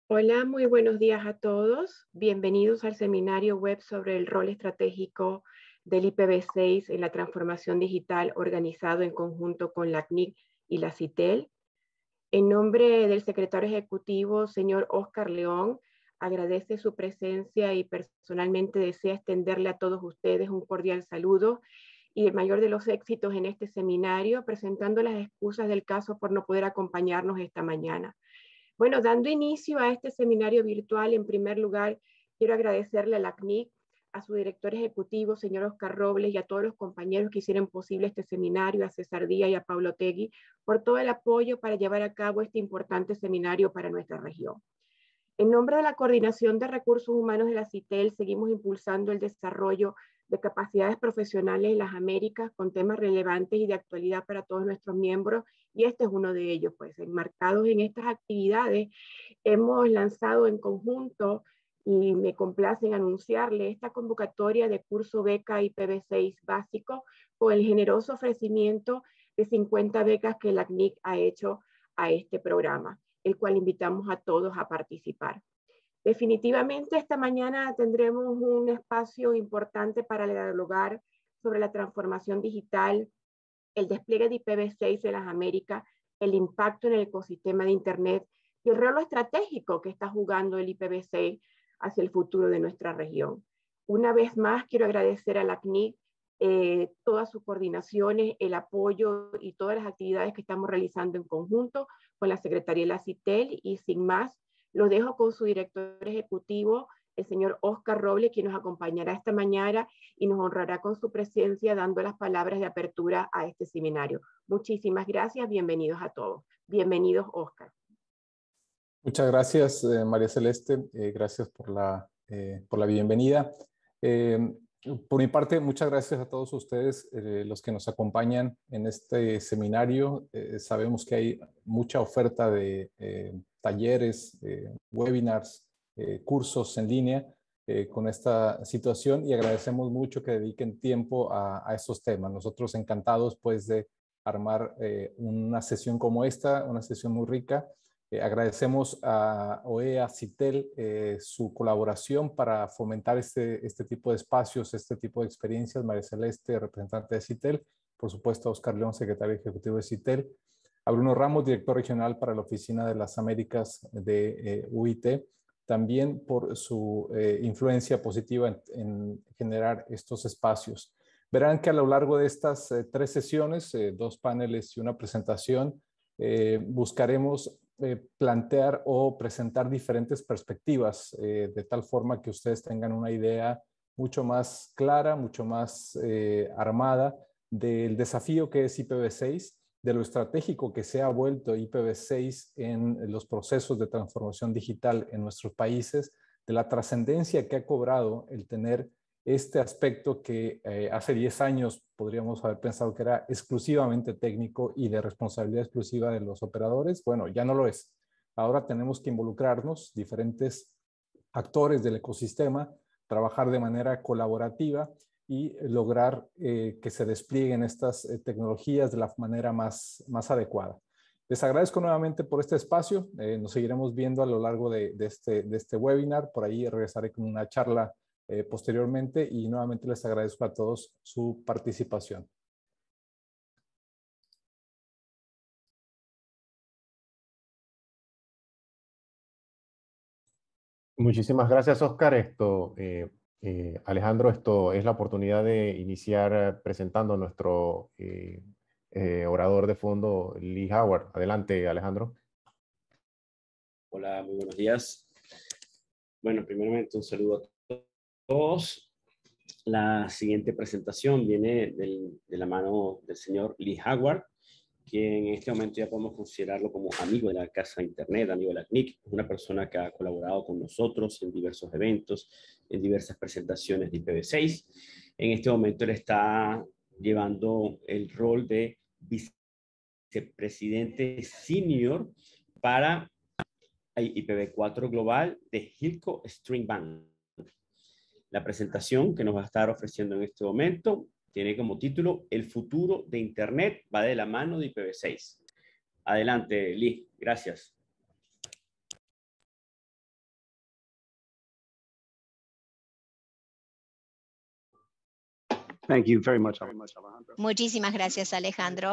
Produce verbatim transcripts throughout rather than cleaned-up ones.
Hola, muy buenos días a todos. Bienvenidos al seminario web sobre el rol estratégico del I P v seis en la transformación digital organizado en conjunto con la C N I C y la CITEL. En nombre del secretario ejecutivo, señor Oscar León, agradece su presencia y personalmente desea extenderle a todos ustedes un cordial saludo y el mayor de los éxitos en este seminario, presentando las excusas del caso por no poder acompañarnos esta mañana. Bueno, dando inicio a este seminario virtual, en primer lugar, quiero agradecerle a la C N I C, a su director ejecutivo, señor Oscar Robles, y a todos los compañeros que hicieron posible este seminario, a César Díaz y a Pablo Tegui, por todo el apoyo para llevar a cabo este importante seminario para nuestra región. En nombre de la Coordinación de Recursos Humanos de la CITEL, seguimos impulsando el desarrollo de capacidades profesionales en las Américas con temas relevantes y de actualidad para todos nuestros miembros, y este es uno de ellos. Pues enmarcados en estas actividades, hemos lanzado en conjunto, y me complace en anunciarle, esta convocatoria de curso beca I P v seis básico con el generoso ofrecimiento de cincuenta becas que la C N I C ha hecho a este programa, el cual invitamos a todos a participar. Definitivamente esta mañana tendremos un espacio importante para dialogar sobre la transformación digital, el despliegue de I P v seis en las Américas, el impacto en el ecosistema de Internet y el rol estratégico que está jugando el I P v seis hacia el futuro de nuestra región. Una vez más, quiero agradecer a la C N I C eh, todas sus coordinaciones, el apoyo y todas las actividades que estamos realizando en conjunto con la Secretaría de la CITEL, y sin más, lo dejo con su director ejecutivo, el señor Oscar Robles, quien nos acompañará esta mañana y nos honrará con su presencia dando las palabras de apertura a este seminario. Muchísimas gracias, bienvenidos a todos. Bienvenidos, Oscar. Muchas gracias, eh, María Celeste. Eh, gracias por la, eh, por la bienvenida. Eh, por mi parte, muchas gracias a todos ustedes, eh, los que nos acompañan en este seminario. Eh, sabemos que hay mucha oferta de eh, talleres, eh, webinars, eh, cursos en línea eh, con esta situación, y agradecemos mucho que dediquen tiempo a, a estos temas. Nosotros encantados pues de armar eh, una sesión como esta, una sesión muy rica. Eh, agradecemos a O E A, CITEL, eh, su colaboración para fomentar este, este tipo de espacios, este tipo de experiencias. María Celeste, representante de CITEL, por supuesto a Oscar León, secretario ejecutivo de CITEL, a Bruno Ramos, director regional para la Oficina de las Américas de eh, U I T, también por su eh, influencia positiva en, en generar estos espacios. Verán que a lo largo de estas eh, tres sesiones, eh, dos paneles y una presentación, eh, buscaremos eh, plantear o presentar diferentes perspectivas eh, de tal forma que ustedes tengan una idea mucho más clara, mucho más eh, armada del desafío que es I P v seis, de lo estratégico que se ha vuelto I P v seis en los procesos de transformación digital en nuestros países, de la trascendencia que ha cobrado el tener este aspecto que eh, hace diez años podríamos haber pensado que era exclusivamente técnico y de responsabilidad exclusiva de los operadores. Bueno, ya no lo es. Ahora tenemos que involucrarnos, diferentes actores del ecosistema, trabajar de manera colaborativa y lograr eh, que se desplieguen estas eh, tecnologías de la manera más, más adecuada. Les agradezco nuevamente por este espacio. Eh, nos seguiremos viendo a lo largo de, de, este, de este webinar. Por ahí regresaré con una charla Eh, posteriormente, y nuevamente les agradezco a todos su participación. Muchísimas gracias, Oscar. Esto, eh, eh, Alejandro, esto es la oportunidad de iniciar eh, presentando a nuestro eh, eh, orador de fondo, Lee Howard. Adelante, Alejandro. Hola, muy buenos días. Bueno, primeramente un saludo a todos. La siguiente presentación viene del, de la mano del señor Lee Howard, quien en este momento ya podemos considerarlo como amigo de la Casa de Internet, amigo de la C N I C, una persona que ha colaborado con nosotros en diversos eventos, en diversas presentaciones de I P v seis. En este momento él está llevando el rol de vicepresidente senior para I P v cuatro Global de Hilco String Band. La presentación que nos va a estar ofreciendo en este momento tiene como título El futuro de Internet va de la mano de I P v seis. Adelante, Lee. Gracias. Thank you very much. Muchísimas gracias, Alejandro.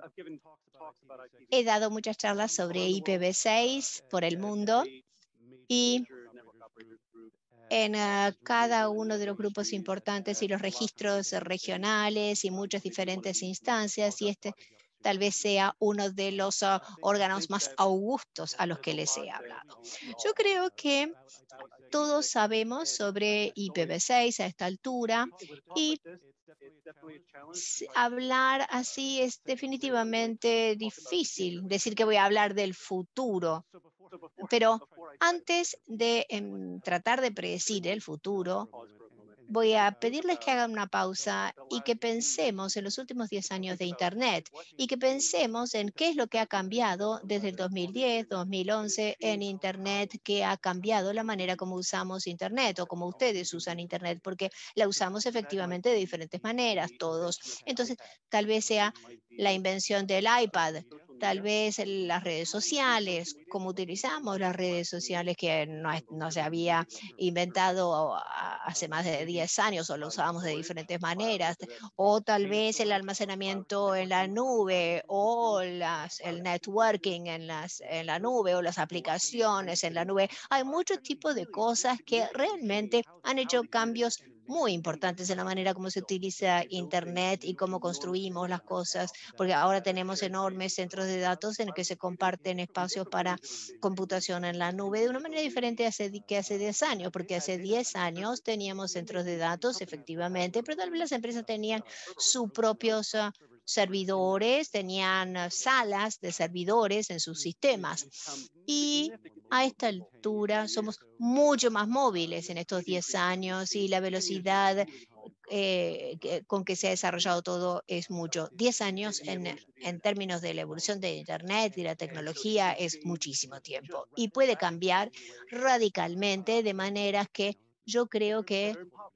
He dado muchas charlas sobre I P v seis por el mundo y en uh, cada uno de los grupos importantes y los registros regionales y muchas diferentes instancias, y este tal vez sea uno de los uh, órganos más augustos a los que les he hablado. Yo creo que todos sabemos sobre I P v seis a esta altura y hablar así es definitivamente difícil, decir que voy a hablar del futuro. Pero antes de em, tratar de predecir el futuro, voy a pedirles que hagan una pausa y que pensemos en los últimos diez años de Internet y que pensemos en qué es lo que ha cambiado desde el dos mil diez, dos mil once en Internet, que ha cambiado la manera como usamos Internet o como ustedes usan Internet, porque la usamos efectivamente de diferentes maneras, todos. Entonces, tal vez sea la invención del iPad, tal vez las redes sociales, cómo utilizamos las redes sociales que no, no se había inventado hace más de diez años o lo usábamos de diferentes maneras, o tal vez el almacenamiento en la nube o las, el networking en, las, en la nube o las aplicaciones en la nube. Hay muchos tipos de cosas que realmente han hecho cambios muy importantes en la manera como se utiliza Internet y cómo construimos las cosas, porque ahora tenemos enormes centros de datos en los que se comparten espacios para computación en la nube de una manera diferente hace, que hace diez años, porque hace diez años teníamos centros de datos, efectivamente, pero tal vez las empresas tenían sus propios uh, servidores, tenían uh, salas de servidores en sus sistemas. Y a esta altura somos mucho más móviles en estos diez años y la velocidad eh, que, con que se ha desarrollado todo es mucho. diez años en, en términos de la evolución de Internet y la tecnología es muchísimo tiempo y puede cambiar radicalmente de maneras que yo creo que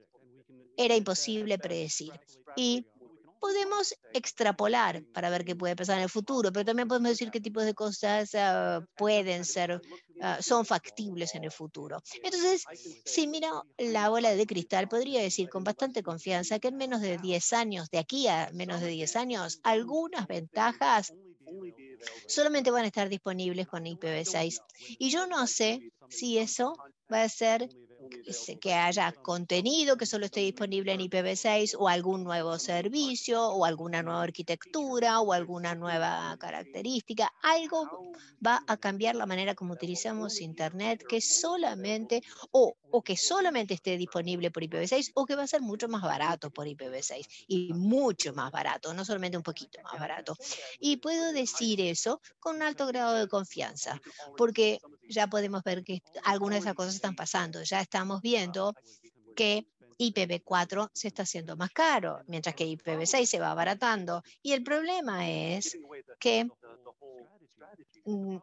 era imposible predecir. Y podemos extrapolar para ver qué puede pasar en el futuro, pero también podemos decir qué tipos de cosas uh, pueden ser, uh, son factibles en el futuro. Entonces, si miro la bola de cristal, podría decir con bastante confianza que en menos de diez años, de aquí a menos de diez años, algunas ventajas solamente van a estar disponibles con I P v seis. Y yo no sé si eso va a ser que haya contenido que solo esté disponible en I P v seis o algún nuevo servicio o alguna nueva arquitectura o alguna nueva característica. Algo va a cambiar la manera como utilizamos Internet que solamente o, o que solamente esté disponible por I P v seis o que va a ser mucho más barato por I P v seis y mucho más barato, no solamente un poquito más barato. Y puedo decir eso con un alto grado de confianza porque ya podemos ver que algunas de esas cosas están pasando. Ya estamos viendo que I P v cuatro se está haciendo más caro, mientras que I P v seis se va abaratando. Y el problema es que mm,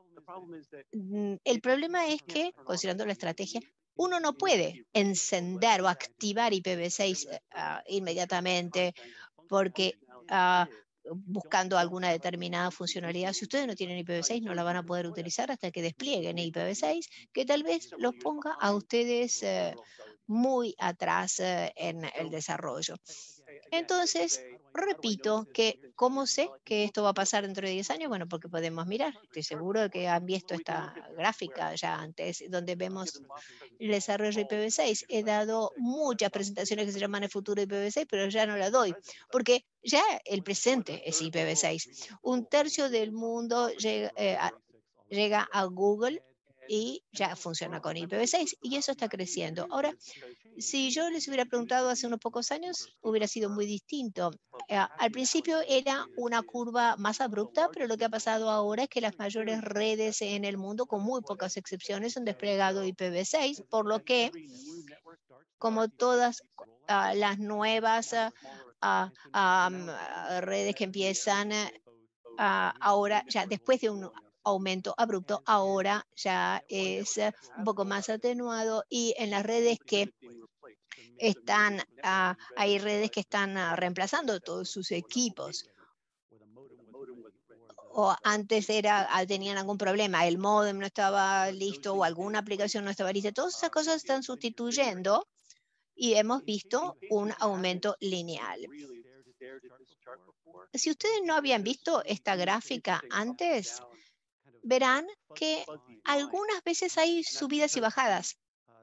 el problema es que, considerando la estrategia, uno no puede encender o activar I P v seis uh, inmediatamente porque uh, buscando alguna determinada funcionalidad. Si ustedes no tienen I P v seis, no la van a poder utilizar hasta que desplieguen I P v seis, que tal vez los ponga a ustedes eh, muy atrás eh, en el desarrollo. Entonces, repito que, ¿cómo sé que esto va a pasar dentro de diez años? Bueno, porque podemos mirar. Estoy seguro de que han visto esta gráfica ya antes, donde vemos el desarrollo de I P v seis. He dado muchas presentaciones que se llaman el futuro de I P v seis, pero ya no la doy, porque ya el presente es I P v seis. Un tercio del mundo llega, eh, a, llega a Google y ya funciona con I P v seis, y eso está creciendo. Ahora, si yo les hubiera preguntado hace unos pocos años, hubiera sido muy distinto. Eh, al principio era una curva más abrupta, pero lo que ha pasado ahora es que las mayores redes en el mundo, con muy pocas excepciones, han desplegado I P v seis, por lo que, como todas uh, las nuevas uh, uh, um, redes que empiezan uh, ahora, ya después de un aumento abrupto, ahora ya es un poco más atenuado, y en las redes que están, uh, hay redes que están uh, reemplazando todos sus equipos. O antes era, tenían algún problema, el módem no estaba listo o alguna aplicación no estaba lista. Todas esas cosas están sustituyendo y hemos visto un aumento lineal. Si ustedes no habían visto esta gráfica antes, verán que algunas veces hay subidas y bajadas.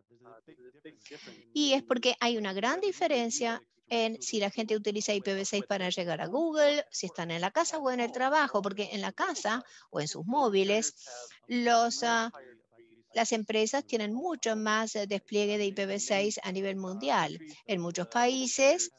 Y es porque hay una gran diferencia en si la gente utiliza I P v seis para llegar a Google, si están en la casa o en el trabajo, porque en la casa o en sus móviles, los, uh, las empresas tienen mucho más despliegue de I P v seis a nivel mundial. En muchos países,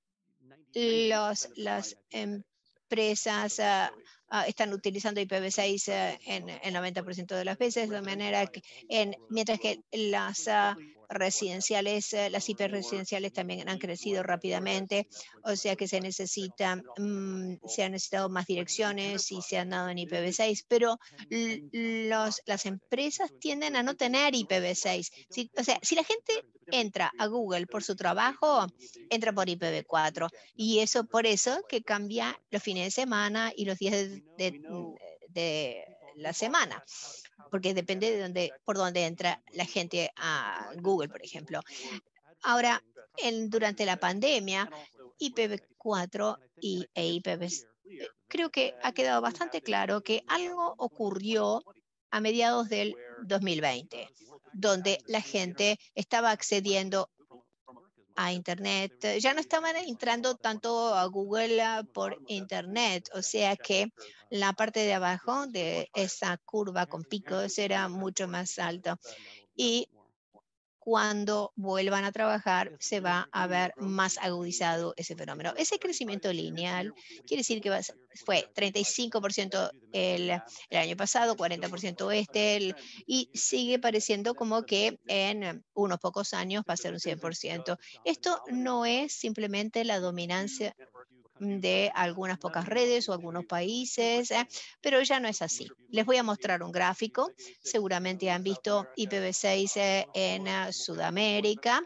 los, las empresas uh, uh, están utilizando I P v seis uh, en el noventa por ciento de las veces, de manera que, en, mientras que las uh, residenciales, uh, las I P residenciales también han crecido rápidamente, o sea que se necesitan, um, se han necesitado más direcciones y se han dado en I P v seis, pero los, las empresas tienden a no tener I P v seis. Si, o sea, si la gente entra a Google por su trabajo, entra por I P v cuatro, y eso por eso que cambia los fines de semana y los días de, de, de la semana, porque depende de dónde, por dónde entra la gente a Google, por ejemplo. Ahora, en, durante la pandemia, I P v cuatro y e I P v seis, creo que ha quedado bastante claro que algo ocurrió a mediados del dos mil veinte, donde la gente estaba accediendo a Internet. Ya no estaban entrando tanto a Google por Internet, o sea que la parte de abajo de esa curva con picos era mucho más alta. Y cuando vuelvan a trabajar, se va a ver más agudizado ese fenómeno. Ese crecimiento lineal quiere decir que fue treinta y cinco por ciento el, el año pasado, cuarenta por ciento este, el, y sigue pareciendo como que en unos pocos años va a ser un cien por ciento. Esto no es simplemente la dominancia de algunas pocas redes o algunos países, eh, pero ya no es así. Les voy a mostrar un gráfico. Seguramente han visto I P v seis eh, en uh, Sudamérica.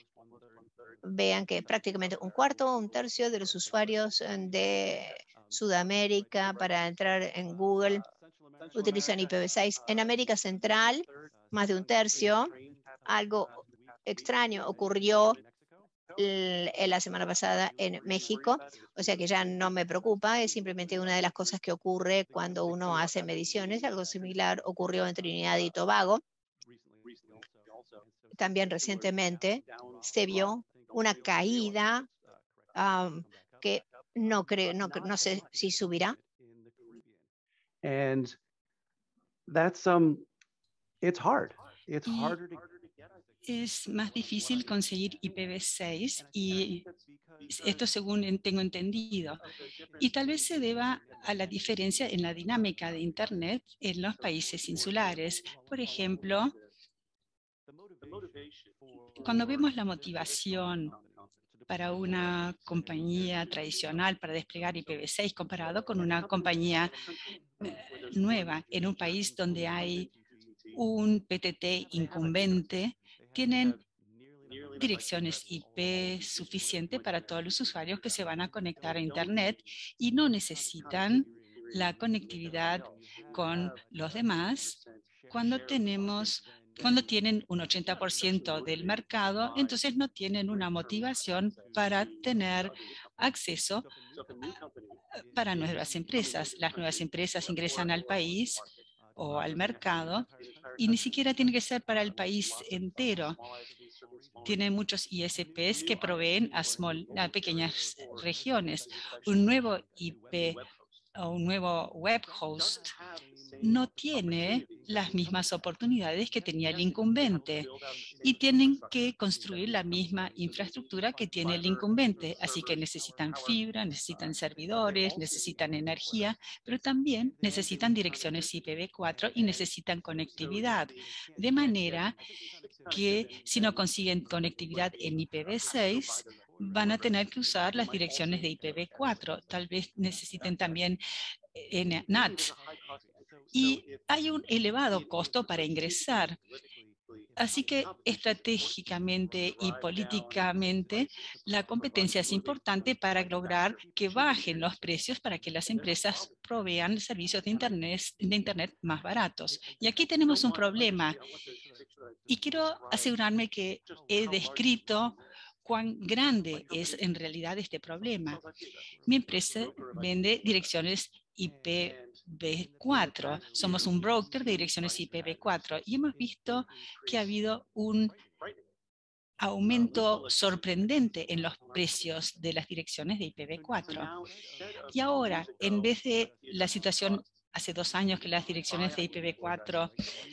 Vean que prácticamente un cuarto o un tercio de los usuarios de Sudamérica para entrar en Google utilizan I P v seis. En América Central, más de un tercio. Algo extraño ocurrió la semana pasada en México, o sea que ya no me preocupa, es simplemente una de las cosas que ocurre cuando uno hace mediciones. Algo similar ocurrió en Trinidad y Tobago. También recientemente se vio una caída um, que no, creo, no, no sé si subirá. And that's, um, it's hard. It's harder to Es más difícil conseguir I P v seis, y esto según tengo entendido. Y tal vez se deba a la diferencia en la dinámica de Internet en los países insulares. Por ejemplo, cuando vemos la motivación para una compañía tradicional para desplegar I P v seis comparado con una compañía nueva en un país donde hay un P T T incumbente, tienen direcciones I P suficiente para todos los usuarios que se van a conectar a Internet y no necesitan la conectividad con los demás. Cuando tenemos, cuando tienen un ochenta por ciento del mercado, entonces no tienen una motivación para tener acceso para nuevas empresas. Las nuevas empresas ingresan al país o al mercado y ni siquiera tiene que ser para el país entero. Tienen muchos I S Ps que proveen a, small, a pequeñas regiones. Un nuevo I P o un nuevo web host no tiene las mismas oportunidades que tenía el incumbente y tienen que construir la misma infraestructura que tiene el incumbente. Así que necesitan fibra, necesitan servidores, necesitan energía, pero también necesitan direcciones I P v cuatro y necesitan conectividad. De manera que si no consiguen conectividad en I P v seis, van a tener que usar las direcciones de I P v cuatro. Tal vez necesiten también en N A T. Y hay un elevado costo para ingresar. Así que estratégicamente y políticamente la competencia es importante para lograr que bajen los precios para que las empresas provean servicios de Internet, de Internet más baratos. Y aquí tenemos un problema. Y quiero asegurarme que he descrito cuán grande es en realidad este problema. Mi empresa vende direcciones I P v cuatro. Somos un broker de direcciones I P v cuatro y hemos visto que ha habido un aumento sorprendente en los precios de las direcciones de I P v cuatro. Y ahora, en vez de la situación hace dos años que las direcciones de I P v cuatro,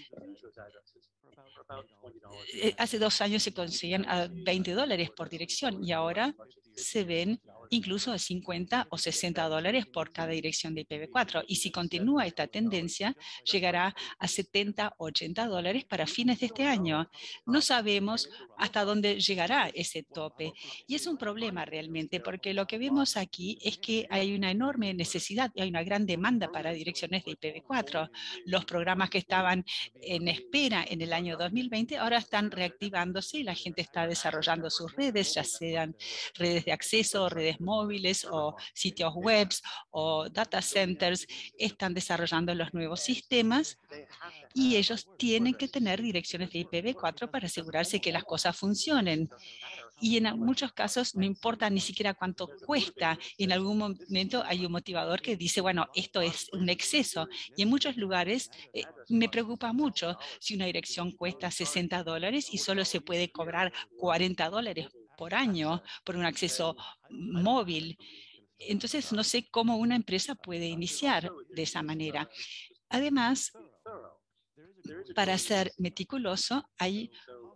eh, hace dos años se conseguían a veinte dólares por dirección y ahora se ven incluso a cincuenta o sesenta dólares por cada dirección de I P v cuatro. Y si continúa esta tendencia, llegará a setenta o ochenta dólares para fines de este año. No sabemos hasta dónde llegará ese tope. Y es un problema realmente, porque lo que vemos aquí es que hay una enorme necesidad y hay una gran demanda para direcciones de I P v cuatro. Los programas que estaban en espera en el año dos mil veinte ahora están reactivándose y la gente está desarrollando sus redes, ya sean redes de acceso, redes móviles o sitios web o data centers, están desarrollando los nuevos sistemas y ellos tienen que tener direcciones de I P v cuatro para asegurarse que las cosas funcionen. Y en muchos casos no importa ni siquiera cuánto cuesta. En algún momento hay un motivador que dice, bueno, esto es un exceso. Y en muchos lugares eh, me preocupa mucho si una dirección cuesta sesenta dólares y solo se puede cobrar cuarenta dólares por año por un acceso móvil. Entonces, no sé cómo una empresa puede iniciar de esa manera. Además, para ser meticuloso, hay,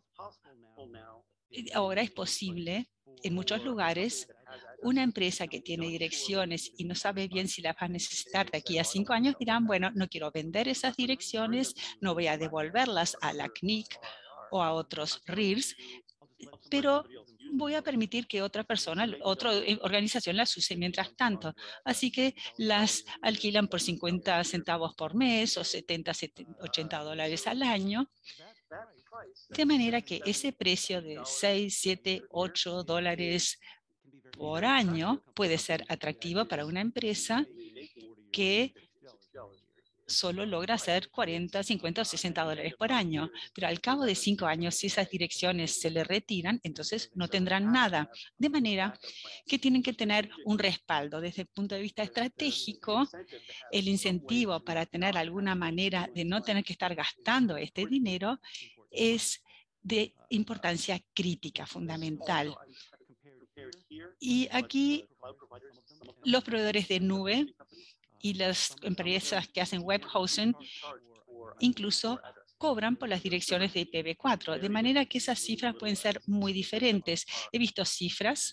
ahora es posible en muchos lugares una empresa que tiene direcciones y no sabe bien si las va a necesitar de aquí a cinco años, dirán, bueno, no quiero vender esas direcciones, no voy a devolverlas a la C N I C o a otros R I Rs, pero voy a permitir que otra persona, otra organización las use mientras tanto. Así que las alquilan por cincuenta centavos por mes o setenta, ochenta dólares al año. De manera que ese precio de seis, siete, ocho dólares por año puede ser atractivo para una empresa que solo logra hacer cuarenta, cincuenta o sesenta dólares por año. Pero al cabo de cinco años, si esas direcciones se le retiran, entonces no tendrán nada. De manera que tienen que tener un respaldo. Desde el punto de vista estratégico, el incentivo para tener alguna manera de no tener que estar gastando este dinero es de importancia crítica, fundamental. Y aquí los proveedores de nube y las empresas que hacen web hosting incluso cobran por las direcciones de I P v cuatro, de manera que esas cifras pueden ser muy diferentes. He visto cifras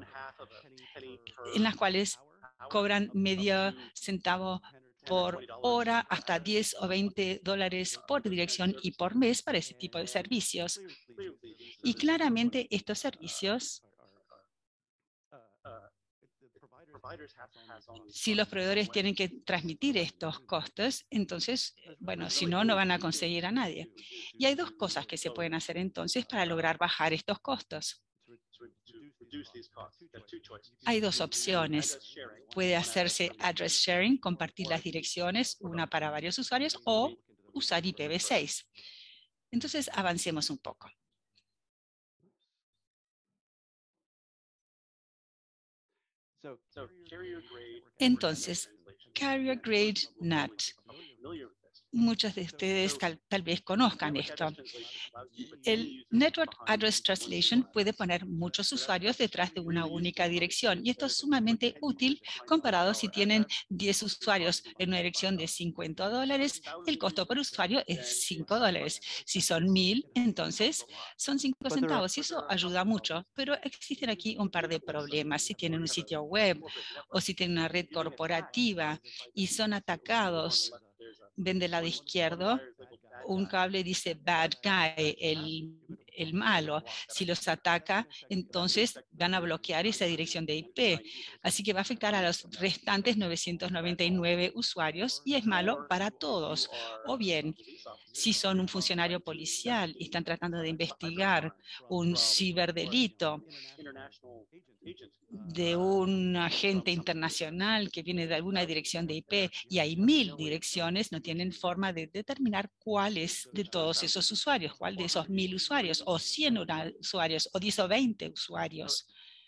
en las cuales cobran medio centavo por hora hasta diez o veinte dólares por dirección y por mes para ese tipo de servicios. Y claramente estos servicios, si los proveedores tienen que transmitir estos costos, entonces, bueno, si no, no van a conseguir a nadie. Y hay dos cosas que se pueden hacer entonces para lograr bajar estos costos. Hay dos opciones. Puede hacerse address sharing, compartir las direcciones, una para varios usuarios, o usar I P v seis. Entonces, avancemos un poco. Entonces, Carrier Grade N A T. Muchos de ustedes tal, tal vez conozcan esto. El Network Address Translation puede poner muchos usuarios detrás de una única dirección y esto es sumamente útil comparado si tienen diez usuarios en una dirección de cincuenta dólares, el costo por usuario es cinco dólares. Si son mil, entonces son cinco centavos y eso ayuda mucho, pero existen aquí un par de problemas. Si tienen un sitio web o si tienen una red corporativa y son atacados, ven del lado izquierdo, un cable dice bad guy, el, el malo. Si los ataca, entonces van a bloquear esa dirección de I P. Así que va a afectar a los restantes novecientos noventa y nueve usuarios y es malo para todos. O bien, si son un funcionario policial y están tratando de investigar un ciberdelito de un agente internacional que viene de alguna dirección de I P y hay mil direcciones, no tienen forma de determinar cuál cuál es de todos esos usuarios, cuál de esos mil usuarios, o cien usuarios, o diez o veinte usuarios.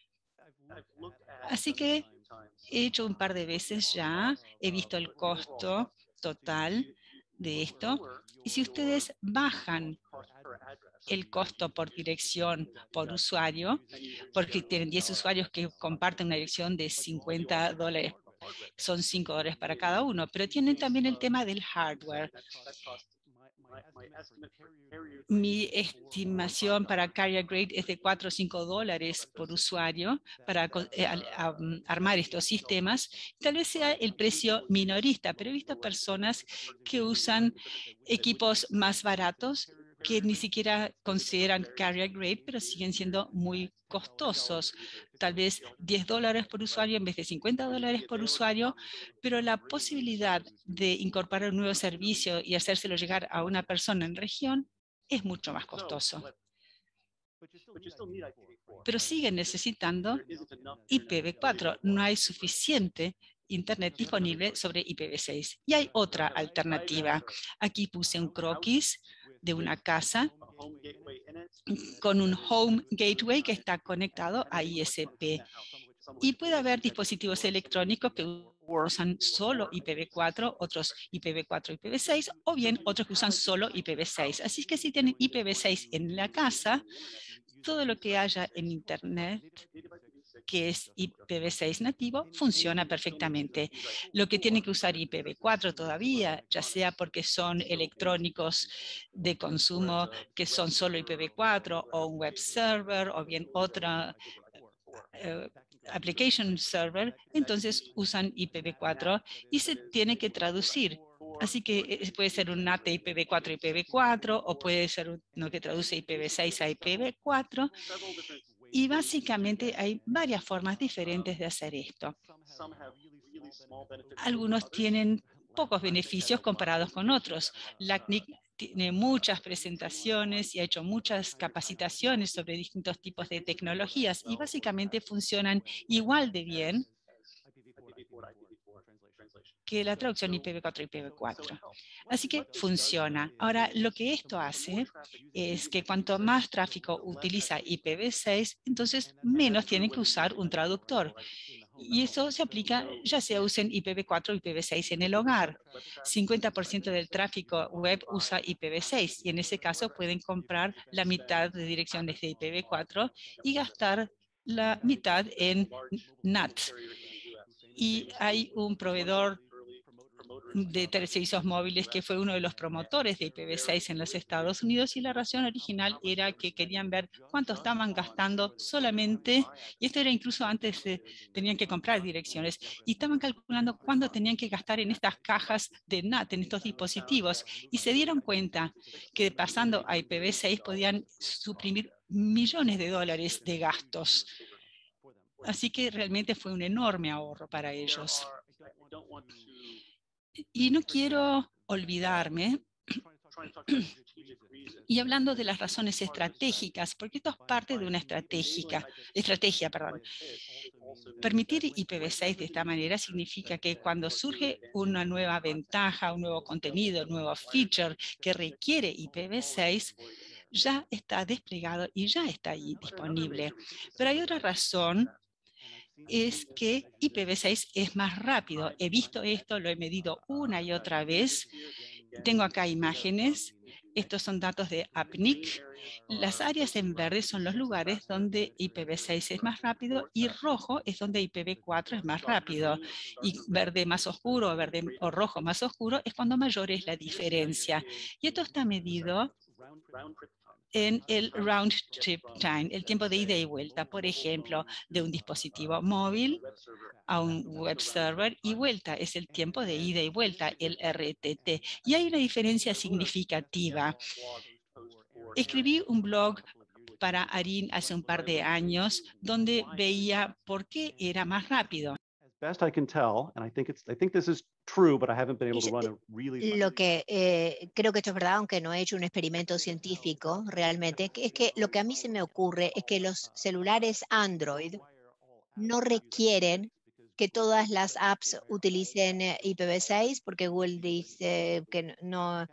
Así que he hecho un par de veces ya, he visto el costo total de esto, y si ustedes bajan el costo por dirección por usuario, porque tienen diez usuarios que comparten una dirección de cincuenta dólares, son cinco dólares para cada uno, pero tienen también el tema del hardware. Mi estimación para carrier grade es de cuatro o cinco dólares por usuario para eh, a, a, armar estos sistemas. Tal vez sea el precio minorista, pero he visto personas que usan equipos más baratos que ni siquiera consideran carrier grade, pero siguen siendo muy costosos. Tal vez diez dólares por usuario en vez de cincuenta dólares por usuario, pero la posibilidad de incorporar un nuevo servicio y hacérselo llegar a una persona en región es mucho más costoso. Pero siguen necesitando I P v cuatro. No hay suficiente Internet disponible sobre I P v seis. Y hay otra alternativa. Aquí puse un croquis de una casa con un home gateway que está conectado a I S P. Y puede haber dispositivos electrónicos que usan solo I P v cuatro, otros I P v cuatro, I P v seis, o bien otros que usan solo I P v seis. Así que si tienen I P v seis en la casa, todo lo que haya en Internet que es I P v seis nativo, funciona perfectamente. Lo que tiene que usar I P v cuatro todavía, ya sea porque son electrónicos de consumo que son solo I P v cuatro, o un web server, o bien otra uh, application server, entonces usan I P v cuatro y se tiene que traducir. Así que puede ser un N A T I P v cuatro I P v cuatro, o puede ser uno que traduce I P v seis a I P v cuatro. Y básicamente hay varias formas diferentes de hacer esto. Algunos tienen pocos beneficios comparados con otros. La C N I C tiene muchas presentaciones y ha hecho muchas capacitaciones sobre distintos tipos de tecnologías y básicamente funcionan igual de bien que la traducción I P v cuatro I P v cuatro. Así que funciona. Ahora, lo que esto hace es que cuanto más tráfico utiliza I P v seis, entonces menos tienen que usar un traductor. Y eso se aplica ya sea usen I P v cuatro o I P v seis en el hogar. cincuenta por ciento del tráfico web usa I P v seis y en ese caso pueden comprar la mitad de direcciones de I P v cuatro y gastar la mitad en N A T. Y hay un proveedor de servicios móviles que fue uno de los promotores de I P v seis en los Estados Unidos, y la razón original era que querían ver cuánto estaban gastando solamente, y esto era incluso antes de tenían que comprar direcciones, y estaban calculando cuánto tenían que gastar en estas cajas de N A T, en estos dispositivos, y se dieron cuenta que pasando a I P v seis podían suprimir millones de dólares de gastos. Así que realmente fue un enorme ahorro para ellos. Y no quiero olvidarme, y hablando de las razones estratégicas, porque esto es parte de una estratégica, estrategia. Perdón. Permitir I P v seis de esta manera significa que cuando surge una nueva ventaja, un nuevo contenido, un nuevo feature que requiere I P v seis, ya está desplegado y ya está ahí disponible. Pero hay otra razón, es que I P v seis es más rápido. He visto esto, lo he medido una y otra vez. Tengo acá imágenes. Estos son datos de A P N I C. Las áreas en verde son los lugares donde I P v seis es más rápido y rojo es donde I P v cuatro es más rápido. Y verde más oscuro o, verde, o rojo más oscuro es cuando mayor es la diferencia. Y esto está medido en el round trip time, el tiempo de ida y vuelta, por ejemplo, de un dispositivo móvil a un web server, y vuelta es el tiempo de ida y vuelta, el R T T. Y hay una diferencia significativa. Escribí un blog para ARIN hace un par de años donde veía por qué era más rápido. Lo que eh, creo que esto es verdad, aunque no he hecho un experimento científico realmente, es que lo que a mí se me ocurre es que los celulares Android no requieren que todas las apps utilicen I P v seis, porque Google dice que no,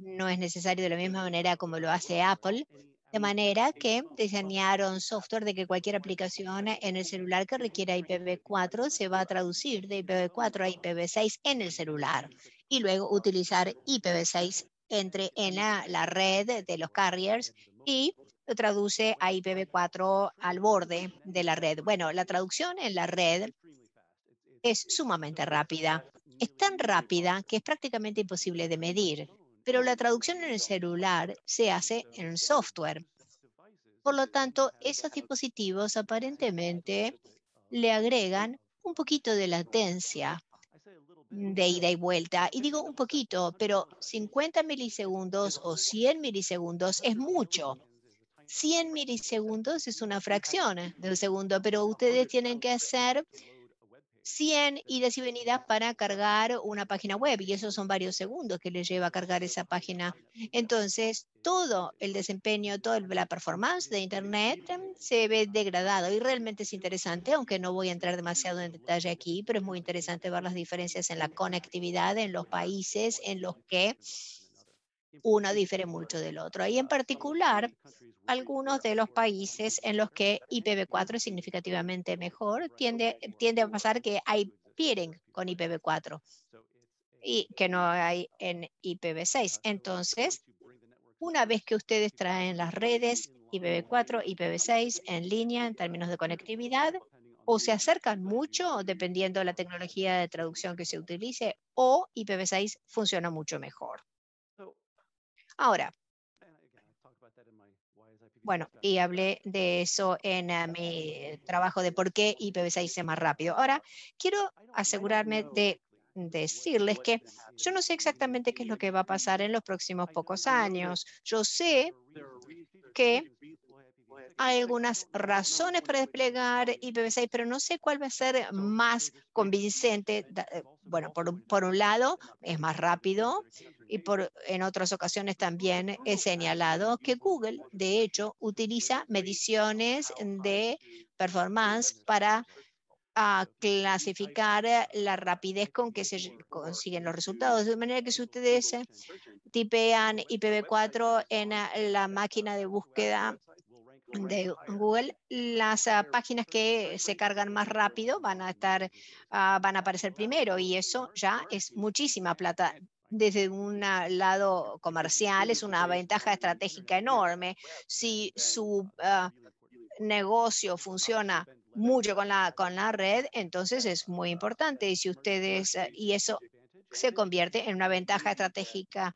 no es necesario de la misma manera como lo hace Apple, de manera que diseñaron software de que cualquier aplicación en el celular que requiera I P v cuatro se va a traducir de I P v cuatro a I P v seis en el celular y luego utilizar I P v seis entre en la, la red de los carriers y lo traduce a I P v cuatro al borde de la red. Bueno, la traducción en la red es sumamente rápida. Es tan rápida que es prácticamente imposible de medir, pero la traducción en el celular se hace en el software. Por lo tanto, esos dispositivos aparentemente le agregan un poquito de latencia de ida y vuelta. Y digo un poquito, pero cincuenta milisegundos o cien milisegundos es mucho. cien milisegundos es una fracción de un segundo, pero ustedes tienen que hacer cien idas y venidas para cargar una página web y esos son varios segundos que les lleva a cargar esa página. Entonces, todo el desempeño, toda la performance de Internet se ve degradado y realmente es interesante, aunque no voy a entrar demasiado en detalle aquí, pero es muy interesante ver las diferencias en la conectividad en los países en los que uno difiere mucho del otro. Y en particular, algunos de los países en los que I P v cuatro es significativamente mejor, tiende, tiende a pasar que hay peering con I P v cuatro y que no hay en I P v seis. Entonces, una vez que ustedes traen las redes I P v cuatro, I P v seis en línea en términos de conectividad, o se acercan mucho dependiendo de la tecnología de traducción que se utilice, o I P v seis funciona mucho mejor. Ahora, bueno, y hablé de eso en uh, mi trabajo de por qué I P v seis es más rápido. Ahora, quiero asegurarme de decirles que yo no sé exactamente qué es lo que va a pasar en los próximos pocos años. Yo sé que hay algunas razones para desplegar I P v seis, pero no sé cuál va a ser más convincente. Bueno, por, por un lado, es más rápido y por, en otras ocasiones también he señalado que Google, de hecho, utiliza mediciones de performance para a clasificar la rapidez con que se consiguen los resultados. De manera que si ustedes tipean I P v cuatro en la máquina de búsqueda de Google, las uh, páginas que se cargan más rápido van a estar, uh, van a aparecer primero y eso ya es muchísima plata. Desde un lado comercial es una ventaja estratégica enorme. Si su uh, negocio funciona mucho con la, con la red, entonces es muy importante. Y si ustedes, uh, y eso se convierte en una ventaja estratégica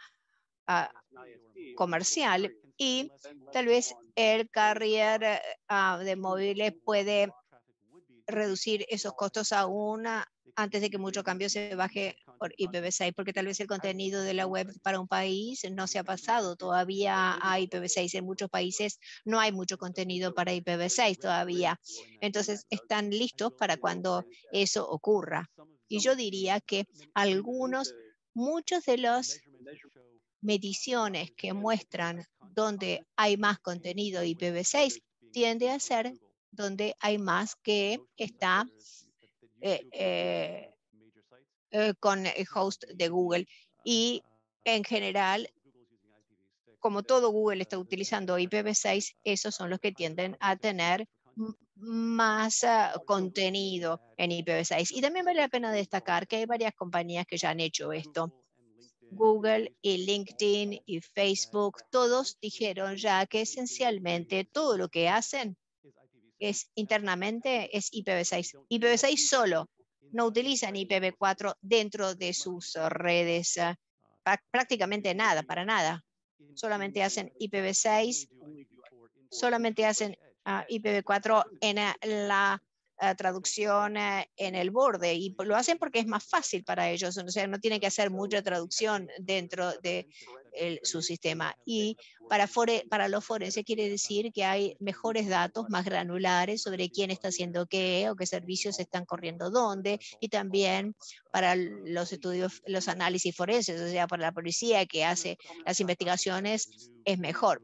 uh, comercial. Y tal vez el carrier uh, de móviles puede reducir esos costos aún antes de que mucho cambio se baje por I P v seis, porque tal vez el contenido de la web para un país no se ha pasado todavía a I P v seis. En muchos países no hay mucho contenido para I P v seis todavía. Entonces, están listos para cuando eso ocurra. Y yo diría que algunos, muchos de los mediciones que muestran donde hay más contenido I P v seis tiende a ser donde hay más que está eh, eh, eh, con el host de Google. Y en general, como todo Google está utilizando I P v seis, esos son los que tienden a tener más uh, contenido en I P v seis. Y también vale la pena destacar que hay varias compañías que ya han hecho esto. Google y LinkedIn y Facebook, todos dijeron ya que esencialmente todo lo que hacen es internamente es I P v seis. I P v seis solo, no utilizan I P v cuatro dentro de sus redes, uh, prácticamente nada, para nada. Solamente hacen I P v seis, solamente hacen uh, I P v cuatro en uh, la Uh, traducción uh, en el borde y lo hacen porque es más fácil para ellos, o sea, no tienen que hacer mucha traducción dentro de el, su sistema. Y para, fore, para los forenses quiere decir que hay mejores datos, más granulares sobre quién está haciendo qué o qué servicios están corriendo dónde, y también para los estudios, los análisis forenses, o sea, para la policía que hace las investigaciones es mejor.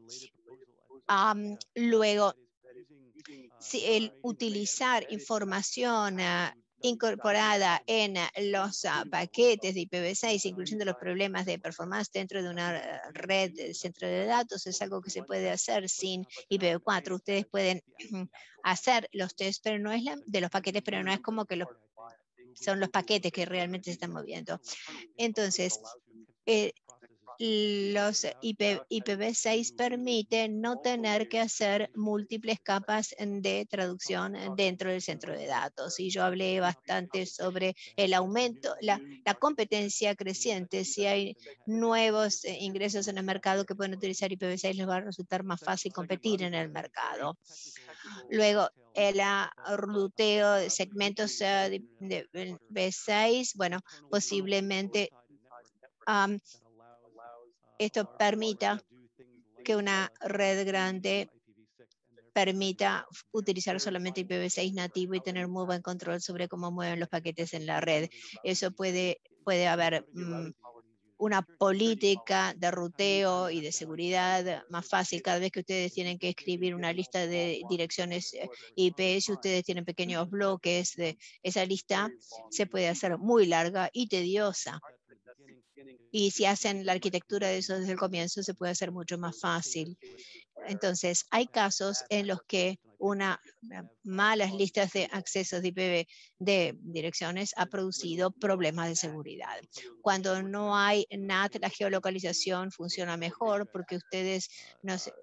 Um, luego, Si el utilizar información uh, incorporada en los uh, paquetes de I P v seis, incluyendo los problemas de performance dentro de una red de centro de datos, es algo que se puede hacer sin I P v cuatro. Ustedes pueden hacer los test pero no es la, de los paquetes, pero no es como que los, son los paquetes que realmente se están moviendo. Entonces, eh, los I P v seis permiten no tener que hacer múltiples capas de traducción dentro del centro de datos. Y yo hablé bastante sobre el aumento, la, la competencia creciente. Si hay nuevos ingresos en el mercado que pueden utilizar I P v seis, les va a resultar más fácil competir en el mercado. Luego, el ruteo de segmentos uh, de, de I P v seis, bueno, posiblemente um, esto permita que una red grande permita utilizar solamente I P v seis nativo y tener muy buen control sobre cómo mueven los paquetes en la red. Eso puede, puede haber um, una política de ruteo y de seguridad más fácil. Cada vez que ustedes tienen que escribir una lista de direcciones I P, si ustedes tienen pequeños bloques de esa lista, se puede hacer muy larga y tediosa. Y si hacen la arquitectura de eso desde el comienzo, se puede hacer mucho más fácil. Entonces, hay casos en los que una malas listas de accesos de I P v de direcciones ha producido problemas de seguridad. Cuando no hay N A T, la geolocalización funciona mejor porque ustedes no sé,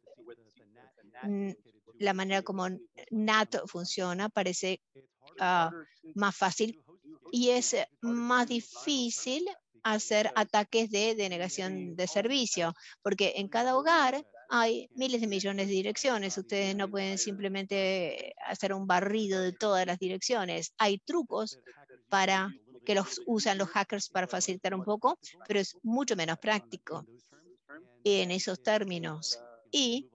la manera como N A T funciona parece uh, más fácil y es más difícil hacer ataques de denegación de servicio, porque en cada hogar hay miles de millones de direcciones. Ustedes no pueden simplemente hacer un barrido de todas las direcciones. Hay trucos para que los usan los hackers para facilitar un poco, pero es mucho menos práctico en esos términos. Y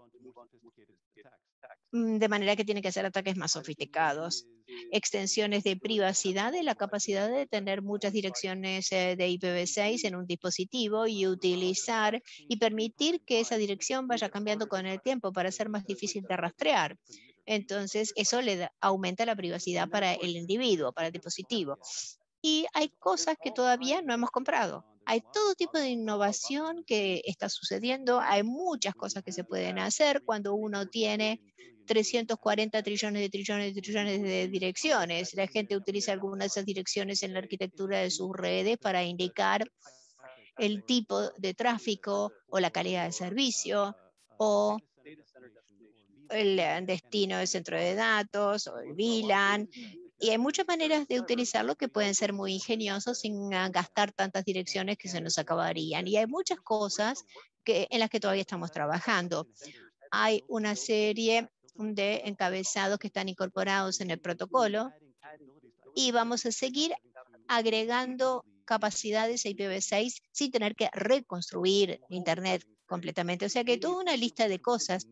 de manera que tienen que hacer ataques más sofisticados. Extensiones de privacidad de la capacidad de tener muchas direcciones de I P v seis en un dispositivo y utilizar y permitir que esa dirección vaya cambiando con el tiempo para ser más difícil de rastrear. Entonces, eso le da, aumenta la privacidad para el individuo, para el dispositivo. Y hay cosas que todavía no hemos comprado. Hay todo tipo de innovación que está sucediendo. Hay muchas cosas que se pueden hacer cuando uno tiene trescientos cuarenta trillones de trillones de trillones de direcciones. La gente utiliza algunas de esas direcciones en la arquitectura de sus redes para indicar el tipo de tráfico o la calidad de servicio o el destino del centro de datos o el V L A N. Y hay muchas maneras de utilizarlo que pueden ser muy ingeniosos sin gastar tantas direcciones que se nos acabarían. Y hay muchas cosas que, en las que todavía estamos trabajando. Hay una serie de encabezados que están incorporados en el protocolo y vamos a seguir agregando capacidades a I P v seis sin tener que reconstruir Internet completamente. O sea que toda una lista de cosas.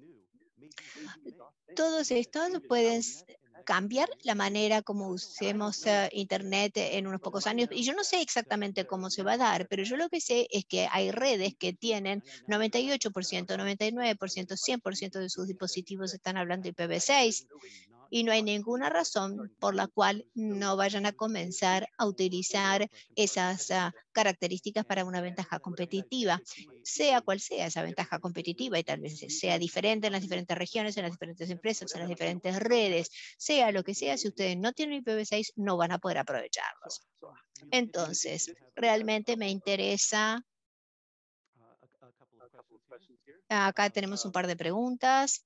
Todos estos pueden cambiar la manera como usemos uh, Internet en unos pocos años. Y yo no sé exactamente cómo se va a dar, pero yo lo que sé es que hay redes que tienen noventa y ocho por ciento, noventa y nueve por ciento, cien por ciento de sus dispositivos están hablando I P v seis. Y no hay ninguna razón por la cual no vayan a comenzar a utilizar esas uh, características para una ventaja competitiva, sea cual sea esa ventaja competitiva, y tal vez sea diferente en las diferentes regiones, en las diferentes empresas, en las diferentes redes, sea lo que sea. Si ustedes no tienen I P v seis, no van a poder aprovecharlos. Entonces, realmente me interesa. Acá tenemos un par de preguntas.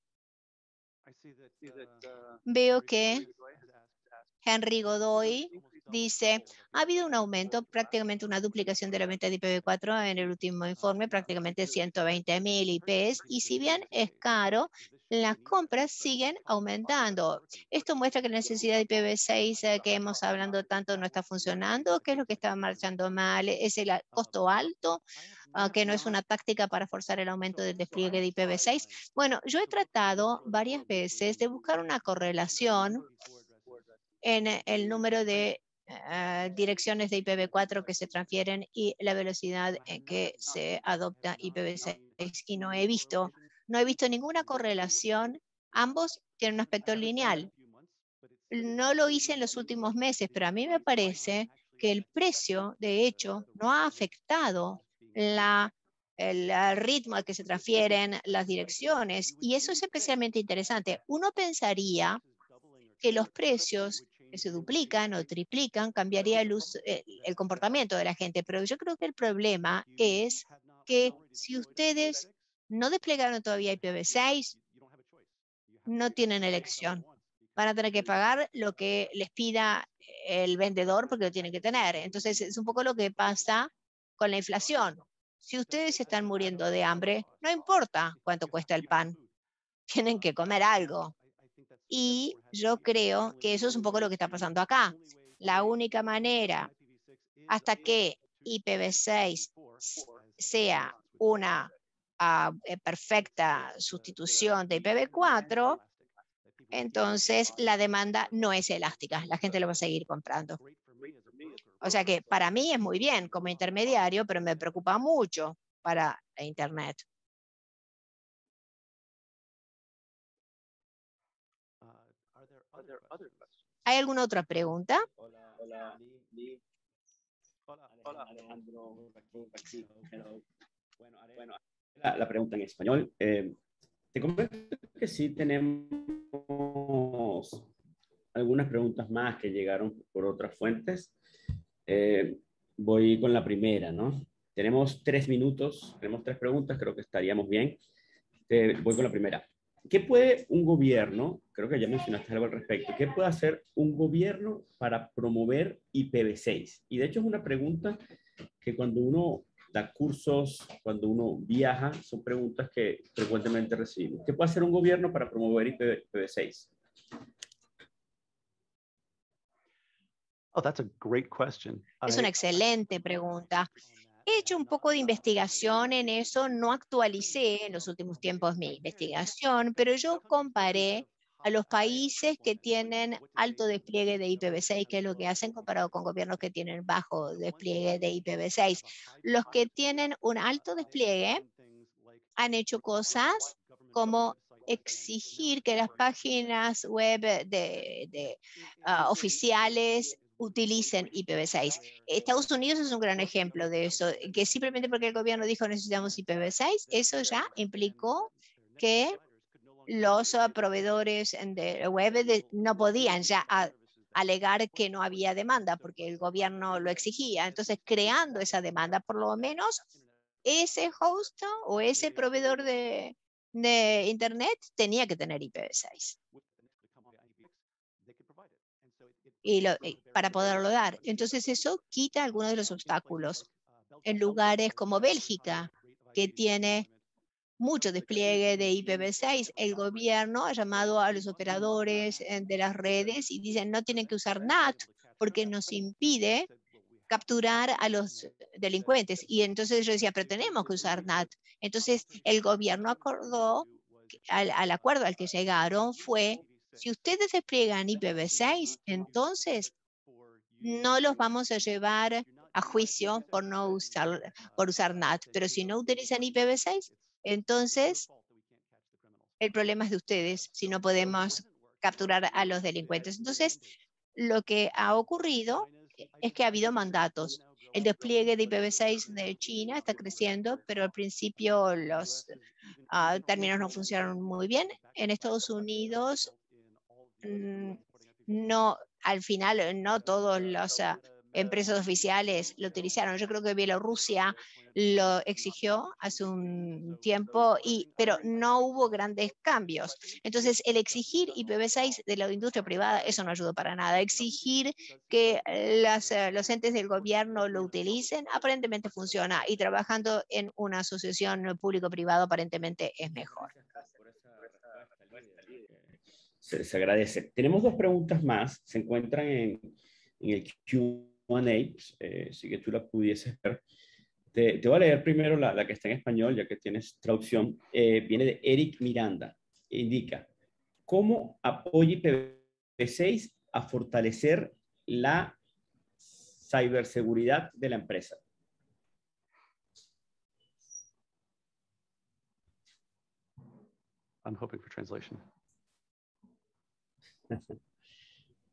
Veo que Henry Godoy dice, ha habido un aumento, prácticamente una duplicación de la venta de I P v cuatro en el último informe, prácticamente ciento veinte mil I Ps, y si bien es caro, las compras siguen aumentando. Esto muestra que la necesidad de I P v seis eh, que hemos hablado tanto no está funcionando. ¿Qué es lo que está marchando mal? ¿Es el costo alto? Uh, que no es una táctica para forzar el aumento del despliegue de I P v seis. Bueno, yo he tratado varias veces de buscar una correlación en el número de uh, direcciones de I P v cuatro que se transfieren y la velocidad en que se adopta I P v seis, y no he visto, no he visto ninguna correlación. Ambos tienen un aspecto lineal, no lo hice en los últimos meses, pero a mí me parece que el precio, de hecho, no ha afectado la, el, el ritmo al que se transfieren las direcciones. Y eso es especialmente interesante. Uno pensaría que los precios que se duplican o triplican cambiaría el, uso, el comportamiento de la gente. Pero yo creo que el problema es que si ustedes no desplegaron todavía I P v seis, no tienen elección. Van a tener que pagar lo que les pida el vendedor porque lo tienen que tener. Entonces, es un poco lo que pasa con la inflación. Si ustedes están muriendo de hambre, no importa cuánto cuesta el pan, tienen que comer algo. Y yo creo que eso es un poco lo que está pasando acá. La única manera hasta que I P v seis sea una uh, perfecta sustitución de I P v cuatro, entonces la demanda no es elástica, la gente lo va a seguir comprando. O sea que para mí es muy bien como intermediario, pero me preocupa mucho para Internet. ¿Hay alguna otra pregunta? Hola, hola, Lee. Hola, Alejandro. Bueno, bueno la, la pregunta en español. Eh, te comento que sí tenemos algunas preguntas más que llegaron por otras fuentes. Eh, voy con la primera, ¿no? Tenemos tres minutos, tenemos tres preguntas, creo que estaríamos bien. Eh, voy con la primera. ¿Qué puede un gobierno, creo que ya mencionaste algo al respecto, qué puede hacer un gobierno para promover I P v seis? Y de hecho es una pregunta que cuando uno da cursos, cuando uno viaja, son preguntas que frecuentemente recibimos. ¿Qué puede hacer un gobierno para promover I P v seis? Oh, that's a great question. Es una excelente pregunta. He hecho un poco de investigación en eso, no actualicé en los últimos tiempos mi investigación, pero yo comparé a los países que tienen alto despliegue de I P v seis, que es lo que hacen comparado con gobiernos que tienen bajo despliegue de I P v seis. Los que tienen un alto despliegue han hecho cosas como exigir que las páginas web de, de uh, oficiales utilicen I P v seis. Estados Unidos es un gran ejemplo de eso, que simplemente porque el gobierno dijo necesitamos I P v seis, eso ya implicó que los uh, proveedores de web de, no podían ya a, alegar que no había demanda porque el gobierno lo exigía. Entonces, creando esa demanda, por lo menos ese host o ese proveedor de, de Internet tenía que tener I P v seis. Y, lo, y para poderlo dar. Entonces eso quita algunos de los obstáculos. En lugares como Bélgica, que tiene mucho despliegue de I P v seis, el gobierno ha llamado a los operadores de las redes y dicen no tienen que usar N A T porque nos impide capturar a los delincuentes. Y entonces yo decía, pero tenemos que usar N A T. Entonces el gobierno acordó, al, al acuerdo al que llegaron fue, si ustedes despliegan I P v seis, entonces no los vamos a llevar a juicio por no usar, por usar N A T. Pero si no utilizan I P v seis, entonces el problema es de ustedes, si no podemos capturar a los delincuentes. Entonces, lo que ha ocurrido es que ha habido mandatos. El despliegue de I P v seis de China está creciendo, pero al principio los uh, términos no funcionaron muy bien. En Estados Unidos, mmm, no, al final, no todos los uh, empresas oficiales lo utilizaron. Yo creo que Bielorrusia lo exigió hace un tiempo, y, pero no hubo grandes cambios. Entonces, el exigir I P v seis de la industria privada, eso no ayudó para nada. Exigir que las, uh, los entes del gobierno lo utilicen, aparentemente funciona, y trabajando en una asociación público-privado aparentemente es mejor. Se, se agradece. Tenemos dos preguntas más, se encuentran en, en el Q and A, eh, si que tú la pudieses ver. Te, te voy a leer primero la, la que está en español, ya que tienes traducción. Eh, viene de Eric Miranda. Indica, ¿cómo apoya I P v seis a fortalecer la ciberseguridad de la empresa? I'm hoping for translation.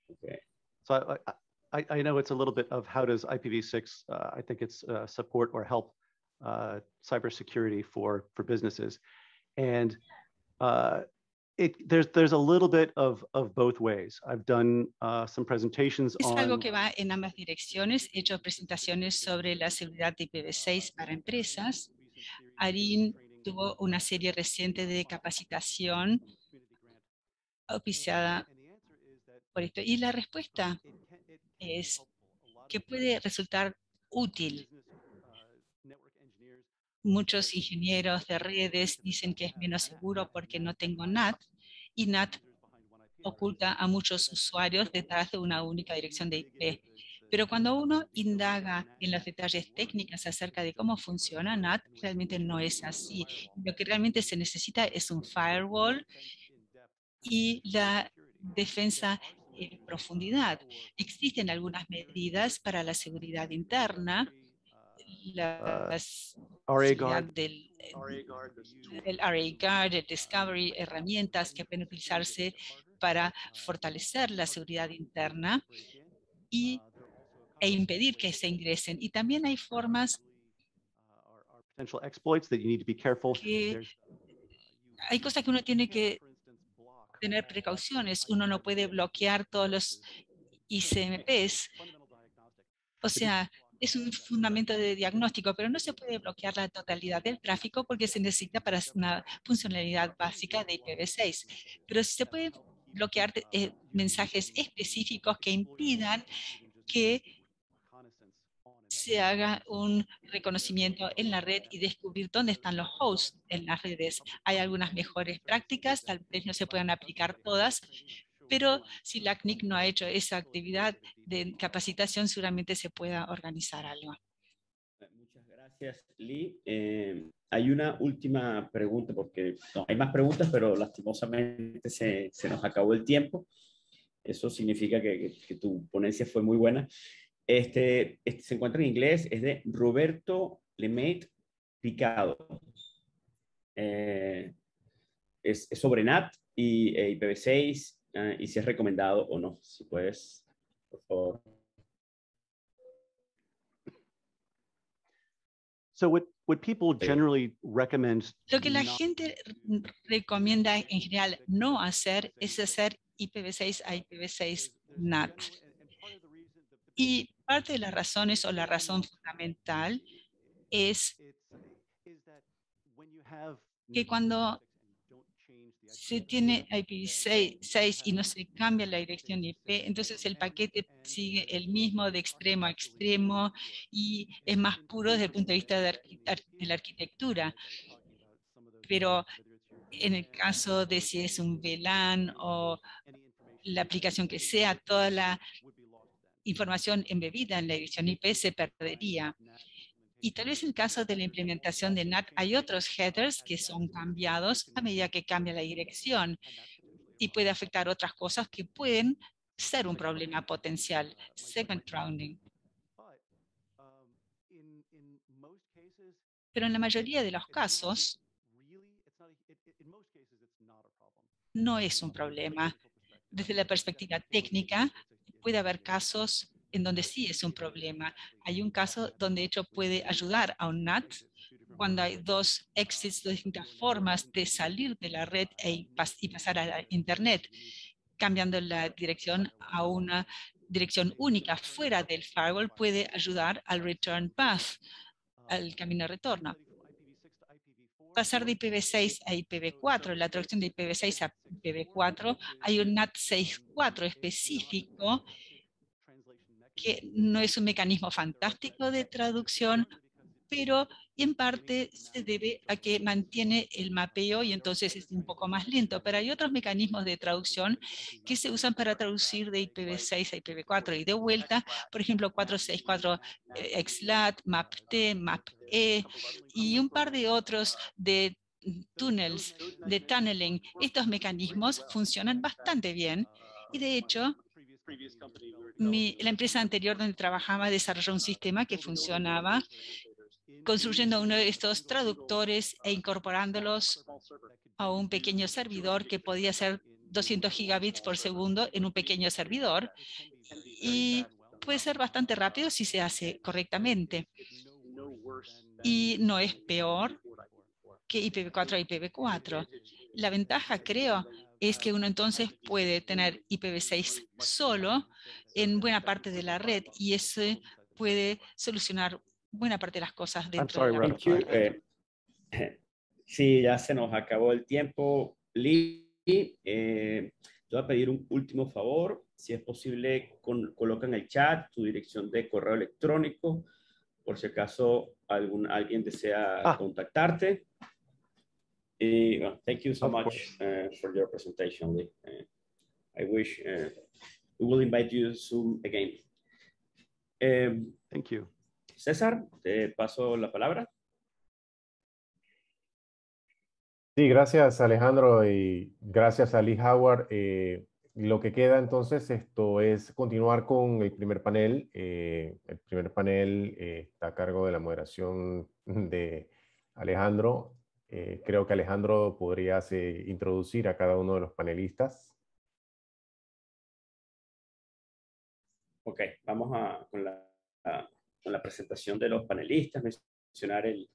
Okay. So I, I, I know it's a little bit of how does I P v six, uh, I think it's uh, support or help uh, cybersecurity for, for businesses. And uh, it, there's, there's a little bit of, of both ways. I've done uh, some presentations Es on... algo que va en ambas direcciones. He hecho presentaciones sobre la seguridad de I P v seis para empresas. Arin tuvo una serie reciente de capacitación auspiciada por esto. Y la respuesta es que puede resultar útil. Muchos ingenieros de redes dicen que es menos seguro porque no tengo N A T, y N A T oculta a muchos usuarios detrás de una única dirección de I P. Pero cuando uno indaga en los detalles técnicos acerca de cómo funciona N A T, realmente no es así. Lo que realmente se necesita es un firewall y la defensa en profundidad. Existen algunas medidas para la seguridad interna, la seguridad del el R A Guard, el Discovery, herramientas que pueden utilizarse para fortalecer la seguridad interna y, e impedir que se ingresen. Y también hay formas que hay cosas que uno tiene que tener precauciones. Uno no puede bloquear todos los I C M Ps. O sea, es un fundamento de diagnóstico, pero no se puede bloquear la totalidad del tráfico porque se necesita para una funcionalidad básica de I P v seis. Pero se puede bloquear eh, mensajes específicos que impidan que se haga un reconocimiento en la red y descubrir dónde están los hosts en las redes. Hay algunas mejores prácticas, tal vez no se puedan aplicar todas, pero si la C N I C no ha hecho esa actividad de capacitación, seguramente se pueda organizar algo. Muchas gracias, Lee. Eh, hay una última pregunta, porque no, hay más preguntas, pero lastimosamente se, se nos acabó el tiempo. Eso significa que, que, que tu ponencia fue muy buena. Este, este se encuentra en inglés, es de Roberto Lemaitre Picado. Eh, es, es sobre N A T y eh, I P v seis uh, y si es recomendado o no. Si puedes, por favor. So what, what people generally recommend Lo que la gente recomienda en general no hacer es hacer I P v seis a I P v seis N A T. Y parte de las razones o la razón fundamental es que cuando se tiene I P v seis y no se cambia la dirección I P, entonces el paquete sigue el mismo de extremo a extremo y es más puro desde el punto de vista de, de la arquitectura. Pero en el caso de si es un V LAN o la aplicación que sea, toda la información embebida en la dirección I P se perdería. Y tal vez en el caso de la implementación de N A T hay otros headers que son cambiados a medida que cambia la dirección y puede afectar otras cosas que pueden ser un problema potencial. Segment rounding. Pero en la mayoría de los casos no es un problema. Desde la perspectiva técnica, puede haber casos en donde sí es un problema. Hay un caso donde de hecho puede ayudar a un N A T cuando hay dos exits, dos distintas formas de salir de la red e y pasar a la Internet, cambiando la dirección a una dirección única fuera del firewall puede ayudar al return path, al camino de retorno. Pasar de I P v seis a I P v cuatro, la traducción de I P v seis a I P v cuatro, hay un N A T seis punto cuatro específico que no es un mecanismo fantástico de traducción, pero en parte se debe a que mantiene el mapeo y entonces es un poco más lento. Pero hay otros mecanismos de traducción que se usan para traducir de I P v seis a I P v cuatro y de vuelta, por ejemplo, cuatrocientos sesenta y cuatro X L A T, MAP-T, MAP-E y un par de otros de túneles, de tunneling. Estos mecanismos funcionan bastante bien y de hecho, Mi, la empresa anterior donde trabajaba desarrolló un sistema que funcionaba construyendo uno de estos traductores e incorporándolos a un pequeño servidor que podía ser doscientos gigabits por segundo en un pequeño servidor y puede ser bastante rápido si se hace correctamente. Y no es peor que I P v cuatro a I P v cuatro. La ventaja, creo, es que uno entonces puede tener I P v seis solo en buena parte de la red y eso puede solucionar buena parte de las cosas dentro sorry, de la Rutherford. red. Eh, sí, ya se nos acabó el tiempo. Lee, eh, te voy a pedir un último favor. Si es posible, con, coloca en el chat tu dirección de correo electrónico, por si acaso algún, alguien desea Ah. contactarte. Y, well, thank you so Of much uh, for your presentation, Lee. Uh, I wish uh, we will invite you soon again. Um, Thank you. César, te paso la palabra. Sí, gracias Alejandro y gracias a Lee Howard. Eh, lo que queda entonces esto es continuar con el primer panel. Eh, el primer panel eh, está a cargo de la moderación de Alejandro. Eh, creo que Alejandro podría eh, introducir a cada uno de los panelistas. Ok, vamos a, con, la, a, con la presentación de los panelistas, mencionar el,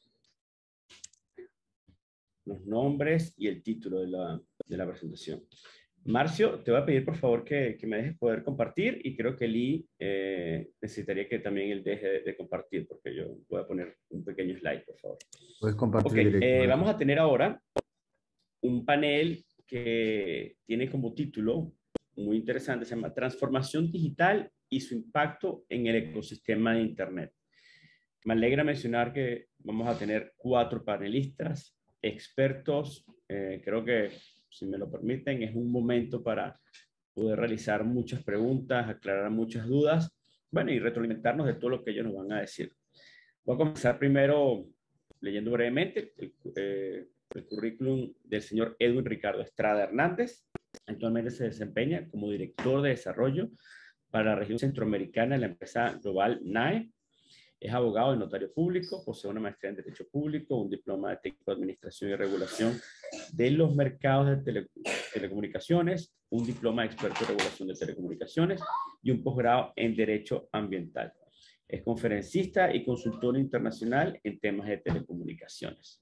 los nombres y el título de la, de la presentación. Marcio, te voy a pedir por favor que, que me dejes poder compartir y creo que Lee eh, necesitaría que también él deje de, de compartir porque yo voy a poner un pequeño slide, por favor. Puedes compartir Ok, directo. eh, vamos a tener ahora un panel que tiene como título muy interesante, se llama Transformación Digital y su impacto en el ecosistema de Internet. Me alegra mencionar que vamos a tener cuatro panelistas, expertos, eh, creo que si me lo permiten, es un momento para poder realizar muchas preguntas, aclarar muchas dudas, bueno, y retroalimentarnos de todo lo que ellos nos van a decir. Voy a comenzar primero leyendo brevemente el, eh, el currículum del señor Edwin Ricardo Estrada Hernández. Actualmente se desempeña como director de desarrollo para la región centroamericana de la empresa global N A E. Es abogado y notario público, posee una maestría en Derecho Público, un diploma de Técnico de Administración y Regulación de los Mercados de tele, Telecomunicaciones, un diploma de Experto en Regulación de Telecomunicaciones y un posgrado en Derecho Ambiental. Es conferencista y consultor internacional en temas de telecomunicaciones.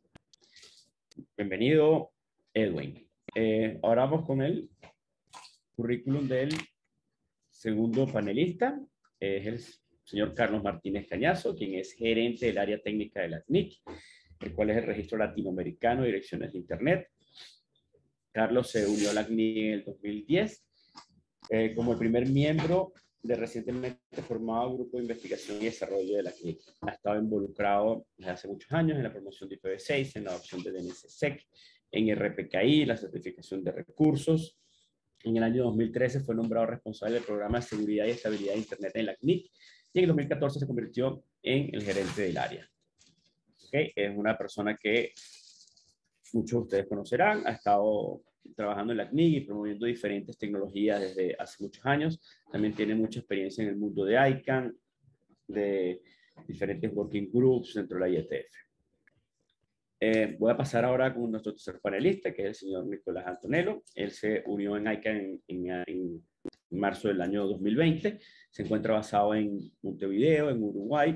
Bienvenido, Edwin. Eh, ahora vamos con el currículum del segundo panelista. Es el señor Carlos Martínez Cañazo, quien es gerente del área técnica de la C N I C, el cual es el Registro Latinoamericano de Direcciones de Internet. Carlos se unió a la C N I C en el dos mil diez eh, como el primer miembro del recientemente formado Grupo de Investigación y Desarrollo de la C N I C. Ha estado involucrado desde hace muchos años en la promoción de I P v seis, en la adopción de D N S S E C, en R P K I, la certificación de recursos. En el año dos mil trece fue nombrado responsable del programa de seguridad y estabilidad de Internet en la C N I C y en el dos mil catorce se convirtió en el gerente del área. ¿Okay? Es una persona que muchos de ustedes conocerán, ha estado trabajando en la C N I C y promoviendo diferentes tecnologías desde hace muchos años. También tiene mucha experiencia en el mundo de I CANN, de diferentes working groups dentro de la I E T F. Eh, voy a pasar ahora con nuestro tercer panelista, que es el señor Nicolás Antonello. Él se unió en I CANN en, en, en marzo del año dos mil veinte. Se encuentra basado en Montevideo, en Uruguay.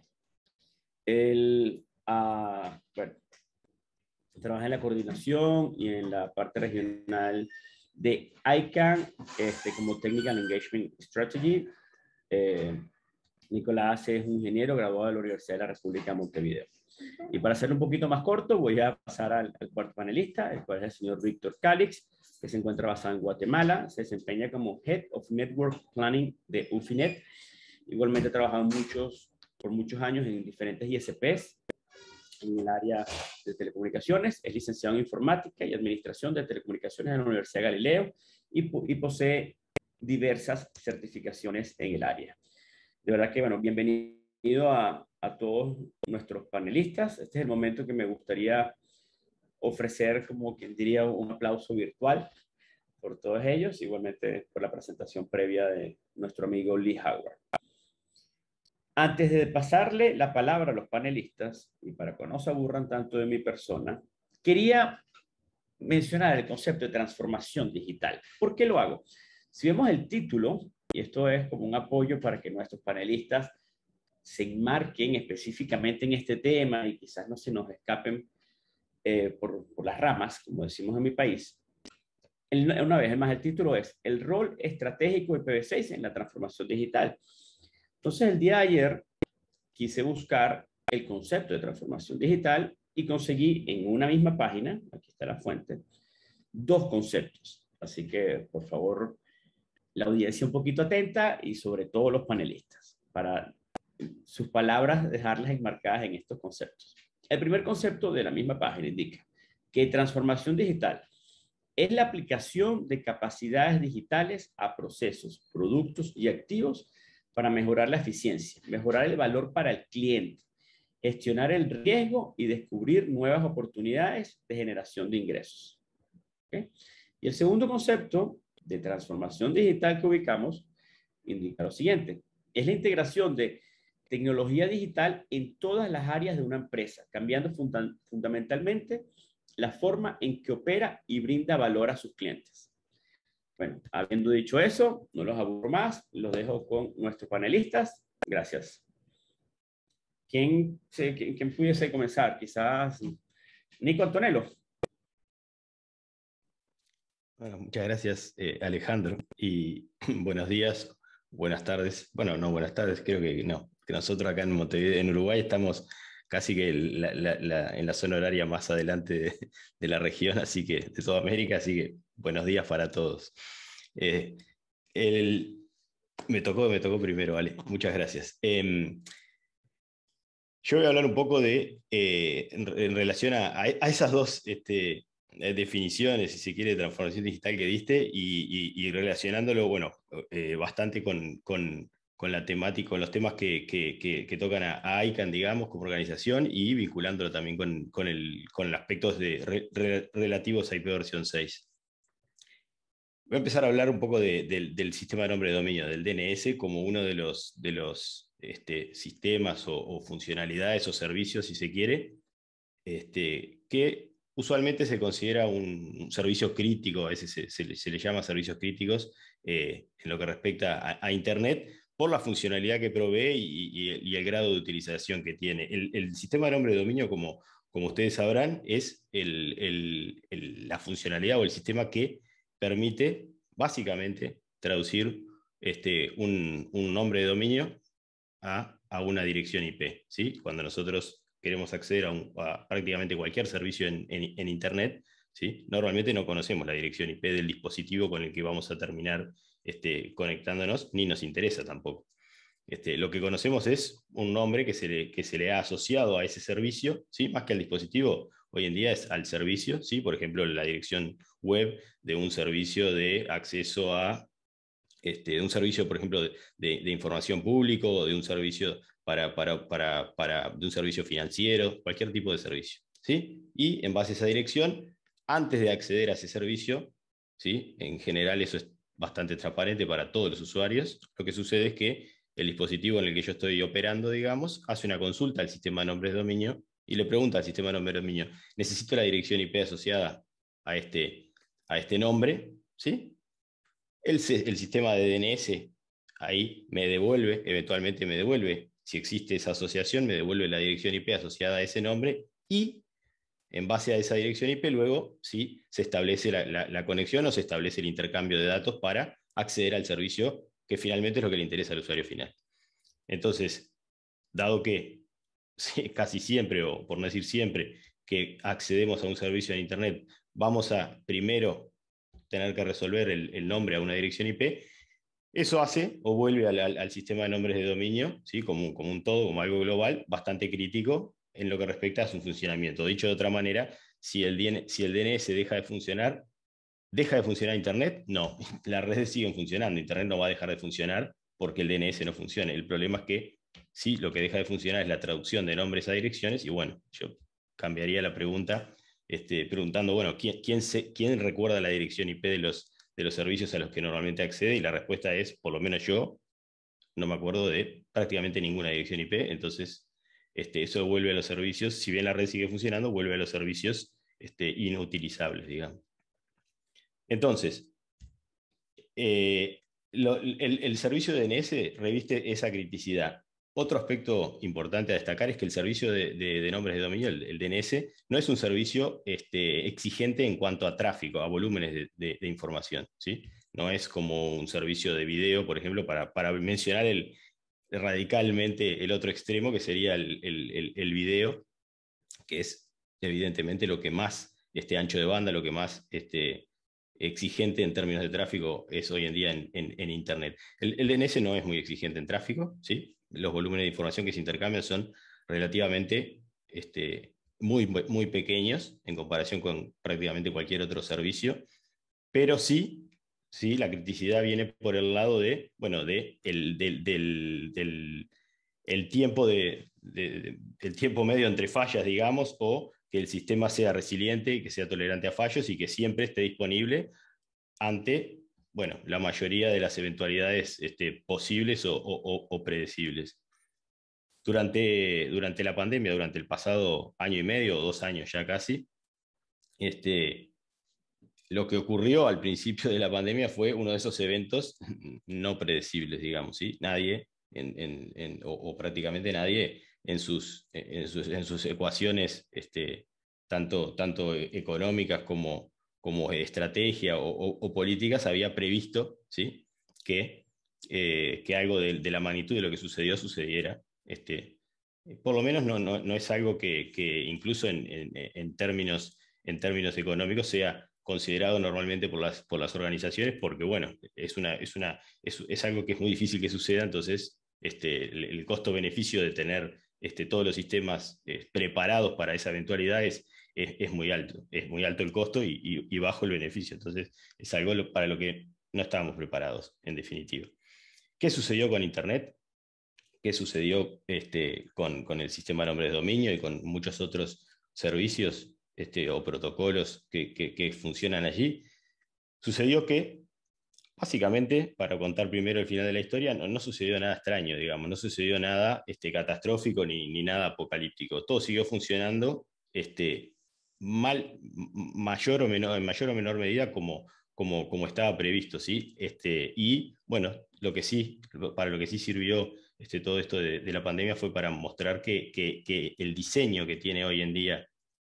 Él, uh, bueno, trabaja en la coordinación y en la parte regional de I CANN este, como Technical Engagement Strategy. Eh, Nicolás es un ingeniero graduado de la Universidad de la República de Montevideo. Y para hacerlo un poquito más corto, voy a pasar al, al cuarto panelista, el cual es el señor Víctor Calix, que se encuentra basado en Guatemala. Se desempeña como Head of Network Planning de UFINET. Igualmente ha trabajado muchos, por muchos años en diferentes I S Ps en el área de telecomunicaciones. Es licenciado en Informática y Administración de Telecomunicaciones en la Universidad de Galileo y, y posee diversas certificaciones en el área. De verdad que, bueno, bienvenido a, a todos nuestros panelistas. Este es el momento que me gustaría ofrecer, como quien diría, un aplauso virtual por todos ellos, igualmente por la presentación previa de nuestro amigo Lee Howard. Antes de pasarle la palabra a los panelistas, y para que no se aburran tanto de mi persona, quería mencionar el concepto de transformación digital. ¿Por qué lo hago? Si vemos el título, y esto es como un apoyo para que nuestros panelistas se enmarquen específicamente en este tema y quizás no se nos escapen eh, por, por las ramas, como decimos en mi país. El, una vez más, el título es El rol estratégico de I P v seis en la transformación digital. Entonces, el día de ayer quise buscar el concepto de transformación digital y conseguí en una misma página, aquí está la fuente, dos conceptos. Así que, por favor, la audiencia un poquito atenta y sobre todo los panelistas, para sus palabras dejarlas enmarcadas en estos conceptos. El primer concepto de la misma página indica que transformación digital es la aplicación de capacidades digitales a procesos, productos y activos para mejorar la eficiencia, mejorar el valor para el cliente, gestionar el riesgo y descubrir nuevas oportunidades de generación de ingresos. ¿Okay? Y el segundo concepto de transformación digital que ubicamos indica lo siguiente: es la integración de tecnología digital en todas las áreas de una empresa, cambiando funda fundamentalmente la forma en que opera y brinda valor a sus clientes. Bueno, habiendo dicho eso, no los aburro más, los dejo con nuestros panelistas. Gracias. ¿Quién, quién, quién pudiese comenzar? Quizás Nico Antonello. Bueno, muchas gracias, eh, Alejandro, y buenos días, buenas tardes. Bueno, no, buenas tardes, creo que no, que nosotros acá en Montevideo, en Uruguay, estamos casi que la, la, la, en la zona horaria más adelante de, de la región, así que de toda América, así que buenos días para todos. Eh, el, me tocó, me tocó primero, vale, muchas gracias. Eh, yo voy a hablar un poco de, eh, en, en relación a, a, a esas dos este, definiciones, si se quiere, de transformación digital que diste, y, y, y relacionándolo, bueno, eh, bastante con, con, con la temática, con los temas que, que, que, que tocan a, a I C A N, digamos, como organización, y vinculándolo también con, con, el, con aspectos de, re, re, relativos a I P versión seis. Voy a empezar a hablar un poco de, de, del sistema de nombre de dominio, del D N S, como uno de los, de los este, sistemas o, o funcionalidades o servicios, si se quiere, este, que usualmente se considera un, un servicio crítico, a veces se, se, se le llama servicios críticos eh, en lo que respecta a, a Internet, por la funcionalidad que provee y, y, y el grado de utilización que tiene. El, el sistema de nombre de dominio, como, como ustedes sabrán, es el, el, el, la funcionalidad o el sistema que permite básicamente traducir este, un, un nombre de dominio a, a una dirección I P. ¿Sí? Cuando nosotros queremos acceder a, un, a prácticamente cualquier servicio en, en, en Internet, ¿sí? Normalmente no conocemos la dirección I P del dispositivo con el que vamos a terminar este, conectándonos, ni nos interesa tampoco. Este, lo que conocemos es un nombre que se, le, que se le ha asociado a ese servicio, ¿sí? Más que al dispositivo, hoy en día es al servicio, ¿sí? Por ejemplo, la dirección web de un servicio de acceso a, este, de un servicio, por ejemplo, de, de, de información público, o de un servicio para, para, para, para, de un servicio financiero, cualquier tipo de servicio, ¿sí? Y en base a esa dirección, antes de acceder a ese servicio, ¿sí? En general eso es bastante transparente para todos los usuarios, lo que sucede es que el dispositivo en el que yo estoy operando, digamos, hace una consulta al sistema de nombres de dominio y le pregunta al sistema de nombres de dominio: necesito la dirección I P asociada a este, a este nombre, ¿sí? El, el sistema de D N S ahí me devuelve, eventualmente me devuelve, si existe esa asociación, me devuelve la dirección I P asociada a ese nombre, y en base a esa dirección I P luego sí se establece la, la, la conexión o se establece el intercambio de datos para acceder al servicio, que finalmente es lo que le interesa al usuario final. Entonces, dado que sí, casi siempre, o por no decir siempre, que accedemos a un servicio en Internet, vamos a primero tener que resolver el, el nombre a una dirección I P, eso hace o vuelve al, al, al sistema de nombres de dominio, ¿sí? como, un, como un todo, como algo global, bastante crítico en lo que respecta a su funcionamiento. Dicho de otra manera, si el, D N, si el D N S deja de funcionar, ¿deja de funcionar Internet? No, las redes siguen funcionando. Internet no va a dejar de funcionar porque el D N S no funcione. El problema es que sí, lo que deja de funcionar es la traducción de nombres a direcciones, y bueno, yo cambiaría la pregunta este, preguntando, bueno, ¿quién, quién, se, ¿quién recuerda la dirección I P de los, de los servicios a los que normalmente accede? Y la respuesta es, por lo menos yo, no me acuerdo de prácticamente ninguna dirección I P, entonces este, eso vuelve a los servicios, si bien la red sigue funcionando, vuelve a los servicios este, inutilizables, digamos. Entonces, eh, lo, el, el servicio de D N S reviste esa criticidad. Otro aspecto importante a destacar es que el servicio de, de, de nombres de dominio, el, el D N S, no es un servicio este, exigente en cuanto a tráfico, a volúmenes de, de, de información, ¿sí? No es como un servicio de video, por ejemplo, para, para mencionar el, radicalmente el otro extremo, que sería el, el, el, el video, que es evidentemente lo que más este, ancho de banda, lo que más este, exigente en términos de tráfico es hoy en día en, en, en Internet. El, el D N S no es muy exigente en tráfico, ¿sí? Los volúmenes de información que se intercambian son relativamente este, muy, muy pequeños en comparación con prácticamente cualquier otro servicio, pero sí, sí la criticidad viene por el lado de, bueno, de el, del, del, del el tiempo, de, de, de, el tiempo medio entre fallas, digamos, o que el sistema sea resiliente y que sea tolerante a fallos y que siempre esté disponible ante, bueno, la mayoría de las eventualidades este, posibles o, o, o predecibles. Durante, durante la pandemia, durante el pasado año y medio o dos años ya casi, este, lo que ocurrió al principio de la pandemia fue uno de esos eventos no predecibles, digamos, ¿sí? Nadie, en, en, en, o, o prácticamente nadie, en sus, en sus, en sus ecuaciones, este, tanto, tanto económicas como, como estrategia o, o, o políticas, había previsto, ¿sí? que, eh, que algo de, de la magnitud de lo que sucedió sucediera. Este, por lo menos no, no, no es algo que, que incluso en, en, en, términos, en términos económicos sea considerado normalmente por las, por las organizaciones, porque bueno, es, una, es, una, es, es algo que es muy difícil que suceda, entonces este, el, el costo-beneficio de tener este, todos los sistemas eh, preparados para esa eventualidad es, es, es muy alto, es muy alto el costo y, y, y bajo el beneficio, entonces es algo para lo que no estábamos preparados, en definitiva. ¿Qué sucedió con Internet? ¿Qué sucedió este, con, con el sistema de nombres de dominio y con muchos otros servicios este, o protocolos que, que, que funcionan allí? Sucedió que, básicamente, para contar primero el final de la historia, no, no sucedió nada extraño, digamos, no sucedió nada este, catastrófico ni, ni nada apocalíptico. Todo siguió funcionando este, mal, mayor o menor, en mayor o menor medida como, como, como estaba previsto, ¿sí? Este, y, bueno, lo que sí, para lo que sí sirvió este, todo esto de, de la pandemia fue para mostrar que, que, que el diseño que tiene hoy en día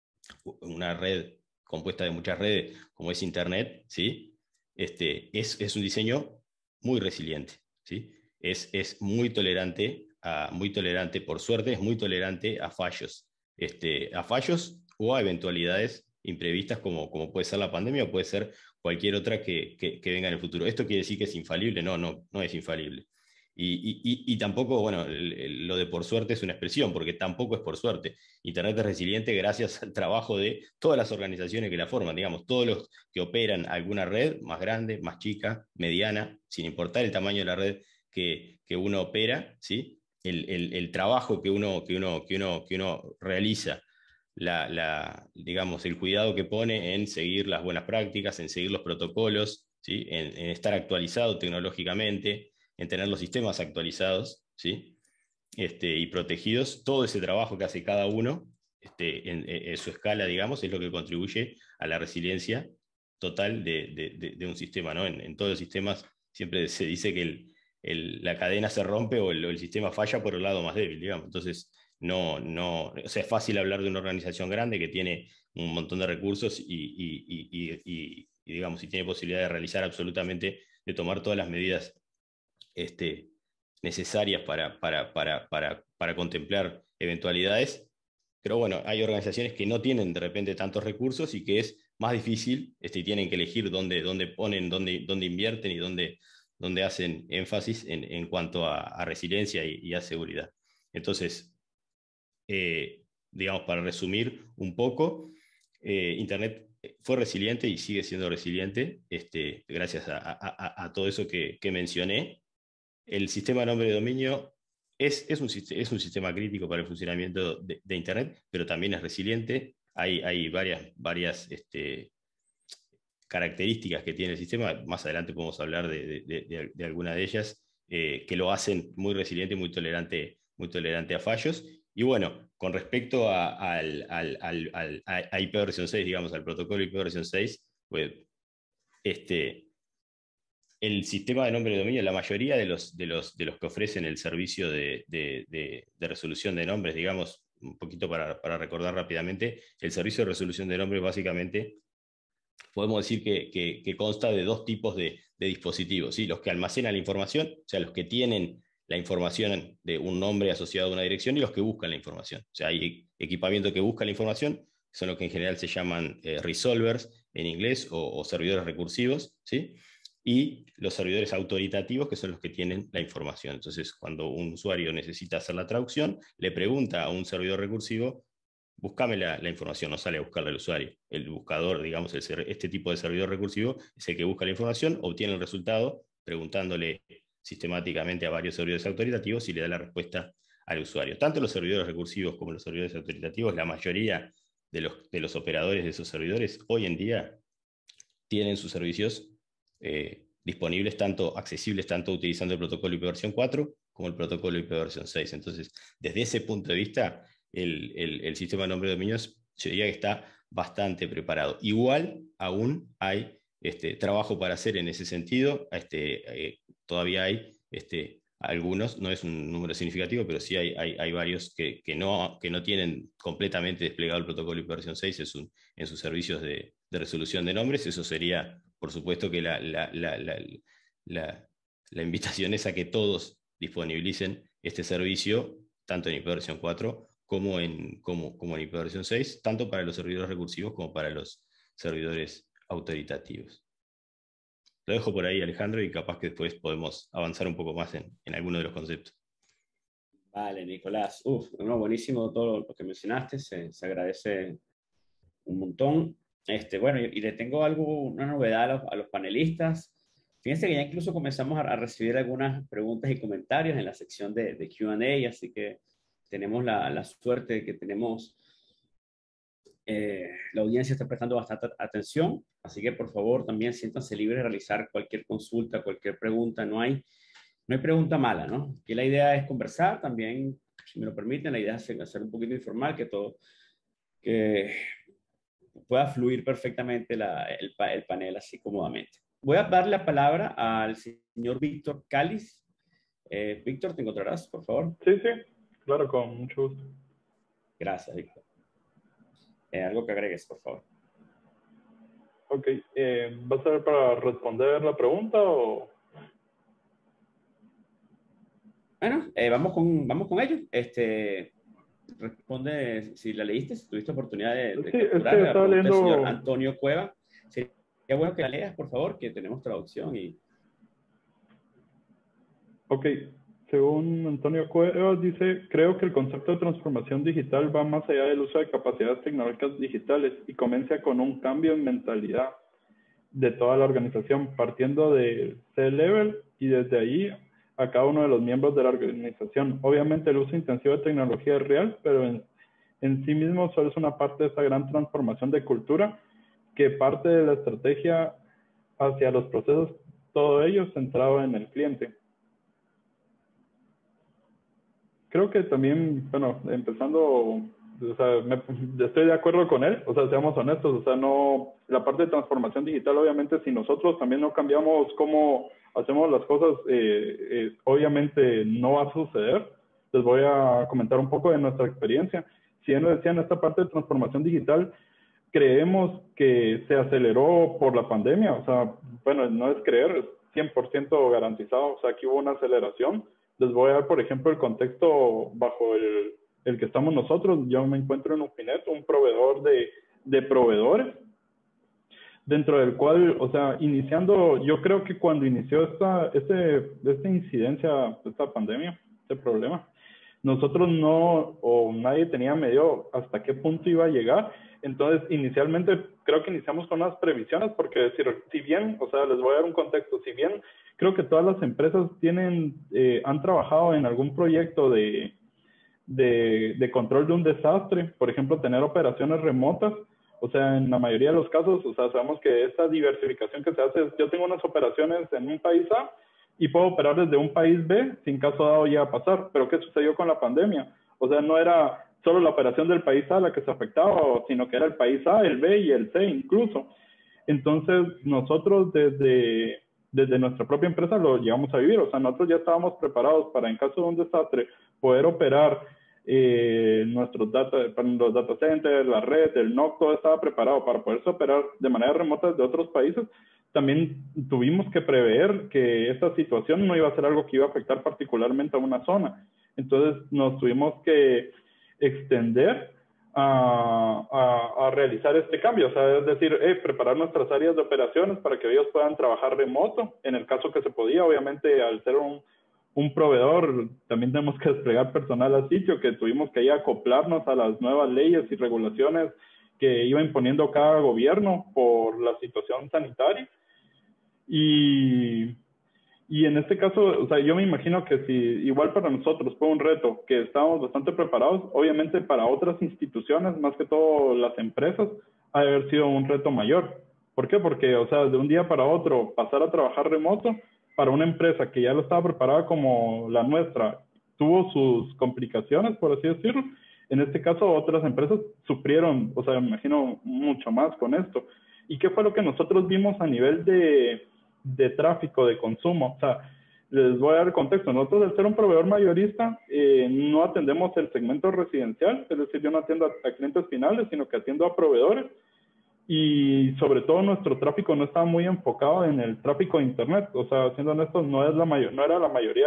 una red compuesta de muchas redes, como es Internet, ¿sí? Este, es, es un diseño muy resiliente, ¿sí? Es, es muy tolerante, a, muy tolerante, por suerte, es muy tolerante a fallos, este, a fallos o a eventualidades imprevistas como, como puede ser la pandemia o puede ser cualquier otra que, que, que venga en el futuro. ¿Esto quiere decir que es infalible? No, no, no es infalible. Y, y, y tampoco, bueno, el, el, lo de por suerte es una expresión, porque tampoco es por suerte. Internet es resiliente gracias al trabajo de todas las organizaciones que la forman, digamos, todos los que operan alguna red, más grande, más chica, mediana, sin importar el tamaño de la red que, que uno opera, ¿sí? El, el, el trabajo que uno, que uno, que uno, que uno realiza, la, la, digamos, el cuidado que pone en seguir las buenas prácticas, en seguir los protocolos, ¿sí? en, en estar actualizado tecnológicamente, en tener los sistemas actualizados, ¿sí? Este, y protegidos, todo ese trabajo que hace cada uno este, en, en su escala, digamos, es lo que contribuye a la resiliencia total de, de, de, de un sistema, ¿no? En, en todos los sistemas siempre se dice que el, el, la cadena se rompe o el, el sistema falla por el lado más débil, digamos. Entonces, no, no, o sea, es fácil hablar de una organización grande que tiene un montón de recursos y, y, y, y, y, y digamos, y tiene posibilidad de realizar absolutamente, de tomar todas las medidas Este, necesarias para, para, para, para, para contemplar eventualidades, pero bueno, hay organizaciones que no tienen de repente tantos recursos y que es más difícil este, y tienen que elegir dónde, dónde ponen, dónde, dónde invierten y dónde, dónde hacen énfasis en, en cuanto a, a resiliencia y, y a seguridad. Entonces, eh, digamos, para resumir un poco, eh, Internet fue resiliente y sigue siendo resiliente este, gracias a, a, a, a todo eso que, que mencioné. El sistema de nombre de dominio es, es, un, es un sistema crítico para el funcionamiento de, de Internet, pero también es resiliente. Hay, hay varias, varias este, características que tiene el sistema, más adelante podemos hablar de, de, de, de alguna de ellas, eh, que lo hacen muy resiliente, muy tolerante, muy tolerante a fallos, Y bueno, con respecto a, al, al, al, al, a I P versión seis, digamos, al protocolo I P versión seis, pues, este, el sistema de nombre de dominio, la mayoría de los, de los, de los que ofrecen el servicio de, de, de, de resolución de nombres, digamos, un poquito para, para recordar rápidamente, el servicio de resolución de nombres básicamente podemos decir que, que, que consta de dos tipos de, de dispositivos, ¿sí? Los que almacenan la información, o sea, los que tienen la información de un nombre asociado a una dirección, y los que buscan la información. O sea, hay equipamiento que busca la información, son los que en general se llaman eh, resolvers en inglés, o, o servidores recursivos, ¿sí? Y los servidores autoritativos, que son los que tienen la información. Entonces, cuando un usuario necesita hacer la traducción, le pregunta a un servidor recursivo, búscame la, la información, no sale a buscarla al usuario. El buscador, digamos, el, este tipo de servidor recursivo es el que busca la información, obtiene el resultado preguntándole sistemáticamente a varios servidores autoritativos y le da la respuesta al usuario. Tanto los servidores recursivos como los servidores autoritativos, la mayoría de los, de los operadores de esos servidores hoy en día tienen sus servicios eh, disponibles, tanto accesibles, tanto utilizando el protocolo I P versión cuatro como el protocolo I P versión seis. Entonces, desde ese punto de vista, el, el, el sistema de nombre de dominios, yo diría que está bastante preparado. Igual, aún hay este, trabajo para hacer en ese sentido. Este, eh, todavía hay este, algunos, no es un número significativo, pero sí hay, hay, hay varios que, que, no, que no tienen completamente desplegado el protocolo I P versión seis en, su, en sus servicios de, de resolución de nombres. Eso sería, por supuesto, que la, la, la, la, la, la invitación es a que todos disponibilicen este servicio, tanto en I P versión cuatro como en, como, como en I P versión seis, tanto para los servidores recursivos como para los servidores autoritativos. Lo dejo por ahí, Alejandro, y capaz que después podemos avanzar un poco más en, en alguno de los conceptos. Vale, Nicolás. Uf, no, buenísimo todo lo que mencionaste, se, se agradece un montón. Este, bueno, y, y le tengo algo, una novedad a los, a los panelistas. Fíjense que ya incluso comenzamos a, a recibir algunas preguntas y comentarios en la sección de, de Q and A, así que tenemos la, la suerte de que tenemos, eh, la audiencia está prestando bastante atención, así que por favor también siéntanse libres de realizar cualquier consulta, cualquier pregunta, no hay, no hay pregunta mala, ¿no? Aquí la idea es conversar, también, si me lo permiten, la idea es hacer un poquito informal, que todo, que pueda fluir perfectamente la, el, el panel así cómodamente. Voy a dar la palabra al señor Víctor Cáliz. Eh, Víctor, ¿te encontrarás, por favor? Sí, sí, claro, con mucho gusto. Gracias, Víctor. Eh, algo que agregues, por favor. Ok, eh, ¿va a ser para responder la pregunta o...? Bueno, eh, vamos, con, vamos con ello. Este, responde, si la leíste, si tuviste oportunidad de, de sí, capturar es que la estaba pregunta del leyendo... señor Antonio Cueva. Sería bueno que la leas, por favor, que tenemos traducción y... Ok, según Antonio Cuevas dice, creo que el concepto de transformación digital va más allá del uso de capacidades tecnológicas digitales y comienza con un cambio en mentalidad de toda la organización, partiendo del C-Level y desde ahí a cada uno de los miembros de la organización. Obviamente el uso intensivo de tecnología es real, pero en, en sí mismo solo es una parte de esta gran transformación de cultura que parte de la estrategia hacia los procesos, todo ello centrado en el cliente. Creo que también, bueno, empezando, o sea, me, estoy de acuerdo con él, o sea, seamos honestos, o sea, no, la parte de transformación digital, obviamente, si nosotros también no cambiamos cómo hacemos las cosas, eh, eh, obviamente no va a suceder. Les voy a comentar un poco de nuestra experiencia. Si bien lo decía, en esta parte de transformación digital, creemos que se aceleró por la pandemia, o sea, bueno, no es creer, es cien por ciento garantizado, o sea, aquí hubo una aceleración. Les voy a dar, por ejemplo, el contexto bajo el, el que estamos nosotros. Yo me encuentro en Ufinet, un proveedor de, de proveedores, dentro del cual, o sea, iniciando, yo creo que cuando inició esta, este, esta incidencia, esta pandemia, este problema, nosotros no, o nadie tenía medio hasta qué punto iba a llegar. Entonces, inicialmente, creo que iniciamos con unas previsiones, porque si, si bien, o sea, les voy a dar un contexto, si bien creo que todas las empresas tienen, eh, han trabajado en algún proyecto de, de, de control de un desastre, por ejemplo, tener operaciones remotas, o sea, en la mayoría de los casos, o sea, sabemos que esta diversificación que se hace es, yo tengo unas operaciones en un país A y puedo operar desde un país B, sin caso dado ya a pasar. Pero ¿qué sucedió con la pandemia? O sea, no era solo la operación del país A la que se afectaba, sino que era el país A, el B y el C incluso. Entonces, nosotros desde, desde nuestra propia empresa lo llevamos a vivir. O sea, nosotros ya estábamos preparados para, en caso de un desastre, poder operar eh, nuestros data, los data centers, la red, el N O C, todo estaba preparado para poderse operar de manera remota desde otros países. También tuvimos que prever que esta situación no iba a ser algo que iba a afectar particularmente a una zona. Entonces, nos tuvimos que extender a, a, a realizar este cambio, o sea, es decir, eh, preparar nuestras áreas de operaciones para que ellos puedan trabajar remoto, en el caso que se podía. Obviamente, al ser un, un proveedor, también tenemos que desplegar personal al sitio, que tuvimos que ahí acoplarnos a las nuevas leyes y regulaciones que iba imponiendo cada gobierno por la situación sanitaria. Y... Y en este caso, o sea, yo me imagino que si igual para nosotros fue un reto, que estábamos bastante preparados, obviamente para otras instituciones, más que todo las empresas, ha de haber sido un reto mayor. ¿Por qué? Porque, o sea, de un día para otro, pasar a trabajar remoto, para una empresa que ya lo estaba preparada como la nuestra, tuvo sus complicaciones, por así decirlo. En este caso, otras empresas sufrieron, o sea, me imagino mucho más con esto. ¿Y qué fue lo que nosotros vimos a nivel de... de tráfico, de consumo? O sea, les voy a dar contexto. Nosotros, al ser un proveedor mayorista, eh, no atendemos el segmento residencial, es decir, yo no atiendo a, a clientes finales, sino que atiendo a proveedores, y sobre todo nuestro tráfico no estaba muy enfocado en el tráfico de internet. O sea, siendo honestos, no, es la mayor, no era la mayoría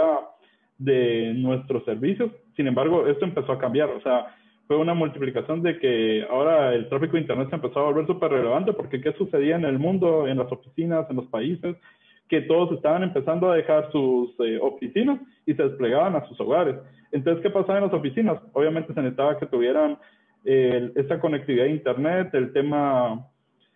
de nuestros servicios. Sin embargo, esto empezó a cambiar. O sea, fue una multiplicación de que ahora el tráfico de internet se empezó a volver súper relevante, porque ¿qué sucedía en el mundo, en las oficinas, en los países? Que todos estaban empezando a dejar sus eh, oficinas y se desplegaban a sus hogares. Entonces, ¿qué pasaba en las oficinas? Obviamente se necesitaba que tuvieran eh, esta conectividad a internet, el tema,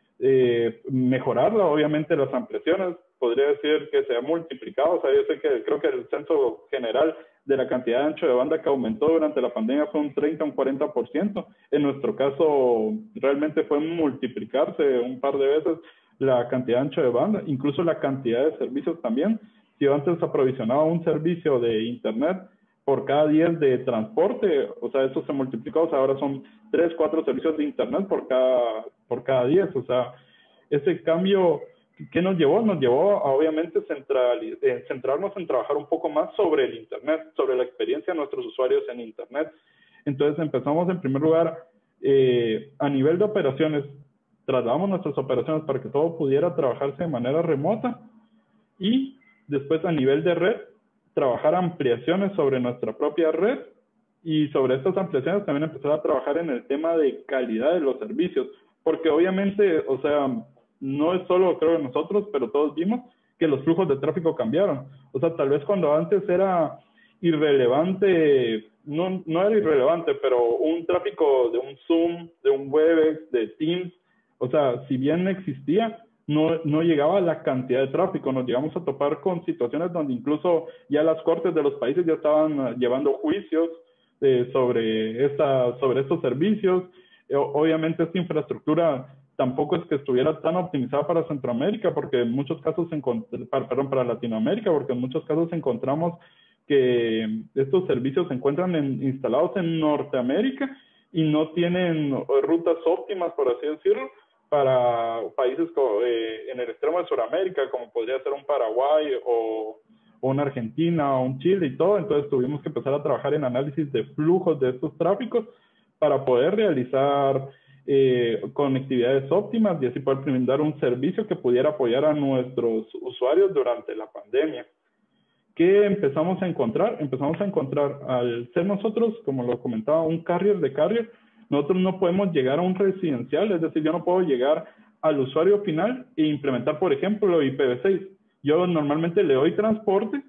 eh, mejorarla, obviamente las ampliaciones, podría decir que se ha multiplicado. O sea, yo sé que creo que el censo general de la cantidad de ancho de banda que aumentó durante la pandemia fue un treinta, un cuarenta por ciento. En nuestro caso, realmente fue multiplicarse un par de veces la cantidad de ancho de banda, incluso la cantidad de servicios también. Si yo antes aprovisionaba un servicio de internet por cada diez de transporte, o sea, eso se multiplicó. O sea, ahora son tres, cuatro servicios de internet por cada, por cada diez. O sea, ese cambio, ¿qué nos llevó? Nos llevó a, obviamente, central, eh, centrarnos en trabajar un poco más sobre el internet, sobre la experiencia de nuestros usuarios en internet. Entonces empezamos, en primer lugar, eh, a nivel de operaciones, trasladamos nuestras operaciones para que todo pudiera trabajarse de manera remota, y después, a nivel de red, trabajar ampliaciones sobre nuestra propia red, y sobre estas ampliaciones también empezar a trabajar en el tema de calidad de los servicios, porque obviamente, o sea, no es solo, creo, nosotros, pero todos vimos que los flujos de tráfico cambiaron. O sea, tal vez cuando antes era irrelevante, no, no era irrelevante, pero un tráfico de un Zoom, de un Webex, de Teams, o sea, si bien existía, no, no llegaba a la cantidad de tráfico. Nos llegamos a topar con situaciones donde incluso ya las cortes de los países ya estaban llevando juicios eh, sobre, esta, sobre estos servicios. Eh, obviamente esta infraestructura tampoco es que estuviera tan optimizada para Centroamérica, porque en muchos casos, para, perdón, para Latinoamérica, porque en muchos casos encontramos que estos servicios se encuentran en, instalados en Norteamérica y no tienen rutas óptimas, por así decirlo, para países como, eh, en el extremo de Sudamérica, como podría ser un Paraguay o, o una Argentina o un Chile y todo. Entonces tuvimos que empezar a trabajar en análisis de flujos de estos tráficos para poder realizar eh, conectividades óptimas y así poder brindar un servicio que pudiera apoyar a nuestros usuarios durante la pandemia. ¿Qué empezamos a encontrar? Empezamos a encontrar, al ser nosotros, como lo comentaba, un carrier de carrier, nosotros no podemos llegar a un residencial, es decir, yo no puedo llegar al usuario final e implementar, por ejemplo, I P v seis. Yo normalmente le doy transporte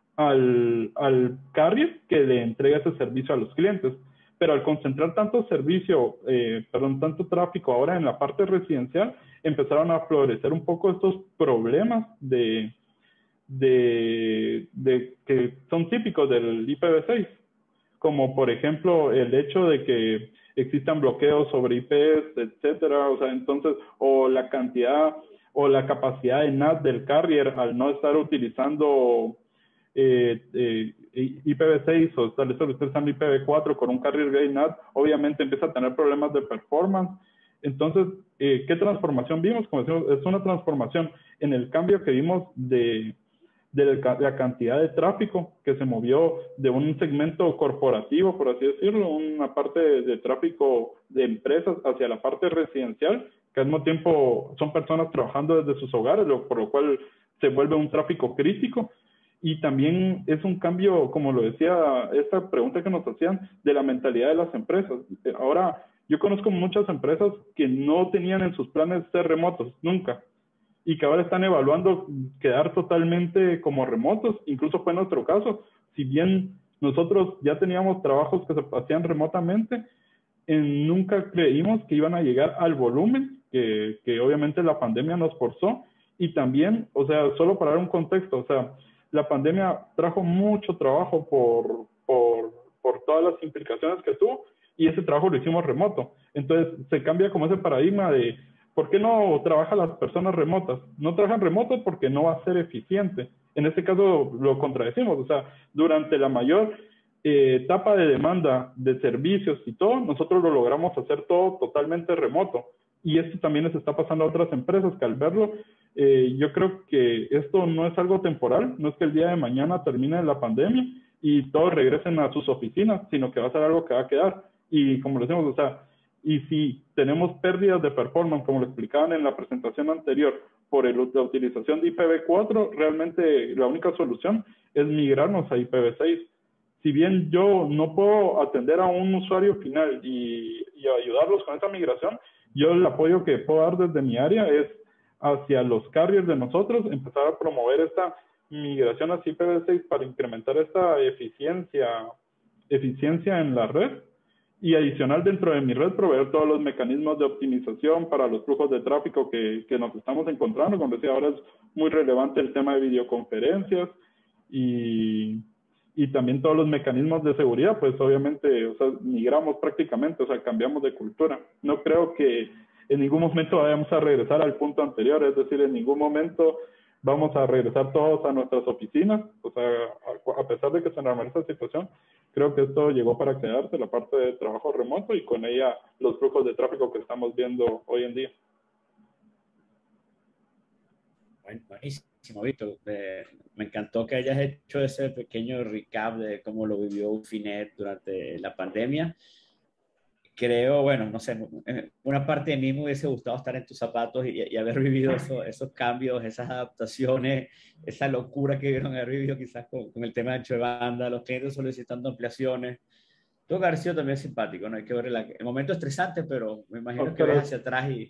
al, al carrier que le entrega ese servicio a los clientes, pero al concentrar tanto servicio, eh, perdón, tanto tráfico ahora en la parte residencial, empezaron a florecer un poco estos problemas de, de, de que son típicos del I P v seis, como por ejemplo el hecho de que existan bloqueos sobre I Ps, etcétera. O sea, entonces, o la cantidad o la capacidad de N A T del carrier al no estar utilizando eh, eh, I P v seis o tal vez utilizando I P v cuatro con un carrier grade N A T, obviamente empieza a tener problemas de performance. Entonces, eh, ¿qué transformación vimos? Como decimos, es una transformación en el cambio que vimos de, de la cantidad de tráfico que se movió de un segmento corporativo, por así decirlo, una parte de, de tráfico de empresas hacia la parte residencial, que al mismo tiempo son personas trabajando desde sus hogares, por lo cual se vuelve un tráfico crítico. Y también es un cambio, como lo decía, esta pregunta que nos hacían, de la mentalidad de las empresas. Ahora, yo conozco muchas empresas que no tenían en sus planes ser remotos, nunca, y que ahora están evaluando quedar totalmente como remotos. Incluso fue nuestro caso. Si bien nosotros ya teníamos trabajos que se hacían remotamente, en, nunca creímos que iban a llegar al volumen que, que obviamente la pandemia nos forzó. Y también, o sea, solo para dar un contexto, o sea, la pandemia trajo mucho trabajo por, por, por todas las implicaciones que tuvo, y ese trabajo lo hicimos remoto. Entonces se cambia como ese paradigma de ¿por qué no trabajan las personas remotas? No trabajan remoto porque no va a ser eficiente. En este caso lo contradecimos, o sea, durante la mayor eh, etapa de demanda de servicios y todo, nosotros lo logramos hacer todo totalmente remoto. Y esto también les está pasando a otras empresas que al verlo, eh, yo creo que esto no es algo temporal, no es que el día de mañana termine la pandemia y todos regresen a sus oficinas, sino que va a ser algo que va a quedar. Y como lo decimos, o sea, y si tenemos pérdidas de performance, como lo explicaban en la presentación anterior, por el, la utilización de I P v cuatro, realmente la única solución es migrarnos a I P v seis. Si bien yo no puedo atender a un usuario final y, y ayudarlos con esa migración, yo el apoyo que puedo dar desde mi área es hacia los carriers de nosotros, empezar a promover esta migración hacia I P v seis para incrementar esta eficiencia, eficiencia en la red. Y adicional, dentro de mi red, proveer todos los mecanismos de optimización para los flujos de tráfico que, que nos estamos encontrando. Como decía, ahora es muy relevante el tema de videoconferencias y, y también todos los mecanismos de seguridad, pues obviamente, o sea, migramos prácticamente, o sea, cambiamos de cultura. No creo que en ningún momento vayamos a regresar al punto anterior, es decir, en ningún momento vamos a regresar todos a nuestras oficinas. O sea, a, a pesar de que se normaliza la situación, creo que esto llegó para quedarse, la parte de trabajo remoto, y con ella los flujos de tráfico que estamos viendo hoy en día. Bueno, buenísimo, Víctor. Eh, me encantó que hayas hecho ese pequeño recap de cómo lo vivió Ufinet durante la pandemia. Creo, bueno, no sé, una parte de mí me hubiese gustado estar en tus zapatos y, y haber vivido eso, esos cambios, esas adaptaciones, esa locura que vieron haber vivido quizás con, con el tema de ancho de banda, los clientes solicitando ampliaciones. Tuvo que haber sido también simpático, ¿no? Hay que ver el, el momento estresante, pero me imagino que ves hacia atrás y...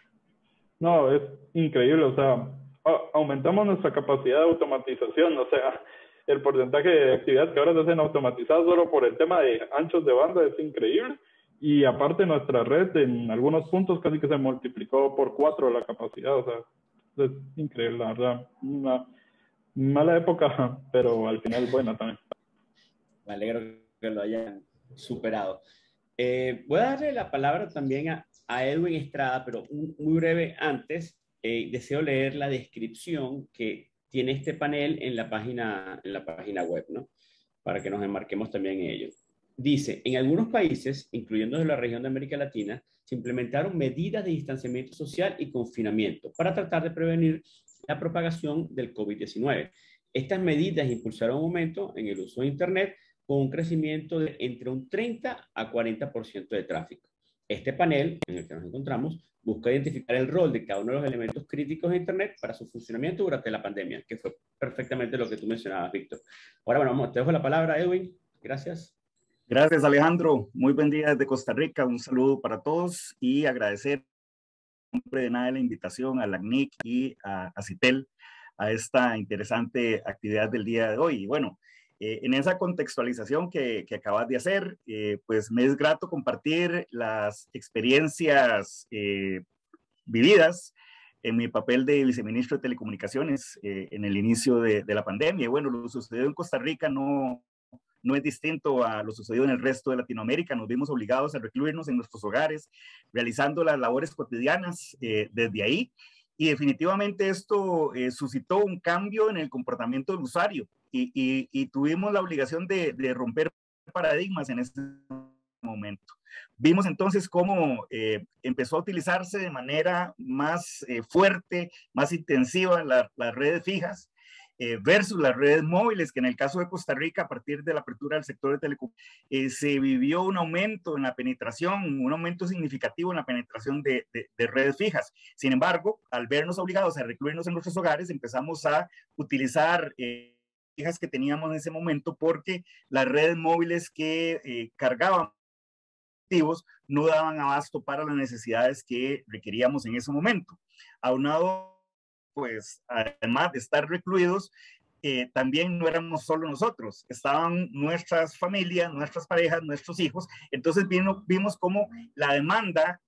No, es increíble, o sea, aumentamos nuestra capacidad de automatización, o sea, el porcentaje de actividades que ahora se hacen automatizadas solo por el tema de anchos de banda es increíble. Y aparte nuestra red en algunos puntos casi que se multiplicó por cuatro la capacidad, o sea, es increíble, la verdad. Una mala época, pero al final buena también. Me alegro que lo hayan superado. Eh, voy a darle la palabra también a, a Edwin Estrada, pero un, muy breve antes, eh, deseo leer la descripción que tiene este panel en la página, en la página web, ¿no? Para que nos enmarquemos también en ello. Dice, en algunos países, incluyendo la región de América Latina, se implementaron medidas de distanciamiento social y confinamiento para tratar de prevenir la propagación del COVID diecinueve. Estas medidas impulsaron un aumento en el uso de Internet con un crecimiento de entre un treinta a cuarenta por ciento de tráfico. Este panel, en el que nos encontramos, busca identificar el rol de cada uno de los elementos críticos de Internet para su funcionamiento durante la pandemia, que fue perfectamente lo que tú mencionabas, Víctor. Ahora, bueno, te dejo la palabra, Edwin. Gracias. Gracias, Alejandro. Muy buen día desde Costa Rica. Un saludo para todos y agradecer en nombre de nada la invitación a la C N I C y a, a CITEL a esta interesante actividad del día de hoy. Y bueno, eh, en esa contextualización que, que acabas de hacer, eh, pues me es grato compartir las experiencias eh, vividas en mi papel de viceministro de Telecomunicaciones eh, en el inicio de, de la pandemia. Y bueno, lo sucedido en Costa Rica no... no es distinto a lo sucedido en el resto de Latinoamérica. Nos vimos obligados a recluirnos en nuestros hogares, realizando las labores cotidianas eh, desde ahí. Y definitivamente esto eh, suscitó un cambio en el comportamiento del usuario. y, y, y tuvimos la obligación de, de romper paradigmas en este momento. Vimos entonces cómo eh, empezó a utilizarse de manera más eh, fuerte, más intensiva la, las redes fijas eh, versus las redes móviles, que en el caso de Costa Rica, a partir de la apertura del sector de telecomunicaciones, eh, se vivió un aumento en la penetración, un aumento significativo en la penetración de, de, de redes fijas. Sin embargo, al vernos obligados a recluirnos en nuestros hogares, empezamos a utilizar eh, fijas que teníamos en ese momento, porque las redes móviles que eh, cargaban no daban abasto para las necesidades que requeríamos en ese momento. Aunado, pues, además de estar recluidos, eh, también no éramos solo nosotros, estaban nuestras familias, nuestras parejas, nuestros hijos. Entonces vino, vimos cómo la demanda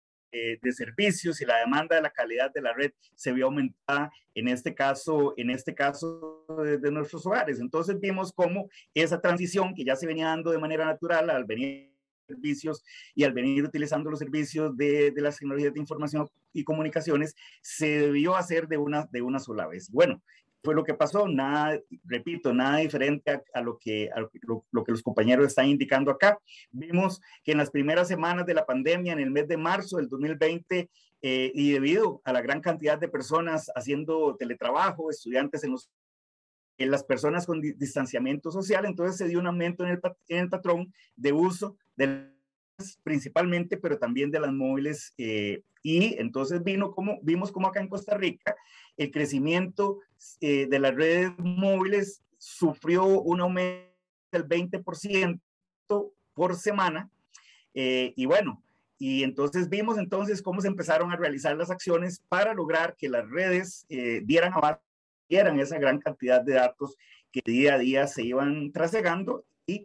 eh, de servicios y la demanda de la calidad de la red se vio aumentada, en este caso, en este caso de, de nuestros hogares. Entonces vimos cómo esa transición que ya se venía dando de manera natural al venir servicios y al venir utilizando los servicios de, de las tecnologías de información y comunicaciones, se debió hacer de una, de una sola vez. Bueno, fue lo que pasó, nada, repito, nada diferente a, a, lo, que, a lo, lo, lo que los compañeros están indicando acá. Vimos que en las primeras semanas de la pandemia, en el mes de marzo del dos mil veinte, eh, y debido a la gran cantidad de personas haciendo teletrabajo, estudiantes en los en las personas con di distanciamiento social, entonces se dio un aumento en el, en el patrón de uso de las, principalmente, pero también de las móviles, eh, y entonces vino como, vimos como acá en Costa Rica el crecimiento eh, de las redes móviles sufrió un aumento del veinte por ciento por semana, eh, y bueno, y entonces vimos entonces cómo se empezaron a realizar las acciones para lograr que las redes eh, dieran abasto, eran esa gran cantidad de datos que día a día se iban trasegando y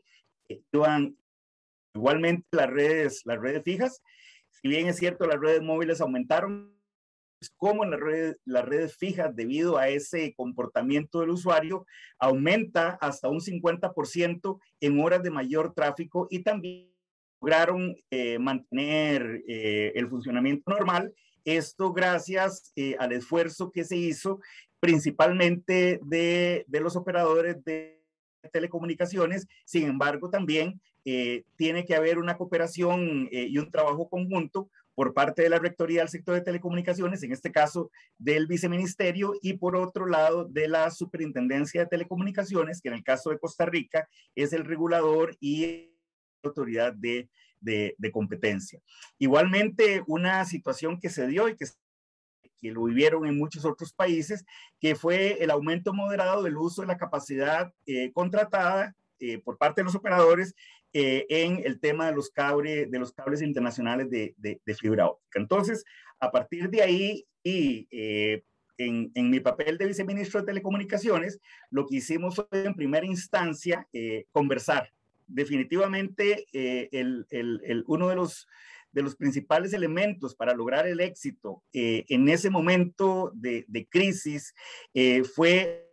iban igualmente las redes, las redes fijas. Si bien es cierto, las redes móviles aumentaron, como en las redes, las redes fijas, debido a ese comportamiento del usuario, aumenta hasta un cincuenta por ciento en horas de mayor tráfico, y también lograron eh, mantener eh, el funcionamiento normal. Esto gracias eh, al esfuerzo que se hizo principalmente de, de los operadores de telecomunicaciones. Sin embargo, también eh, tiene que haber una cooperación eh, y un trabajo conjunto por parte de la Rectoría del sector de telecomunicaciones, en este caso del Viceministerio, y por otro lado de la Superintendencia de Telecomunicaciones, que en el caso de Costa Rica es el regulador y autoridad de, de, de competencia. Igualmente, una situación que se dio y que que lo vivieron en muchos otros países, que fue el aumento moderado del uso de la capacidad eh, contratada eh, por parte de los operadores eh, en el tema de los, cable, de los cables internacionales de, de, de fibra óptica. Entonces, a partir de ahí, y eh, en, en mi papel de viceministro de Telecomunicaciones, lo que hicimos fue en primera instancia eh, conversar. Definitivamente, eh, el, el, el, uno de los de los principales elementos para lograr el éxito eh, en ese momento de, de crisis eh, fue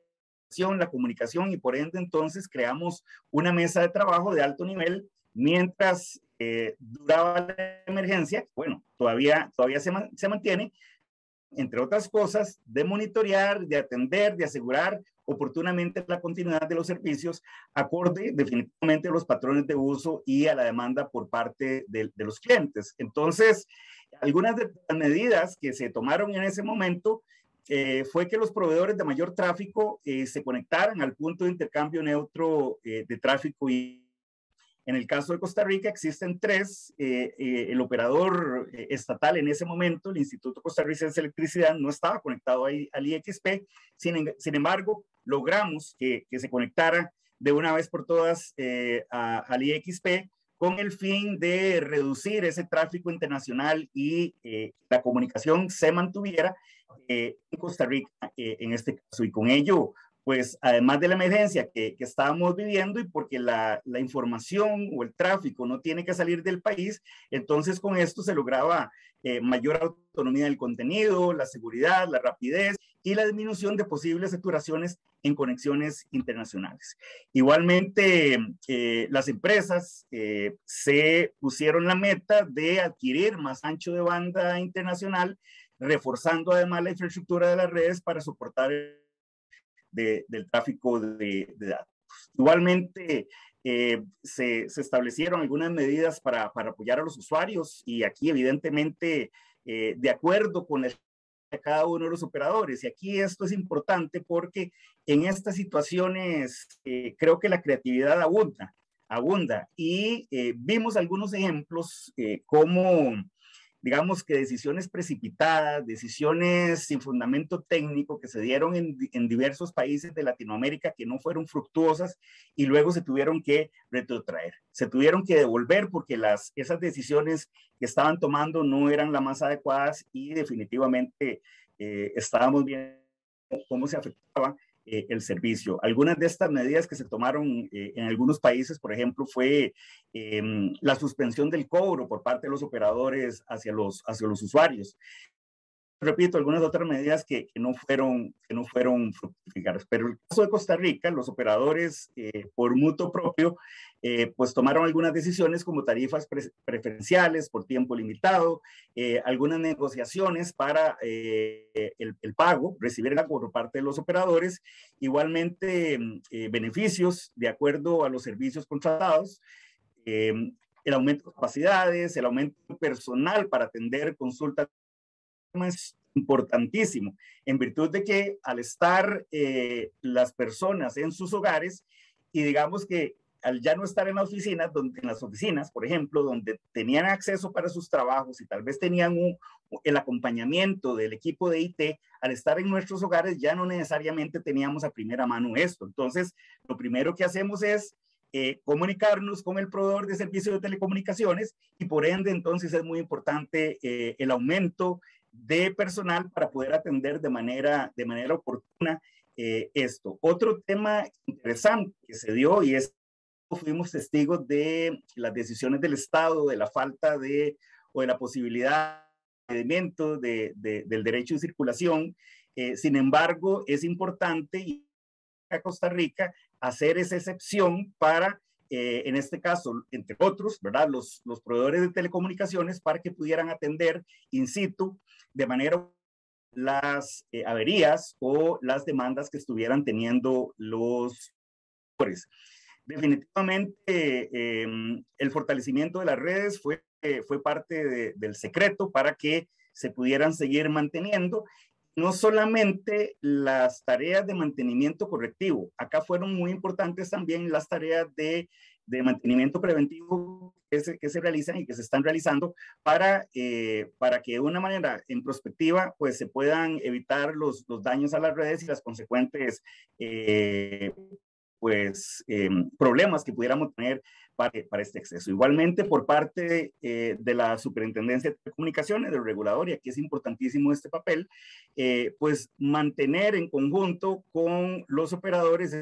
la comunicación, y por ende entonces creamos una mesa de trabajo de alto nivel mientras eh, duraba la emergencia. Bueno, todavía, todavía se, man, se mantiene, entre otras cosas, de monitorear, de atender, de asegurar oportunamente la continuidad de los servicios, acorde definitivamente a los patrones de uso y a la demanda por parte de, de los clientes. Entonces, algunas de las medidas que se tomaron en ese momento eh, fue que los proveedores de mayor tráfico eh, se conectaran al punto de intercambio neutro eh, de tráfico. Y en el caso de Costa Rica existen tres. Eh, eh, el operador eh, estatal en ese momento, el Instituto Costarricense de Electricidad, no estaba conectado ahí, al I X P. Sin, sin embargo, logramos que, que se conectara de una vez por todas eh, a, al I X P, con el fin de reducir ese tráfico internacional y eh, la comunicación se mantuviera eh, en Costa Rica eh, en este caso. Y con ello, pues además de la emergencia que, que estábamos viviendo, y porque la, la información o el tráfico no tiene que salir del país, entonces con esto se lograba eh, mayor autonomía del contenido, la seguridad, la rapidez y la disminución de posibles saturaciones en conexiones internacionales. Igualmente, eh, las empresas eh, se pusieron la meta de adquirir más ancho de banda internacional, reforzando además la infraestructura de las redes para soportar de, del tráfico de, de datos. Igualmente, eh, se, se establecieron algunas medidas para, para apoyar a los usuarios y aquí evidentemente eh, de acuerdo con el de cada uno de los operadores. Y aquí esto es importante porque en estas situaciones eh, creo que la creatividad abunda, abunda y eh, vimos algunos ejemplos eh, como, digamos que decisiones precipitadas, decisiones sin fundamento técnico que se dieron en, en diversos países de Latinoamérica que no fueron fructuosas y luego se tuvieron que retrotraer. Se tuvieron que devolver porque las, esas decisiones que estaban tomando no eran las más adecuadas y definitivamente eh, estábamos viendo cómo se afectaba eh, el servicio. Algunas de estas medidas que se tomaron eh, en algunos países, por ejemplo, fue eh, la suspensión del cobro por parte de los operadores hacia los, hacia los usuarios. Repito, algunas otras medidas que, que, no fueron, que no fueron fructificadas. Pero en el caso de Costa Rica, los operadores, eh, por mutuo propio, eh, pues tomaron algunas decisiones como tarifas pre preferenciales por tiempo limitado, eh, algunas negociaciones para eh, el, el pago, recibir el pago por parte de los operadores, igualmente eh, beneficios de acuerdo a los servicios contratados, eh, el aumento de capacidades, el aumento personal para atender consultas es importantísimo, en virtud de que al estar eh, las personas en sus hogares y digamos que al ya no estar en las oficinas, donde, en las oficinas, por ejemplo, donde tenían acceso para sus trabajos y tal vez tenían un, el acompañamiento del equipo de I T, al estar en nuestros hogares ya no necesariamente teníamos a primera mano esto. Entonces, lo primero que hacemos es Eh, comunicarnos con el proveedor de servicios de telecomunicaciones y por ende entonces es muy importante eh, el aumento de personal para poder atender de manera, de manera oportuna eh, esto. Otro tema interesante que se dio y es fuimos testigos de las decisiones del Estado, de la falta de o de la posibilidad de, de, de del derecho de circulación. Eh, sin embargo, es importante y a Costa Rica hacer esa excepción para, eh, en este caso, entre otros, ¿verdad? Los, los proveedores de telecomunicaciones para que pudieran atender in situ de manera las eh, averías o las demandas que estuvieran teniendo los proveedores. Definitivamente, eh, el fortalecimiento de las redes fue, eh, fue parte de, del secreto para que se pudieran seguir manteniendo. No solamente las tareas de mantenimiento correctivo, acá fueron muy importantes también las tareas de, de mantenimiento preventivo que se, que se realizan y que se están realizando para, eh, para que de una manera en prospectiva pues se puedan evitar los, los daños a las redes y las consecuentes eh, pues, eh, problemas que pudiéramos tener para, para este acceso. Igualmente, por parte eh, de la Superintendencia de Telecomunicaciones, del regulador, y aquí es importantísimo este papel, eh, pues mantener en conjunto con los operadores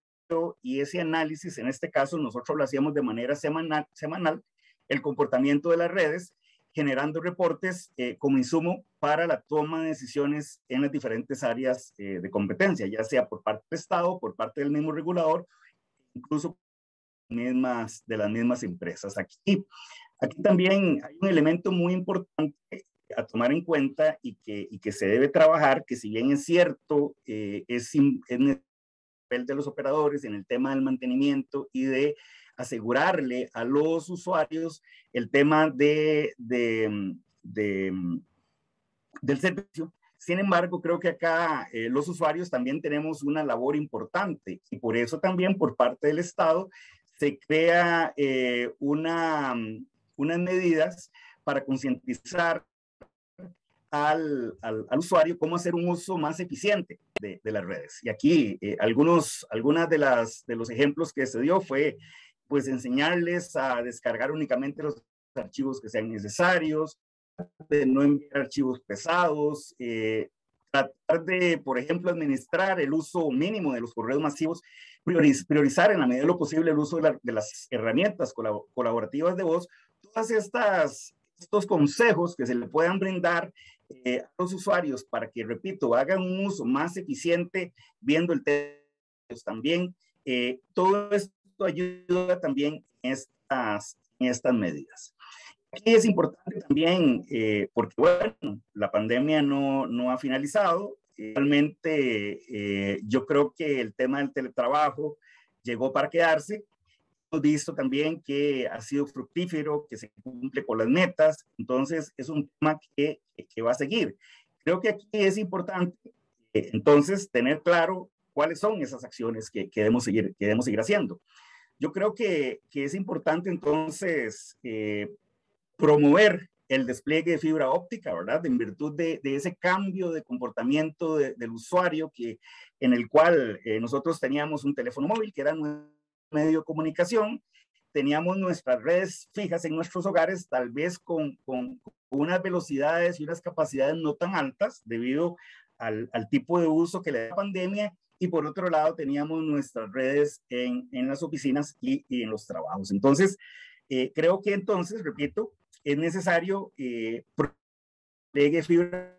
y ese análisis, en este caso nosotros lo hacíamos de manera semanal, semanal el comportamiento de las redes, generando reportes eh, como insumo para la toma de decisiones en las diferentes áreas eh, de competencia, ya sea por parte del Estado, por parte del mismo regulador, incluso mismas, de las mismas empresas. Aquí, aquí también hay un elemento muy importante a tomar en cuenta y que, y que se debe trabajar, que si bien es cierto, eh, es, es en el papel de los operadores en el tema del mantenimiento y de asegurarle a los usuarios el tema de, de, de, del servicio. Sin embargo, creo que acá eh, los usuarios también tenemos una labor importante y por eso también por parte del Estado se crea eh, una, unas medidas para concientizar al, al, al usuario cómo hacer un uso más eficiente de, de las redes. Y aquí eh, algunos algunas de, las, de los ejemplos que se dio fue pues enseñarles a descargar únicamente los archivos que sean necesarios, de no enviar archivos pesados, eh, tratar de, por ejemplo, administrar el uso mínimo de los correos masivos, prioriz priorizar en la medida de lo posible el uso de, la, de las herramientas colab colaborativas de voz, todas estas estos consejos que se le puedan brindar eh, a los usuarios para que, repito, hagan un uso más eficiente viendo el texto también. Eh, todo esto ayuda también en estas, en estas medidas. Aquí es importante también, eh, porque bueno, la pandemia no, no ha finalizado, Igualmente, eh, yo creo que el tema del teletrabajo llegó para quedarse. Hemos visto también que ha sido fructífero, que se cumple con las metas, entonces es un tema que, que va a seguir. Creo que aquí es importante, eh, entonces, tener claro cuáles son esas acciones que, que, debemos, seguir, que debemos seguir haciendo. Yo creo que, que es importante, entonces, eh, promover el despliegue de fibra óptica, ¿verdad? En virtud de, de ese cambio de comportamiento de, del usuario que, en el cual eh, nosotros teníamos un teléfono móvil, que era nuestro medio de comunicación, teníamos nuestras redes fijas en nuestros hogares, tal vez con, con, con unas velocidades y unas capacidades no tan altas debido al, al tipo de uso que le da la pandemia, y por otro lado teníamos nuestras redes en, en las oficinas y, y en los trabajos. Entonces, eh, creo que entonces, repito, es necesario eh, despliegue fibra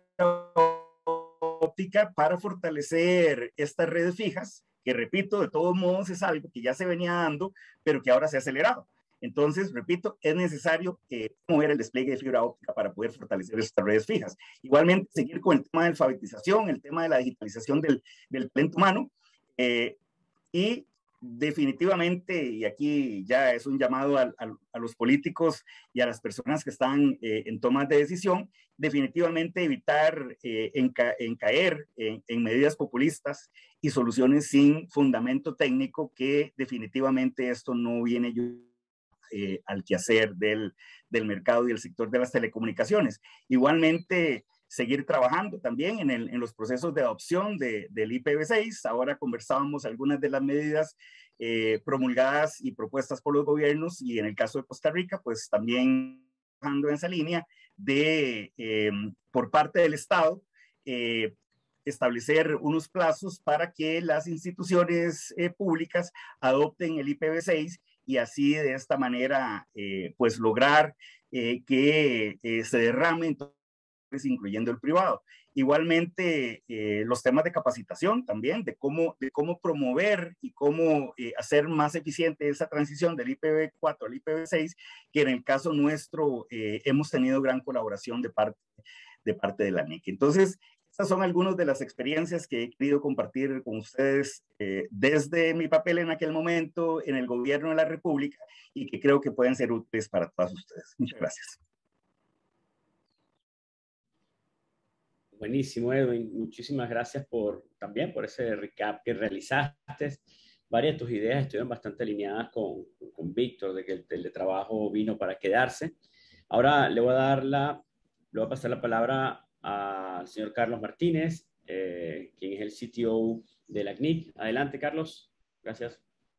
óptica para fortalecer estas redes fijas, que repito, de todos modos es algo que ya se venía dando, pero que ahora se ha acelerado. Entonces, repito, es necesario eh, mover el despliegue de fibra óptica para poder fortalecer estas redes fijas. Igualmente, seguir con el tema de alfabetización, el tema de la digitalización del, del talento humano, eh, y definitivamente, y aquí ya es un llamado a, a, a los políticos y a las personas que están eh, en tomas de decisión, definitivamente evitar eh, en, ca en caer en, en medidas populistas y soluciones sin fundamento técnico, que definitivamente esto no viene eh, al quehacer del, del mercado y el sector de las telecomunicaciones. Igualmente, seguir trabajando también en, el, en los procesos de adopción de, del I P v seis. Ahora conversábamos algunas de las medidas eh, promulgadas y propuestas por los gobiernos, y en el caso de Costa Rica, pues también trabajando en esa línea de, eh, por parte del Estado, eh, establecer unos plazos para que las instituciones eh, públicas adopten el I P v seis, y así de esta manera eh, pues lograr eh, que eh, se derrame entonces, incluyendo el privado. Igualmente, eh, los temas de capacitación también, de cómo, de cómo promover y cómo eh, hacer más eficiente esa transición del I P v cuatro al I P v seis, que en el caso nuestro eh, hemos tenido gran colaboración de parte de, parte de la N I C. Entonces, estas son algunas de las experiencias que he querido compartir con ustedes eh, desde mi papel en aquel momento en el gobierno de la República, y que creo que pueden ser útiles para todos ustedes. Muchas gracias. Buenísimo, Edwin. Muchísimas gracias por, también por ese recap que realizaste. Varias de tus ideas estuvieron bastante alineadas con, con Víctor, de que el teletrabajo vino para quedarse. Ahora le voy a dar la, le voy a pasar la palabra al señor Carlos Martínez, eh, quien es el C T O de la C N I C. Adelante, Carlos. Gracias.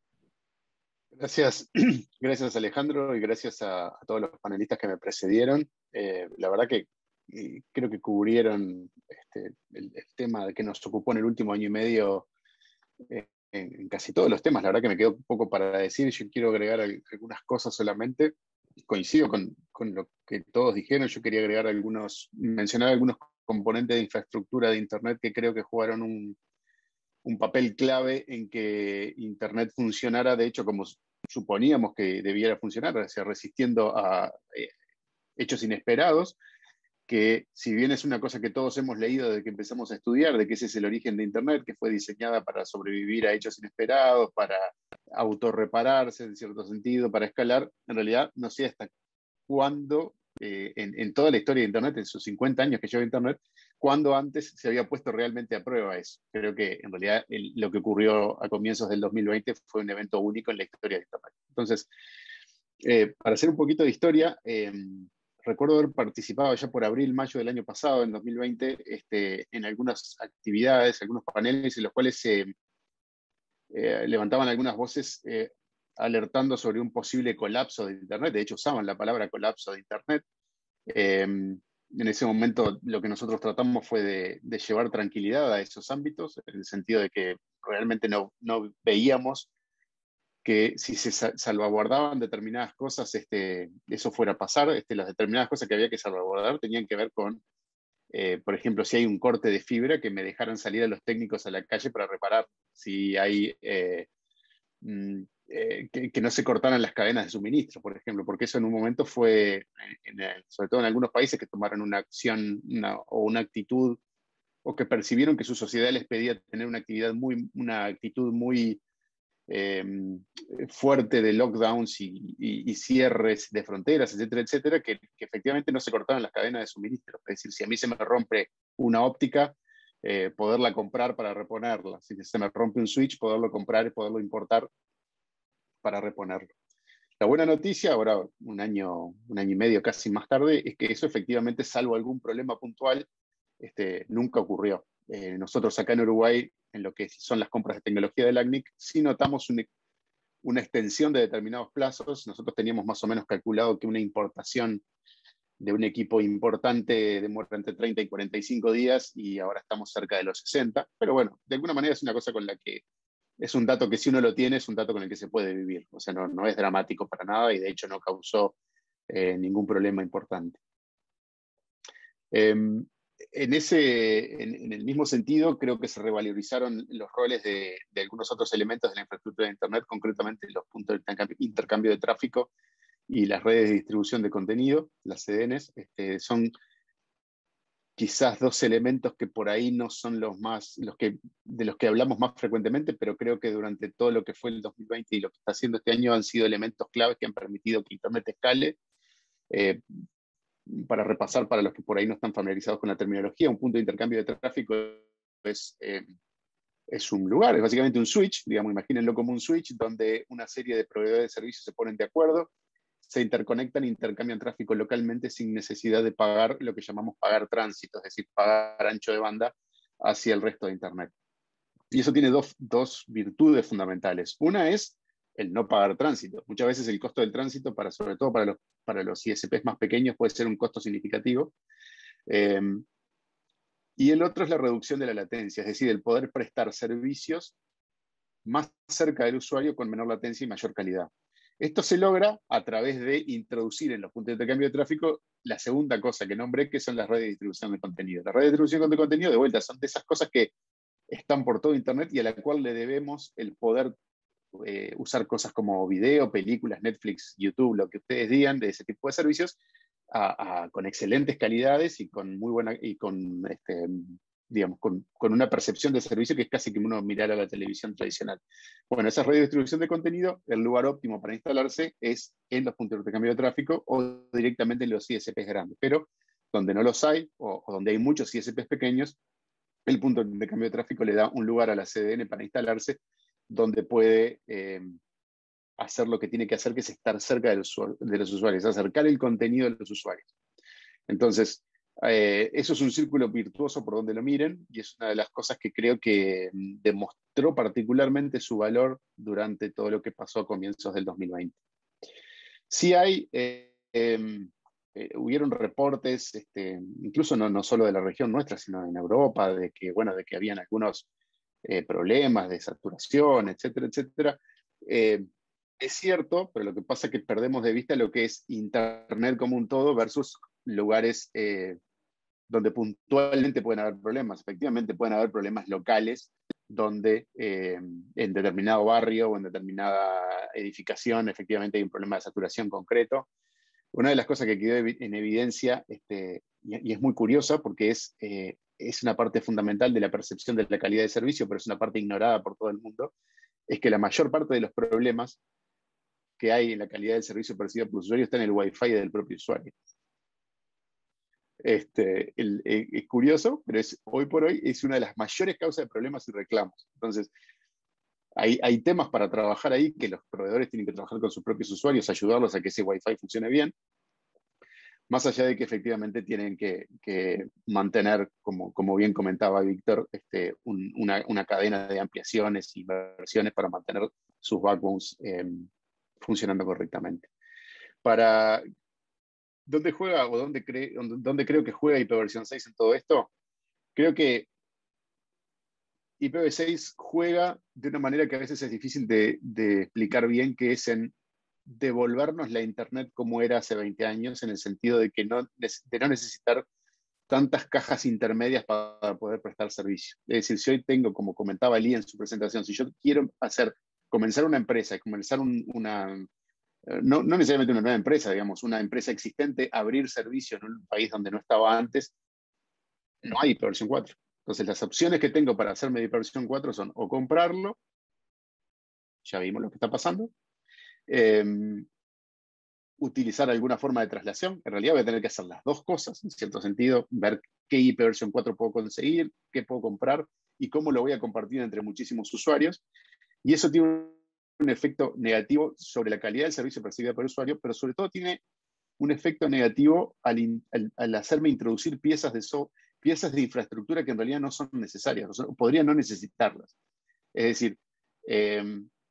Gracias, gracias Alejandro, y gracias a, a todos los panelistas que me precedieron. Eh, la verdad que y creo que cubrieron este, el, el tema que nos ocupó en el último año y medio eh, en, en casi todos los temas. La verdad que me quedó un poco para decir, yo quiero agregar algunas cosas solamente. Coincido con, con lo que todos dijeron. Yo quería agregar algunos, mencionar algunos componentes de infraestructura de Internet que creo que jugaron un, un papel clave en que Internet funcionara, de hecho, como suponíamos que debiera funcionar, o sea, resistiendo a eh, hechos inesperados, que si bien es una cosa que todos hemos leído desde que empezamos a estudiar, de que ese es el origen de Internet, que fue diseñada para sobrevivir a hechos inesperados, para autorrepararse en cierto sentido, para escalar, en realidad no sé hasta cuándo, eh, en, en toda la historia de Internet, en sus cincuenta años que lleva Internet, cuándo antes se había puesto realmente a prueba eso. Creo que en realidad el, lo que ocurrió a comienzos del dos mil veinte fue un evento único en la historia de Internet. Entonces, eh, para hacer un poquito de historia, eh, recuerdo haber participado ya por abril, mayo del año pasado, en dos mil veinte, este, en algunas actividades, algunos paneles en los cuales se eh, levantaban algunas voces eh, alertando sobre un posible colapso de Internet. De hecho, usaban la palabra colapso de Internet. Eh, en ese momento lo que nosotros tratamos fue de, de llevar tranquilidad a esos ámbitos, en el sentido de que realmente no, no veíamos que si se salvaguardaban determinadas cosas, este, eso fuera a pasar. Este, las determinadas cosas que había que salvaguardar tenían que ver con, eh, por ejemplo, si hay un corte de fibra, que me dejaran salir a los técnicos a la calle para reparar. Si hay, eh, mm, eh, que, que no se cortaran las cadenas de suministro, por ejemplo, porque eso en un momento fue, en el, sobre todo en algunos países que tomaron una acción una, o una actitud o que percibieron que su sociedad les pedía tener una actividad muy, una actitud muy eh, fuerte de lockdowns y, y, y cierres de fronteras, etcétera, etcétera, que, que efectivamente no se cortaban las cadenas de suministro. Es decir, si a mí se me rompe una óptica, eh, poderla comprar para reponerla. Si se me rompe un switch, poderlo comprar y poderlo importar para reponerlo. La buena noticia, ahora un año, un año y medio casi más tarde, es que eso efectivamente, salvo algún problema puntual, este, nunca ocurrió. Eh, nosotros acá en Uruguay, en lo que son las compras de tecnología del A C N I C, sí notamos un, una extensión de determinados plazos. Nosotros teníamos más o menos calculado que una importación de un equipo importante demora entre treinta y cuarenta y cinco días y ahora estamos cerca de los sesenta. Pero bueno, de alguna manera es una cosa con la que es un dato que si uno lo tiene, es un dato con el que se puede vivir. O sea, no, no es dramático para nada y de hecho no causó eh, ningún problema importante. Eh, en, ese, en, en el mismo sentido, creo que se revalorizaron los roles de, de algunos otros elementos de la infraestructura de Internet, concretamente los puntos de intercambio de tráfico y las redes de distribución de contenido, las C D Ns. Este, son quizás dos elementos que por ahí no son los más, los que, de los que hablamos más frecuentemente, pero creo que durante todo lo que fue el dos mil veinte y lo que está haciendo este año han sido elementos claves que han permitido que Internet escale. Eh, para repasar para los que por ahí no están familiarizados con la terminología, un punto de intercambio de tráfico es, eh, es un lugar, es básicamente un switch, digamos, imagínenlo como un switch donde una serie de proveedores de servicios se ponen de acuerdo, se interconectan e intercambian tráfico localmente sin necesidad de pagar lo que llamamos pagar tránsito, es decir, pagar ancho de banda hacia el resto de Internet. Y eso tiene dos, dos virtudes fundamentales. Una es el no pagar tránsito. Muchas veces el costo del tránsito, para, sobre todo para los, para los I S Ps más pequeños, puede ser un costo significativo. Eh, y el otro es la reducción de la latencia, es decir, el poder prestar servicios más cerca del usuario con menor latencia y mayor calidad. Esto se logra a través de introducir en los puntos de intercambio de tráfico la segunda cosa que nombré, que son las redes de distribución de contenido. Las redes de distribución de contenido, de vuelta, son de esas cosas que están por todo Internet y a la cual le debemos el poder eh, usar cosas como video, películas, Netflix, YouTube, lo que ustedes digan de ese tipo de servicios, a, a, con excelentes calidades y con muy buena, y con, este, digamos, con, con una percepción de servicio que es casi como uno mirar a la televisión tradicional. Bueno, esas redes de distribución de contenido, el lugar óptimo para instalarse es en los puntos de intercambio de tráfico o directamente en los I S Ps grandes, pero donde no los hay o, o donde hay muchos I S Ps pequeños, el punto de intercambio de tráfico le da un lugar a la C D N para instalarse donde puede eh, hacer lo que tiene que hacer, que es estar cerca de los, de los usuarios, acercar el contenido de los usuarios. Entonces, eh, eso es un círculo virtuoso por donde lo miren, y es una de las cosas que creo que demostró particularmente su valor durante todo lo que pasó a comienzos del dos mil veinte. Sí hay, eh, eh, eh, hubieron reportes, este, incluso no, no solo de la región nuestra, sino en Europa, de que, bueno, de que habían algunos Eh, problemas de saturación, etcétera, etcétera. Eh, es cierto, pero lo que pasa es que perdemos de vista lo que es Internet como un todo versus lugares eh, donde puntualmente pueden haber problemas. Efectivamente pueden haber problemas locales donde eh, en determinado barrio o en determinada edificación efectivamente hay un problema de saturación concreto. Una de las cosas que quedó en evidencia, este, y, y es muy curiosa porque es, eh, es una parte fundamental de la percepción de la calidad de servicio, pero es una parte ignorada por todo el mundo, es que la mayor parte de los problemas que hay en la calidad del servicio percibido por el usuario está en el Wi-Fi del propio usuario. Este, el, el, es curioso, pero es, hoy por hoy es una de las mayores causas de problemas y reclamos. Entonces, Hay, hay temas para trabajar ahí que los proveedores tienen que trabajar con sus propios usuarios, ayudarlos a que ese Wi-Fi funcione bien, más allá de que efectivamente tienen que, que mantener, como, como bien comentaba Víctor, este, un, una, una cadena de ampliaciones y versiones para mantener sus backbones eh, funcionando correctamente. Para, ¿dónde juega o dónde, cree, dónde, dónde creo que juega I P v seis en todo esto? Creo que I P v seis juega de una manera que a veces es difícil de, de explicar bien, que es en devolvernos la Internet como era hace veinte años, en el sentido de, que no, de no necesitar tantas cajas intermedias para poder prestar servicio. Es decir, si hoy tengo, como comentaba Lee en su presentación, si yo quiero hacer, comenzar una empresa, comenzar un, una, no, no necesariamente una nueva empresa, digamos, una empresa existente, abrir servicio en un país donde no estaba antes, no hay I P v cuatro. Entonces, las opciones que tengo para hacerme de hiperversión cuatro son o comprarlo, ya vimos lo que está pasando, eh, utilizar alguna forma de traslación. En realidad voy a tener que hacer las dos cosas, en cierto sentido, ver qué I P versión cuatro puedo conseguir, qué puedo comprar y cómo lo voy a compartir entre muchísimos usuarios. Y eso tiene un efecto negativo sobre la calidad del servicio percibida por el usuario, pero sobre todo tiene un efecto negativo al, in, al, al hacerme introducir piezas de, so, piezas de infraestructura que en realidad no son necesarias, o sea, podría no necesitarlas. Es decir, eh,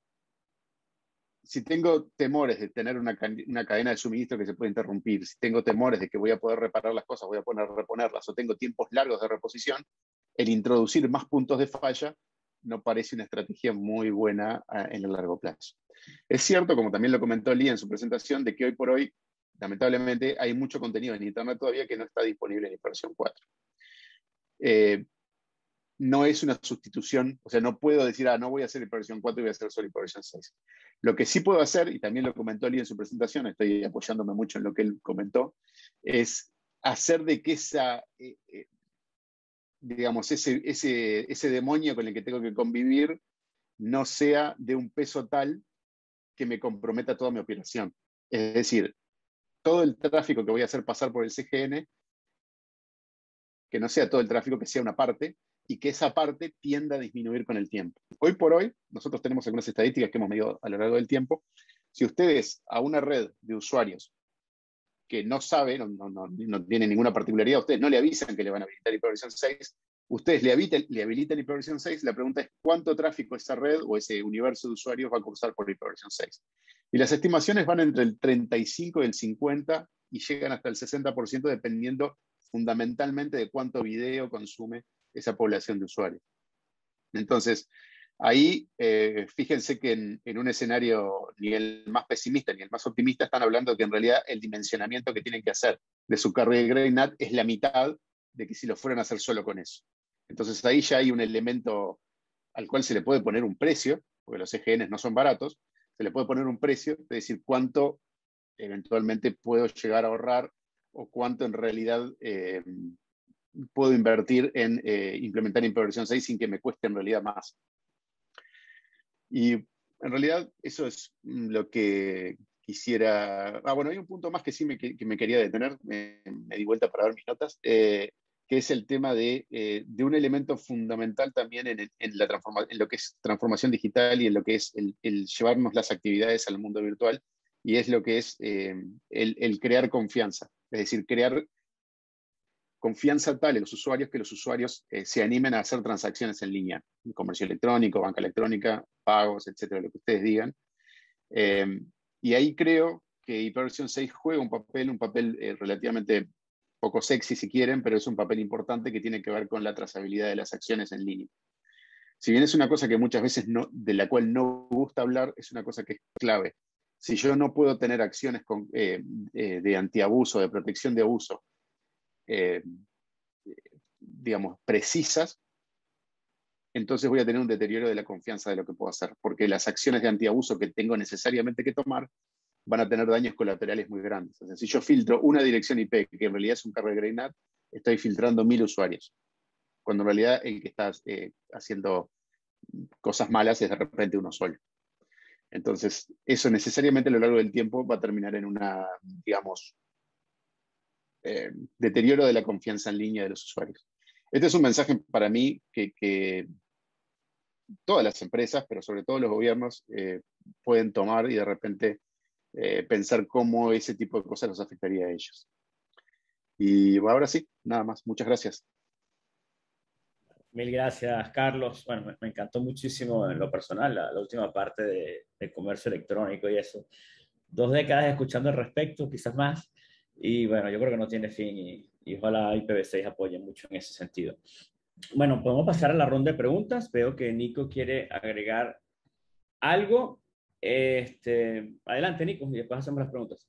si tengo temores de tener una, una cadena de suministro que se puede interrumpir, si tengo temores de que voy a poder reparar las cosas, voy a poder reponerlas, o tengo tiempos largos de reposición, el introducir más puntos de falla no parece una estrategia muy buena uh, en el largo plazo. Es cierto, como también lo comentó Lee en su presentación, de que hoy por hoy, lamentablemente, hay mucho contenido en Internet todavía que no está disponible en versión cuatro. Eh, no es una sustitución, o sea, no puedo decir, ah, no voy a hacer versión cuatro y voy a hacer solo versión seis. Lo que sí puedo hacer, y también lo comentó Lee en su presentación, estoy apoyándome mucho en lo que él comentó, es hacer de que esa, eh, eh, digamos, ese, ese, ese demonio con el que tengo que convivir no sea de un peso tal que me comprometa toda mi operación. Es decir, todo el tráfico que voy a hacer pasar por el C G N, que no sea todo el tráfico, que sea una parte, y que esa parte tienda a disminuir con el tiempo. Hoy por hoy, nosotros tenemos algunas estadísticas que hemos medido a lo largo del tiempo. Si ustedes a una red de usuarios que no sabe, no, no, no, no tiene ninguna particularidad, ustedes no le avisan que le van a habilitar hiperversión seis, ustedes le habilitan, le habilitan hiperversión seis, la pregunta es cuánto tráfico esa red o ese universo de usuarios va a cursar por hiperversión seis. Y las estimaciones van entre el treinta y cinco y el cincuenta y llegan hasta el sesenta por ciento dependiendo fundamentalmente de cuánto video consume esa población de usuarios. Entonces, ahí eh, fíjense que en, en un escenario ni el más pesimista ni el más optimista están hablando de que en realidad el dimensionamiento que tienen que hacer de su carrera de Grey N A T es la mitad de que si lo fueran a hacer solo con eso. Entonces ahí ya hay un elemento al cual se le puede poner un precio, porque los E G Ns no son baratos, se le puede poner un precio, es decir, cuánto eventualmente puedo llegar a ahorrar o cuánto en realidad eh, puedo invertir en eh, implementar hiperversión seis sin que me cueste en realidad más. Y en realidad eso es lo que quisiera... Ah, bueno, hay un punto más que sí me, que, que me quería detener, me, me di vuelta para ver mis notas, eh, que es el tema de, eh, de un elemento fundamental también en, en, la transforma, en lo que es transformación digital y en lo que es el, el llevarnos las actividades al mundo virtual, y es lo que es eh, el, el crear confianza, es decir, crear confianza tal en los usuarios que los usuarios eh, se animen a hacer transacciones en línea, comercio electrónico, banca electrónica, pagos, etcétera, lo que ustedes digan. Eh, y ahí creo que hiperversión seis juega un papel, un papel eh, relativamente poco sexy si quieren, pero es un papel importante que tiene que ver con la trazabilidad de las acciones en línea. Si bien es una cosa que muchas veces no, de la cual no gusta hablar, es una cosa que es clave. Si yo no puedo tener acciones con, eh, eh, de antiabuso, de protección de abuso, Eh, digamos, precisas, entonces voy a tener un deterioro de la confianza de lo que puedo hacer, porque las acciones de antiabuso que tengo necesariamente que tomar van a tener daños colaterales muy grandes. O sea, si yo filtro una dirección I P, que en realidad es un carro de Grey N A T, estoy filtrando mil usuarios, cuando en realidad el que está eh, haciendo cosas malas es de repente uno solo. Entonces, eso necesariamente a lo largo del tiempo va a terminar en una, digamos, Eh, deterioro de la confianza en línea de los usuarios. Este es un mensaje para mí que, que todas las empresas, pero sobre todo los gobiernos, eh, pueden tomar y de repente eh, pensar cómo ese tipo de cosas los afectaría a ellos. Y bueno, ahora sí, nada más. Muchas gracias. Mil gracias, Carlos. Bueno, me, me encantó muchísimo en lo personal la, la última parte de, de comercio electrónico y eso. Dos décadas escuchando al respecto, quizás más. Y bueno, yo creo que no tiene fin y, y ojalá I P v seis apoye mucho en ese sentido. Bueno, podemos pasar a la ronda de preguntas. Veo que Nico quiere agregar algo. Este, adelante, Nico, y después hacemos las preguntas.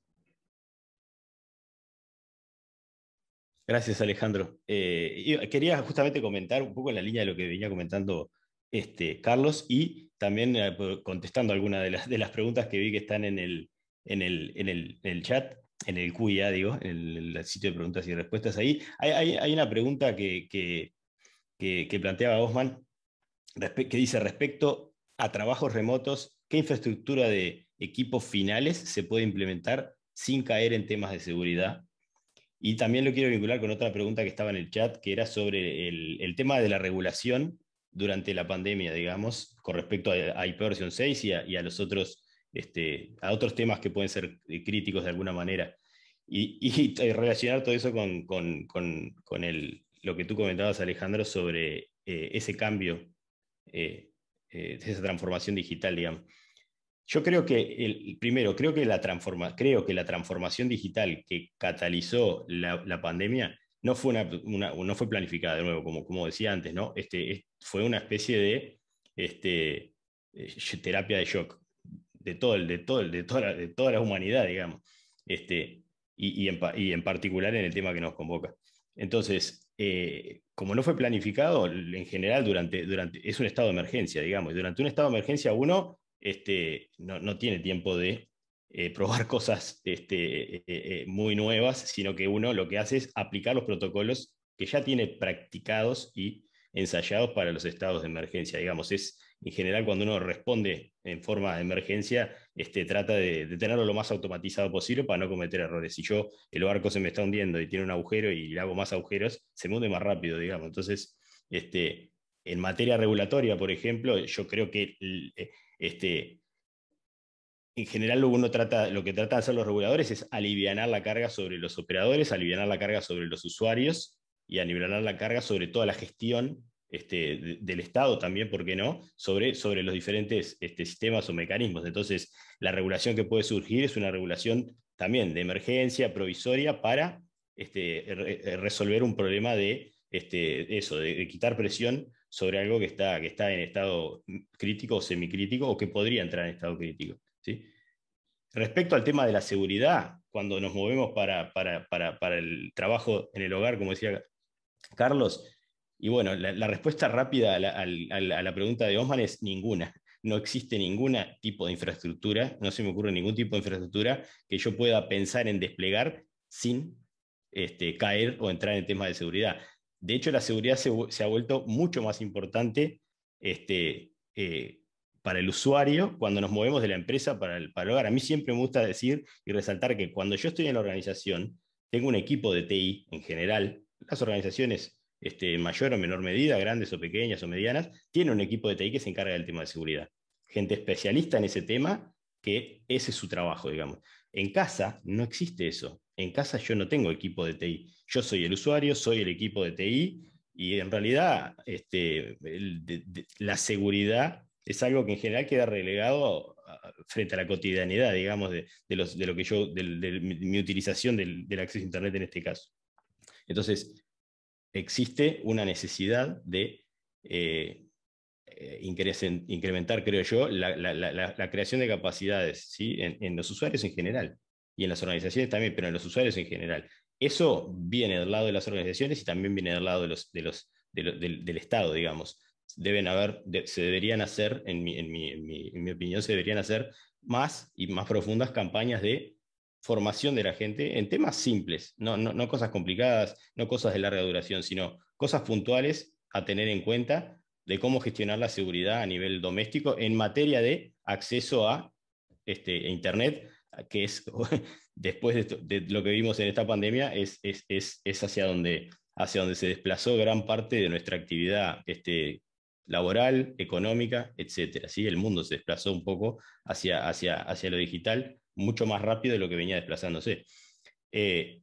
Gracias, Alejandro. Eh, quería justamente comentar un poco en la línea de lo que venía comentando este, Carlos y también eh, contestando algunas de las, de las preguntas que vi que están en el, en el, en el, en el chat, en el Q I A, digo, en el, el sitio de preguntas y respuestas ahí. Hay, hay, hay una pregunta que, que, que, que planteaba Osman, que dice respecto a trabajos remotos, ¿qué infraestructura de equipos finales se puede implementar sin caer en temas de seguridad? Y también lo quiero vincular con otra pregunta que estaba en el chat, que era sobre el, el tema de la regulación durante la pandemia, digamos, con respecto a, a I P v seis y a, y a los otros, este, a otros temas que pueden ser críticos de alguna manera. Y, y relacionar todo eso con, con, con, con el, lo que tú comentabas, Alejandro, sobre eh, ese cambio, eh, eh, esa transformación digital, digamos. Yo creo que, el, primero, creo que, la transforma, creo que la transformación digital que catalizó la, la pandemia no fue, una, una, no fue planificada, de nuevo, como, como decía antes, ¿no? Este, fue una especie de este, terapia de shock de, todo el, de, todo el, de, toda la, de toda la humanidad, digamos, este, y, y, en, y en particular en el tema que nos convoca. Entonces, eh, como no fue planificado, en general durante, durante, es un estado de emergencia, digamos, y durante un estado de emergencia uno este, no, no tiene tiempo de eh, probar cosas este, eh, eh, muy nuevas, sino que uno lo que hace es aplicar los protocolos que ya tiene practicados y ensayados para los estados de emergencia. Digamos, es en general cuando uno responde en forma de emergencia, este, trata de, de tenerlo lo más automatizado posible para no cometer errores. Si yo, el barco se me está hundiendo y tiene un agujero y le hago más agujeros, se me hunde más rápido, digamos. Entonces, este, en materia regulatoria, por ejemplo, yo creo que este, en general lo, uno trata, lo que tratan de hacer los reguladores es alivianar la carga sobre los operadores, alivianar la carga sobre los usuarios y alivianar la carga sobre toda la gestión este, de, del Estado también, ¿por qué no?, sobre, sobre los diferentes este, sistemas o mecanismos. Entonces, la regulación que puede surgir es una regulación también de emergencia, provisoria, para este, re, resolver un problema de, este, eso, de, de quitar presión sobre algo que está, que está en estado crítico o semicrítico, o que podría entrar en estado crítico, ¿sí? Respecto al tema de la seguridad, cuando nos movemos para, para, para, para el trabajo en el hogar, como decía Carlos, y bueno, la, la respuesta rápida a la, a, la, a la pregunta de Osman es ninguna. No existe ningún tipo de infraestructura, no se me ocurre ningún tipo de infraestructura que yo pueda pensar en desplegar sin este, caer o entrar en temas de seguridad. De hecho, la seguridad se, se ha vuelto mucho más importante este, eh, para el usuario cuando nos movemos de la empresa para el, para el hogar. A mí siempre me gusta decir y resaltar que cuando yo estoy en la organización, tengo un equipo de T I en general. Las organizaciones, este, en mayor o menor medida, grandes o pequeñas o medianas, tienen un equipo de T I que se encarga del tema de seguridad. Gente especialista en ese tema, que ese es su trabajo, digamos. En casa no existe eso. En casa yo no tengo equipo de T I. Yo soy el usuario, soy el equipo de T I, y en realidad este, el, de, de, la seguridad es algo que en general queda relegado a, a, frente a la cotidianidad, digamos, de, de, los, de lo que yo, de, de mi utilización del, del acceso a Internet en este caso. Entonces, existe una necesidad de eh, incrementar, creo yo, la, la, la, la creación de capacidades, ¿sí?, en, en los usuarios en general, y en las organizaciones también, pero en los usuarios en general. Eso viene del lado de las organizaciones y también viene del lado de los, de los, de lo, del, del Estado, digamos. Deben haber, de, se deberían hacer, en mi, en, mi, en, mi, en mi opinión, se deberían hacer más y más profundas campañas de formación de la gente en temas simples, no, no, no cosas complicadas, no cosas de larga duración, sino cosas puntuales a tener en cuenta de cómo gestionar la seguridad a nivel doméstico en materia de acceso a este, Internet, que es, después de, de lo que vimos en esta pandemia, es, es, es, es hacia, donde, hacia donde se desplazó gran parte de nuestra actividad este, laboral, económica, etcétera, ¿sí? El mundo se desplazó un poco hacia, hacia, hacia lo digital mucho más rápido de lo que venía desplazándose. Eh,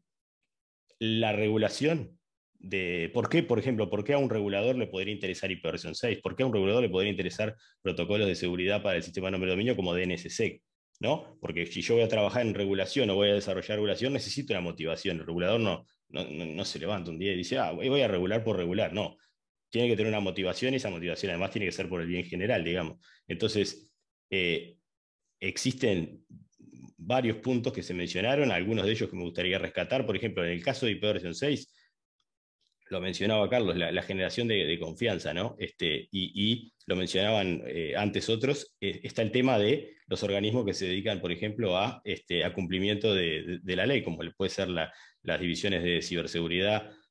la regulación de, ¿por qué, por ejemplo, por qué a un regulador le podría interesar I P v seis? ¿Por qué a un regulador le podría interesar protocolos de seguridad para el sistema de nombre de dominio como D N S S E C? ¿No? Porque si yo voy a trabajar en regulación o voy a desarrollar regulación, necesito una motivación. El regulador no, no, no, no se levanta un día y dice, ah, voy a regular por regular. No, tiene que tener una motivación, y esa motivación además tiene que ser por el bien general, digamos. Entonces, eh, existen varios puntos que se mencionaron, algunos de ellos que me gustaría rescatar. Por ejemplo, en el caso de I P v seis, lo mencionaba Carlos, la, la generación de, de confianza, ¿no? Este, y, y lo mencionaban eh, antes otros, eh, está el tema de los organismos que se dedican, por ejemplo, a, este, a cumplimiento de, de, de la ley, como puede ser la, las divisiones de ciberseguridad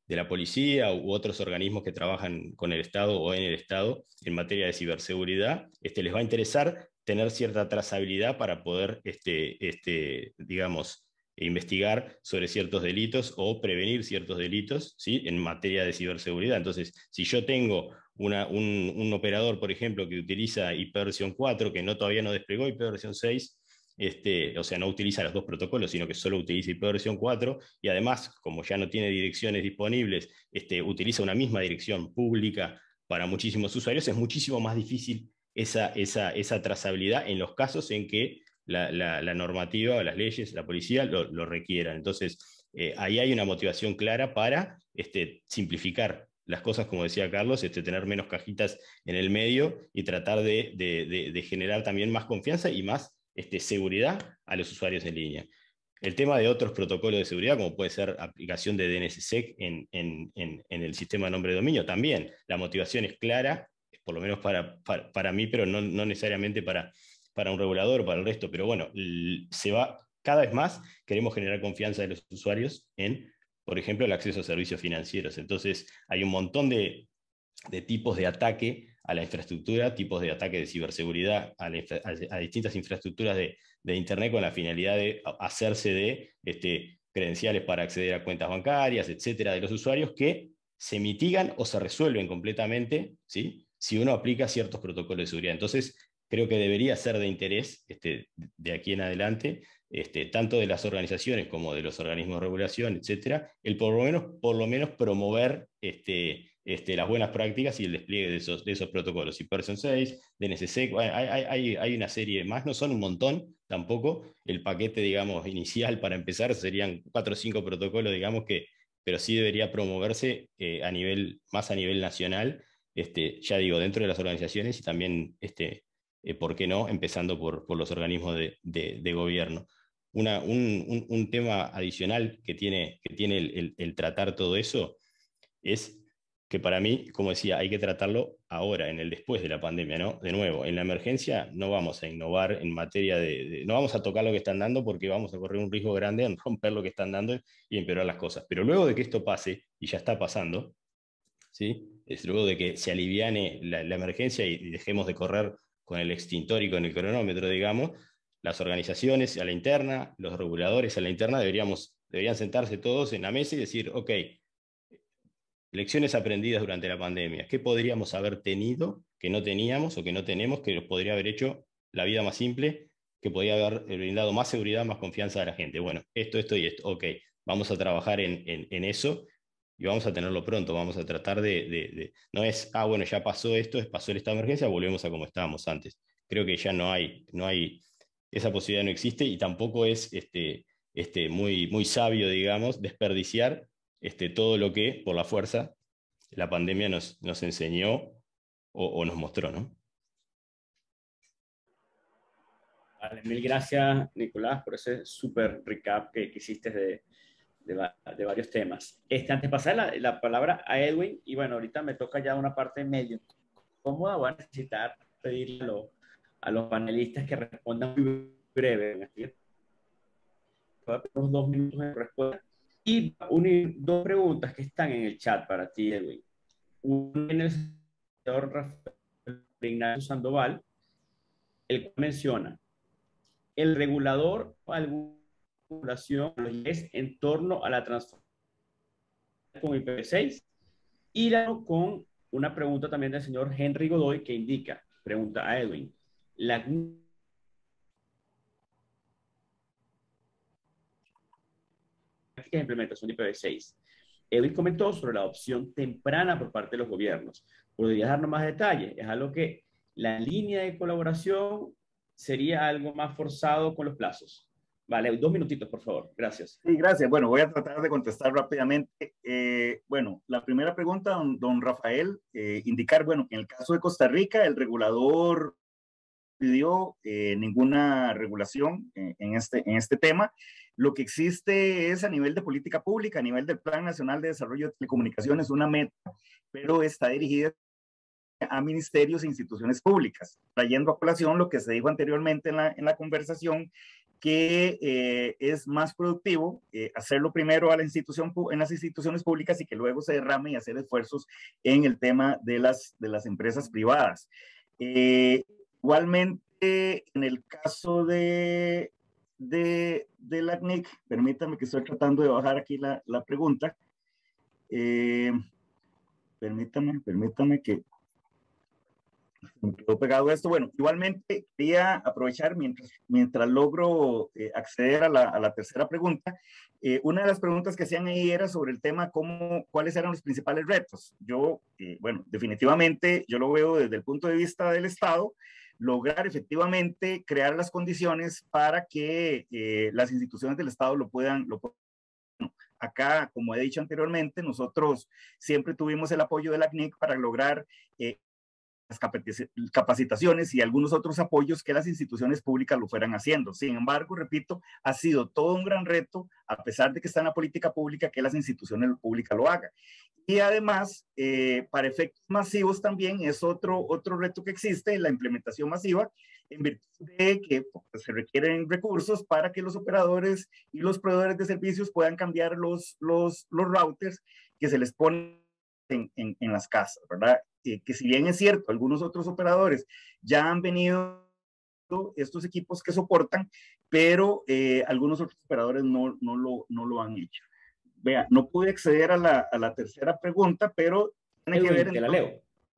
de la policía u otros organismos que trabajan con el Estado o en el Estado en materia de ciberseguridad, este, les va a interesar tener cierta trazabilidad para poder, este, este, digamos, investigar sobre ciertos delitos o prevenir ciertos delitos, ¿sí?, en materia de ciberseguridad. Entonces, si yo tengo una, un, un operador, por ejemplo, que utiliza I P versión cuatro, que no, todavía no desplegó I P versión seis, Este, o sea, no utiliza los dos protocolos, sino que solo utiliza I P versión cuatro, y además, como ya no tiene direcciones disponibles, este, utiliza una misma dirección pública para muchísimos usuarios, es muchísimo más difícil esa, esa, esa trazabilidad en los casos en que la, la, la normativa o las leyes, la policía lo, lo requieran. Entonces, eh, ahí hay una motivación clara para este, simplificar las cosas, como decía Carlos, este, tener menos cajitas en el medio y tratar de, de, de, de generar también más confianza y más Este, seguridad a los usuarios en línea. El tema de otros protocolos de seguridad, como puede ser aplicación de D N S S E C en, en, en, en el sistema de nombre de dominio, también la motivación es clara, por lo menos para, para, para mí, pero no, no necesariamente para, para un regulador o para el resto, pero bueno, se va cada vez más, queremos generar confianza de los usuarios en, por ejemplo, el acceso a servicios financieros. Entonces, hay un montón de, de tipos de ataque a la infraestructura, tipos de ataque de ciberseguridad a, la, a, a distintas infraestructuras de, de Internet con la finalidad de hacerse de este, credenciales para acceder a cuentas bancarias, etcétera, de los usuarios, que se mitigan o se resuelven completamente, ¿sí?, si uno aplica ciertos protocolos de seguridad. Entonces, creo que debería ser de interés este, de aquí en adelante, este, tanto de las organizaciones como de los organismos de regulación, etcétera, el por lo menos, por lo menos promover este, Este, las buenas prácticas y el despliegue de esos, de esos protocolos. I P versión seis, D N S S E C, hay, hay, hay una serie más, no son un montón tampoco. El paquete, digamos, inicial para empezar serían cuatro o cinco protocolos, digamos, que, pero sí debería promoverse eh, a nivel, más a nivel nacional, este, ya digo, dentro de las organizaciones y también, este, eh, ¿por qué no?, empezando por, por los organismos de, de, de gobierno. Una, un, un, un tema adicional que tiene, que tiene el, el, el tratar todo eso es que para mí, como decía, hay que tratarlo ahora, en el después de la pandemia, ¿no? De nuevo, en la emergencia no vamos a innovar en materia de, de... no vamos a tocar lo que están dando porque vamos a correr un riesgo grande en romper lo que están dando y empeorar las cosas. Pero luego de que esto pase, y ya está pasando, ¿sí?, es luego de que se aliviane la, la emergencia y dejemos de correr con el extintor y con el cronómetro, digamos, las organizaciones a la interna, los reguladores a la interna, deberíamos, deberían sentarse todos en la mesa y decir, ok, lecciones aprendidas durante la pandemia. ¿Qué podríamos haber tenido que no teníamos o que no tenemos, que nos podría haber hecho la vida más simple, que podría haber brindado más seguridad, más confianza a la gente? Bueno, esto, esto y esto. Ok, vamos a trabajar en, en, en eso y vamos a tenerlo pronto. Vamos a tratar de, de, de... No es, ah, bueno, ya pasó esto, pasó el estado de emergencia, volvemos a como estábamos antes. Creo que ya no hay, no hay, esa posibilidad no existe y tampoco es este, este, muy, muy sabio, digamos, desperdiciar Este, todo lo que, por la fuerza, la pandemia nos, nos enseñó o, o nos mostró, ¿no? Vale, mil gracias, Nicolás, por ese súper recap que, que hiciste de, de, de varios temas. Este, antes de pasar la, la palabra a Edwin, y bueno, ahorita me toca ya una parte medio cómoda, voy a necesitar pedirle a, lo, a los panelistas que respondan muy breve. Unos dos minutos de respuesta. Y unir dos preguntas que están en el chat para ti, Edwin. Una en el señor Rafael Ignacio Sandoval, el cual menciona el regulador o alguna regulación es en torno a la transformación con I P v seis, y la, con una pregunta también del señor Henry Godoy que indica, pregunta a Edwin, la de implementación de I P v seis. Edwin comentó sobre la adopción temprana por parte de los gobiernos. ¿Podrías darnos más detalles? Es algo que la línea de colaboración sería algo más forzado con los plazos. Vale, dos minutitos, por favor. Gracias. Sí, gracias. Bueno, voy a tratar de contestar rápidamente. Eh, bueno, la primera pregunta, don, don Rafael, eh, indicar, bueno, en el caso de Costa Rica, el regulador pidió eh, ninguna regulación eh, en, este, en este tema. Lo que existe es a nivel de política pública, a nivel del Plan Nacional de Desarrollo de Telecomunicaciones, una meta, pero está dirigida a ministerios e instituciones públicas, trayendo a colación lo que se dijo anteriormente en la, en la conversación, que eh, es más productivo eh, hacerlo primero a la institución, en las instituciones públicas y que luego se derrame y hacer esfuerzos en el tema de las, de las empresas privadas. Eh, igualmente, en el caso de, de, de la C N I C, permítame que estoy tratando de bajar aquí la, la pregunta. Eh, permítame, permítame que me quedó pegado esto. Bueno, igualmente quería aprovechar mientras, mientras logro eh, acceder a la, a la tercera pregunta. Eh, una de las preguntas que hacían ahí era sobre el tema cómo, cuáles eran los principales retos. Yo, eh, bueno, definitivamente yo lo veo desde el punto de vista del Estado, lograr efectivamente crear las condiciones para que eh, las instituciones del Estado lo puedan, lo puedan. Acá, como he dicho anteriormente, nosotros siempre tuvimos el apoyo de la C N I C para lograr eh, las capacitaciones y algunos otros apoyos que las instituciones públicas lo fueran haciendo. Sin embargo, repito, ha sido todo un gran reto, a pesar de que está en la política pública, que las instituciones públicas lo hagan. Y además, eh, para efectos masivos también es otro, otro reto que existe, la implementación masiva, en virtud de que pues, se requieren recursos para que los operadores y los proveedores de servicios puedan cambiar los, los, los routers que se les ponen en, en, en las casas, ¿verdad? Eh, que si bien es cierto, algunos otros operadores ya han venido estos equipos que soportan, pero eh, algunos otros operadores no, no, lo, no lo han hecho. Vea, no pude acceder a la, a la tercera pregunta, pero tiene Edwin, que ver... que la leo.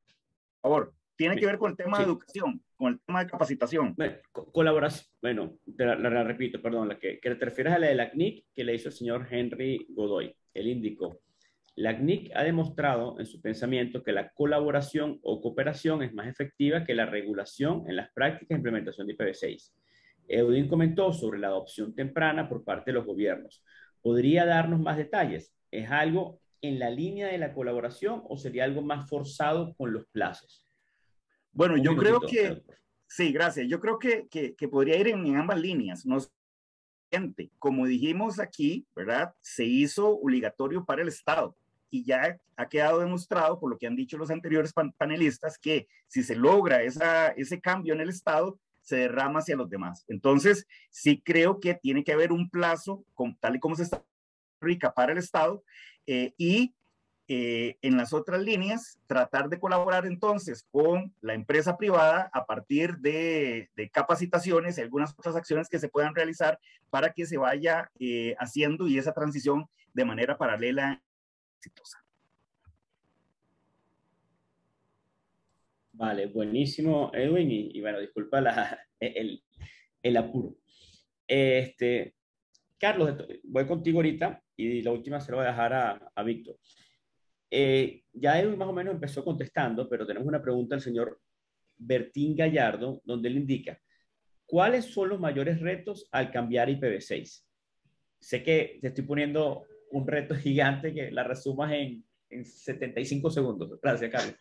Por favor, tiene Sí. que ver con el tema Sí. de educación, con el tema de capacitación. Bueno, co- colaboración, bueno, te la, la- la repito, perdón, la que, que te refieres a la de la C N I C que le hizo el señor Henry Godoy. Él indicó, la C N I C ha demostrado en su pensamiento que la colaboración o cooperación es más efectiva que la regulación en las prácticas de implementación de I P v seis. Edwin comentó sobre la adopción temprana por parte de los gobiernos. ¿Podría darnos más detalles? ¿Es algo en la línea de la colaboración o sería algo más forzado con los plazos? Bueno, Un yo creo minutito, que, Edwin. sí, gracias. Yo creo que, que, que podría ir en, en ambas líneas. No obstante, como dijimos aquí, ¿verdad? Se hizo obligatorio para el Estado y ya ha quedado demostrado por lo que han dicho los anteriores pan panelistas que si se logra esa, ese cambio en el Estado, se derrama hacia los demás. Entonces, sí creo que tiene que haber un plazo, con, tal y como se está rica para el Estado, eh, y eh, en las otras líneas, tratar de colaborar entonces con la empresa privada a partir de, de capacitaciones y algunas otras acciones que se puedan realizar para que se vaya eh, haciendo y esa transición de manera paralela exitosa. Vale, buenísimo, Edwin, y, y bueno, disculpa la, el, el apuro. Este, Carlos, voy contigo ahorita y la última se la voy a dejar a, a Víctor. Eh, ya Edwin más o menos empezó contestando, pero tenemos una pregunta del señor Bertín Gallardo, donde él indica, ¿cuáles son los mayores retos al cambiar I P v seis? Sé que te estoy poniendo un reto gigante que la resumas en, en setenta y cinco segundos. Gracias, Carlos.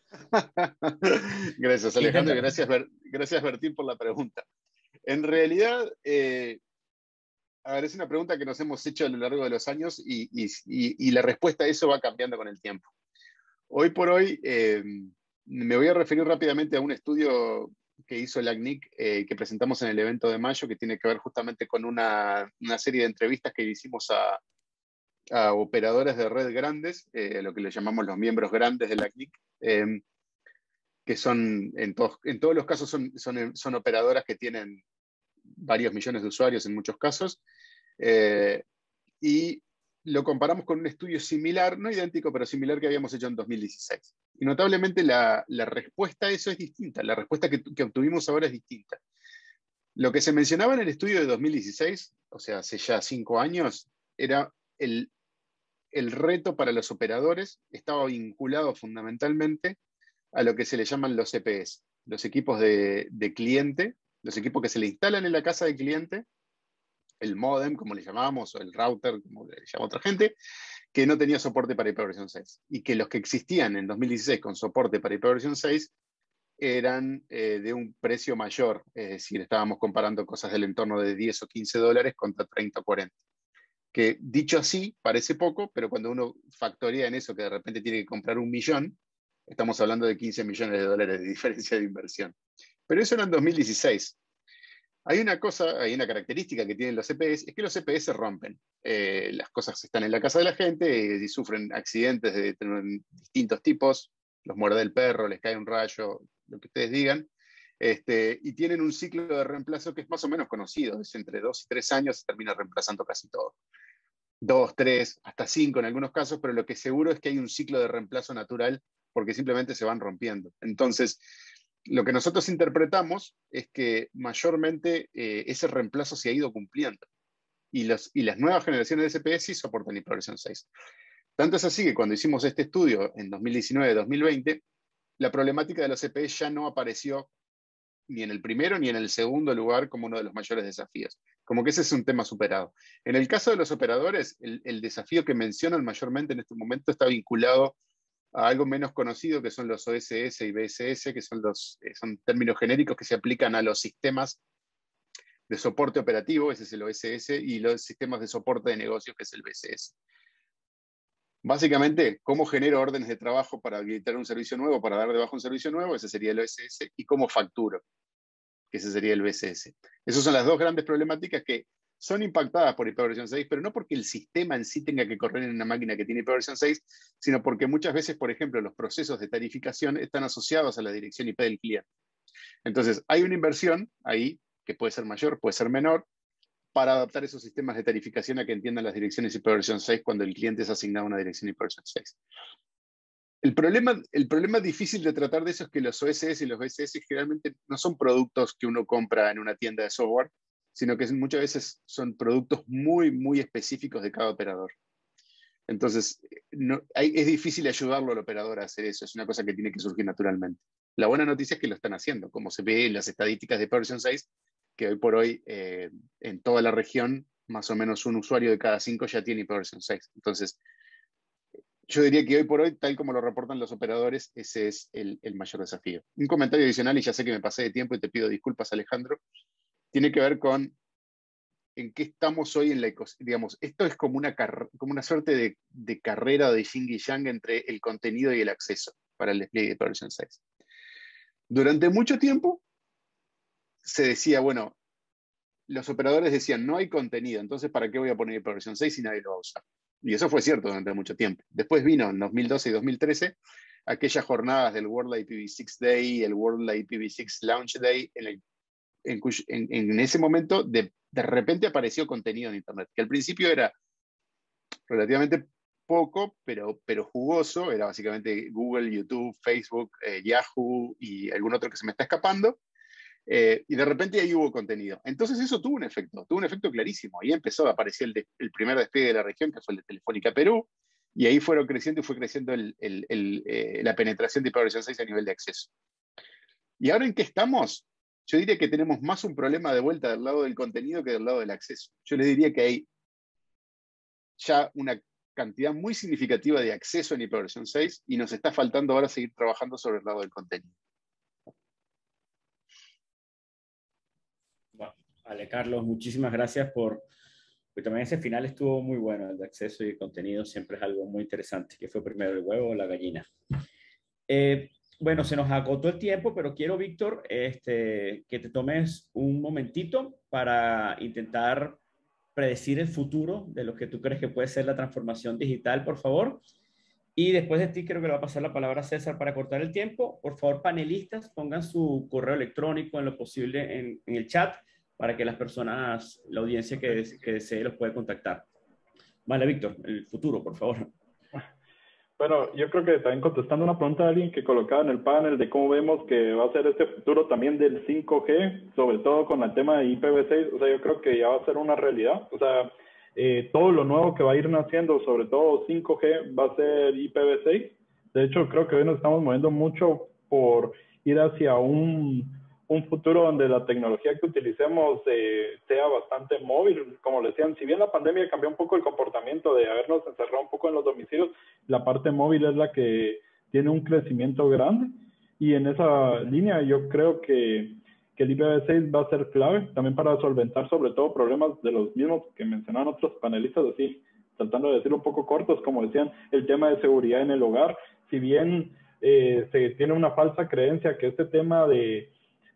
Gracias, Alejandro, y gracias, Ber gracias, Bertín, por la pregunta. En realidad, eh, a ver, es una pregunta que nos hemos hecho a lo largo de los años y, y, y, y la respuesta a eso va cambiando con el tiempo. Hoy por hoy, eh, me voy a referir rápidamente a un estudio que hizo la C N I C, eh, que presentamos en el evento de mayo, que tiene que ver justamente con una, una serie de entrevistas que hicimos a, a operadores de red grandes, eh, lo que le llamamos los miembros grandes de la C N I C, eh, que son, en todos, en todos los casos, son, son, son operadoras que tienen varios millones de usuarios en muchos casos, eh, y lo comparamos con un estudio similar, no idéntico, pero similar que habíamos hecho en dos mil dieciséis. Y notablemente la, la respuesta a eso es distinta, la respuesta que, que obtuvimos ahora es distinta. Lo que se mencionaba en el estudio de dos mil dieciséis, o sea, hace ya cinco años, era el, el reto para los operadores, estaba vinculado fundamentalmente a lo que se le llaman los E P S, los equipos de, de cliente, los equipos que se le instalan en la casa del cliente, el modem, como le llamamos, o el router, como le llama otra gente, que no tenía soporte para I P v seis. Y que los que existían en dos mil dieciséis con soporte para I P v seis eran eh, de un precio mayor, es decir, estábamos comparando cosas del entorno de diez o quince dólares contra treinta o cuarenta. Que dicho así, parece poco, pero cuando uno factorea en eso, que de repente tiene que comprar un millón, estamos hablando de quince millones de dólares de diferencia de inversión. Pero eso era en dos mil dieciséis. Hay una cosa, hay una característica que tienen los C P E, es que los C P E se rompen. Eh, las cosas están en la casa de la gente y sufren accidentes de, de distintos tipos, los muerde el perro, les cae un rayo, lo que ustedes digan, este, y tienen un ciclo de reemplazo que es más o menos conocido, es entre dos y tres años, se termina reemplazando casi todo. Dos, tres, hasta cinco en algunos casos, pero lo que seguro es que hay un ciclo de reemplazo natural porque simplemente se van rompiendo. Entonces, lo que nosotros interpretamos es que mayormente eh, ese reemplazo se ha ido cumpliendo. Y, los, y las nuevas generaciones de C P E sí soportan hiperversión seis. Tanto es así que cuando hicimos este estudio en dos mil diecinueve dos mil veinte, la problemática de los C P E ya no apareció ni en el primero ni en el segundo lugar como uno de los mayores desafíos. Como que ese es un tema superado. En el caso de los operadores, el, el desafío que mencionan mayormente en este momento está vinculado a algo menos conocido, que son los O S S y B S S, que son, los, eh, son términos genéricos que se aplican a los sistemas de soporte operativo, ese es el O S S, y los sistemas de soporte de negocios, que es el B S S. Básicamente, cómo genero órdenes de trabajo para habilitar un servicio nuevo, para dar de baja un servicio nuevo, ese sería el O S S, y cómo facturo, que ese sería el B S S. Esas son las dos grandes problemáticas que son impactadas por hiperversión seis, pero no porque el sistema en sí tenga que correr en una máquina que tiene hiperversión seis, sino porque muchas veces, por ejemplo, los procesos de tarificación están asociados a la dirección I P del cliente. Entonces, hay una inversión ahí, que puede ser mayor, puede ser menor, para adaptar esos sistemas de tarificación a que entiendan las direcciones hiperversión seis cuando el cliente es asignado a una dirección hiperversión seis. El problema, el problema difícil de tratar de eso es que los O S S y los B S S generalmente no son productos que uno compra en una tienda de software, sino que muchas veces son productos muy, muy específicos de cada operador. Entonces, no, hay, es difícil ayudarlo al operador a hacer eso, es una cosa que tiene que surgir naturalmente. La buena noticia es que lo están haciendo, como se ve en las estadísticas de hiperversión seis, que hoy por hoy eh, en toda la región, más o menos un usuario de cada cinco ya tiene hiperversión seis. Entonces, yo diría que hoy por hoy, tal como lo reportan los operadores, ese es el, el mayor desafío. Un comentario adicional, y ya sé que me pasé de tiempo y te pido disculpas, Alejandro, tiene que ver con en qué estamos hoy en la ecosistema. Digamos, esto es como una, como una suerte de, de carrera de yin y yang entre el contenido y el acceso para el despliegue de hiperversión seis. Durante mucho tiempo se decía, bueno, los operadores decían, no hay contenido, entonces ¿para qué voy a poner hiperversión seis si nadie lo va a usar? Y eso fue cierto durante mucho tiempo. Después vino en dos mil doce y dos mil trece aquellas jornadas del World I P v six Day, el World I P v six Launch Day, en, el, en, en, en ese momento de, de repente apareció contenido en Internet, que al principio era relativamente poco, pero, pero jugoso, era básicamente Google, YouTube, Facebook, eh, Yahoo y algún otro que se me está escapando. Eh, y de repente ahí hubo contenido. Entonces eso tuvo un efecto, tuvo un efecto clarísimo. Ahí empezó a aparecer el, de, el primer despegue de la región, que fue el de Telefónica Perú, y ahí fueron creciendo y fue creciendo el, el, el, eh, la penetración de hiperversión seis a nivel de acceso. ¿Y ahora en qué estamos? Yo diría que tenemos más un problema de vuelta del lado del contenido que del lado del acceso. Yo les diría que hay ya una cantidad muy significativa de acceso en hiperversión seis y nos está faltando ahora seguir trabajando sobre el lado del contenido. Vale, Carlos, muchísimas gracias por... Pues también ese final estuvo muy bueno, el de acceso y contenido siempre es algo muy interesante. ¿Qué fue primero, el huevo o la gallina? Eh, bueno, se nos agotó el tiempo, pero quiero, Víctor, este, que te tomes un momentito para intentar predecir el futuro de lo que tú crees que puede ser la transformación digital, por favor. Y después de ti creo que le va a pasar la palabra a César para cortar el tiempo. Por favor, panelistas, pongan su correo electrónico en lo posible en, en el chat para que las personas, la audiencia que, que desee los puede contactar. Vale, Víctor, el futuro, por favor. Bueno, yo creo que también contestando una pregunta de alguien que colocaba en el panel de cómo vemos que va a ser este futuro también del cinco G, sobre todo con el tema de I P v seis, o sea, yo creo que ya va a ser una realidad. O sea, eh, todo lo nuevo que va a ir naciendo, sobre todo cinco G, va a ser I P v seis. De hecho, creo que hoy nos estamos moviendo mucho por ir hacia un... un futuro donde la tecnología que utilicemos eh, sea bastante móvil. Como le decían, si bien la pandemia cambió un poco el comportamiento de habernos encerrado un poco en los domicilios, la parte móvil es la que tiene un crecimiento grande. Y en esa línea yo creo que, que el I P v seis va a ser clave también para solventar sobre todo problemas de los mismos que mencionaban otros panelistas, así tratando de decirlo un poco cortos, como decían, el tema de seguridad en el hogar. Si bien eh, se tiene una falsa creencia que este tema de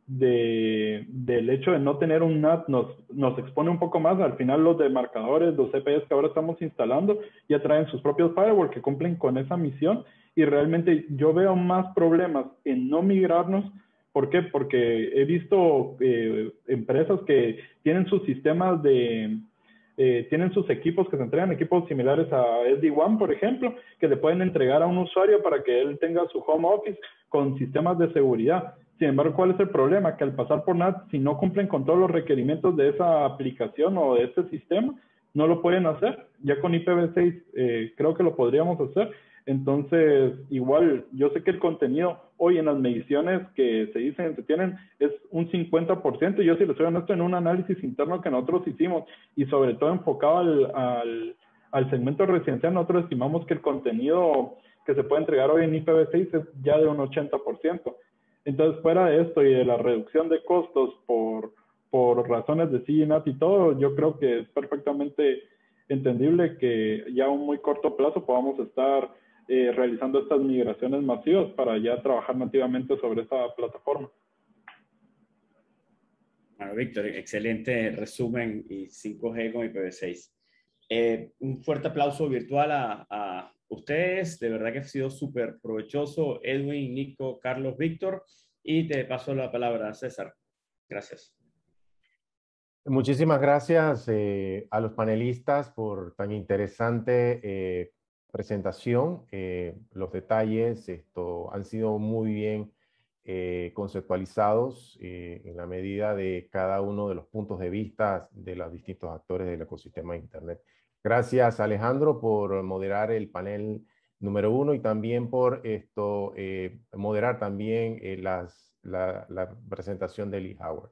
de, del hecho de no tener un N A T nos, nos expone un poco más. Al final los demarcadores, los C P Es que ahora estamos instalando ya traen sus propios firewalls que cumplen con esa misión, y realmente yo veo más problemas en no migrarnos. ¿Por qué? Porque he visto eh, empresas que tienen sus sistemas de... Eh, tienen sus equipos que se entregan, equipos similares a S D WAN, por ejemplo, que le pueden entregar a un usuario para que él tenga su home office con sistemas de seguridad. Sin embargo, ¿cuál es el problema? Que al pasar por N A T, si no cumplen con todos los requerimientos de esa aplicación o de ese sistema, no lo pueden hacer. Ya con I P v seis eh, creo que lo podríamos hacer. Entonces, igual, yo sé que el contenido hoy en las mediciones que se dicen, se tienen, es un cincuenta por ciento. Yo, si les soy honesto, en un análisis interno que nosotros hicimos, y sobre todo enfocado al, al, al segmento residencial, nosotros estimamos que el contenido que se puede entregar hoy en I P v seis es ya de un ochenta por ciento. Entonces, fuera de esto y de la reducción de costos por, por razones de C G N A T y todo, yo creo que es perfectamente entendible que ya a un muy corto plazo podamos estar Eh, realizando estas migraciones masivas para ya trabajar nativamente sobre esta plataforma. Bueno, Víctor, excelente resumen y cinco G con I P v seis. Eh, un fuerte aplauso virtual a, a ustedes, de verdad que ha sido súper provechoso. Edwin, Nico, Carlos, Víctor, y te paso la palabra a César. Gracias. Muchísimas gracias eh, a los panelistas por tan interesante eh, presentación. Eh, los detalles esto, han sido muy bien eh, conceptualizados eh, en la medida de cada uno de los puntos de vista de los distintos actores del ecosistema de Internet. Gracias, Alejandro, por moderar el panel número uno y también por esto, eh, moderar también eh, las, la, la presentación de Lee Howard.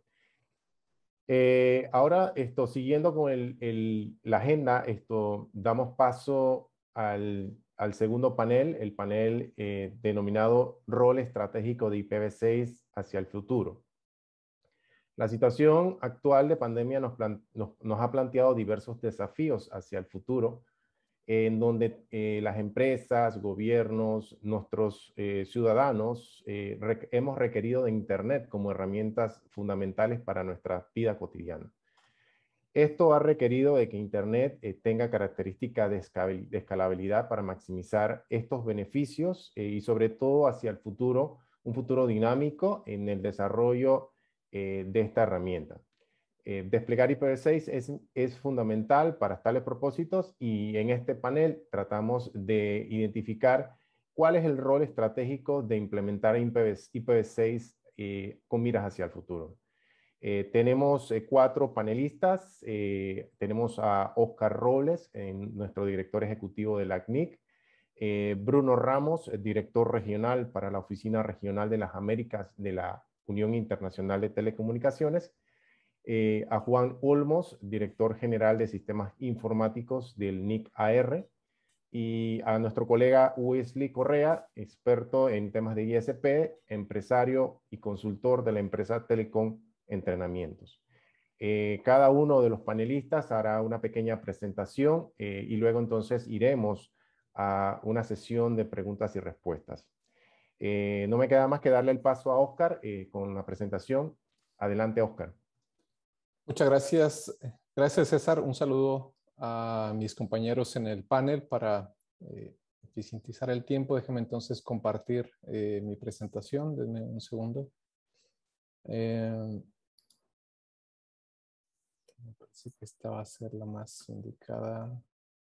Eh, ahora, esto, siguiendo con el, el, la agenda, esto, damos paso al, al segundo panel, el panel eh, denominado Rol Estratégico de I P v seis hacia el futuro. La situación actual de pandemia nos, plan, nos, nos ha planteado diversos desafíos hacia el futuro, en donde eh, las empresas, gobiernos, nuestros eh, ciudadanos eh, re hemos requerido de Internet como herramientas fundamentales para nuestra vida cotidiana. Esto ha requerido de que Internet eh, tenga características de, de escalabilidad para maximizar estos beneficios eh, y sobre todo hacia el futuro, un futuro dinámico en el desarrollo eh, de esta herramienta. Eh, desplegar I P v seis es, es fundamental para tales propósitos y en este panel tratamos de identificar cuál es el rol estratégico de implementar I P v seis eh, con miras hacia el futuro. Eh, tenemos eh, cuatro panelistas. Eh, tenemos a Oscar Robles, eh, nuestro director ejecutivo de la C N I C, eh, Bruno Ramos, director regional para la Oficina Regional de las Américas de la Unión Internacional de Telecomunicaciones, eh, a Juan Olmos, director general de Sistemas Informáticos del N I C A R, y a nuestro colega Wesley Correa, experto en temas de I S P, empresario y consultor de la empresa Telecom Entrenamientos. Eh, cada uno de los panelistas hará una pequeña presentación eh, y luego entonces iremos a una sesión de preguntas y respuestas. Eh, no me queda más que darle el paso a Oscar eh, con la presentación. Adelante, Oscar. Muchas gracias. Gracias, César. Un saludo a mis compañeros en el panel. Para eh, eficientizar el tiempo, déjenme entonces compartir eh, mi presentación. Denme un segundo. Eh, me parece que esta va a ser la más indicada.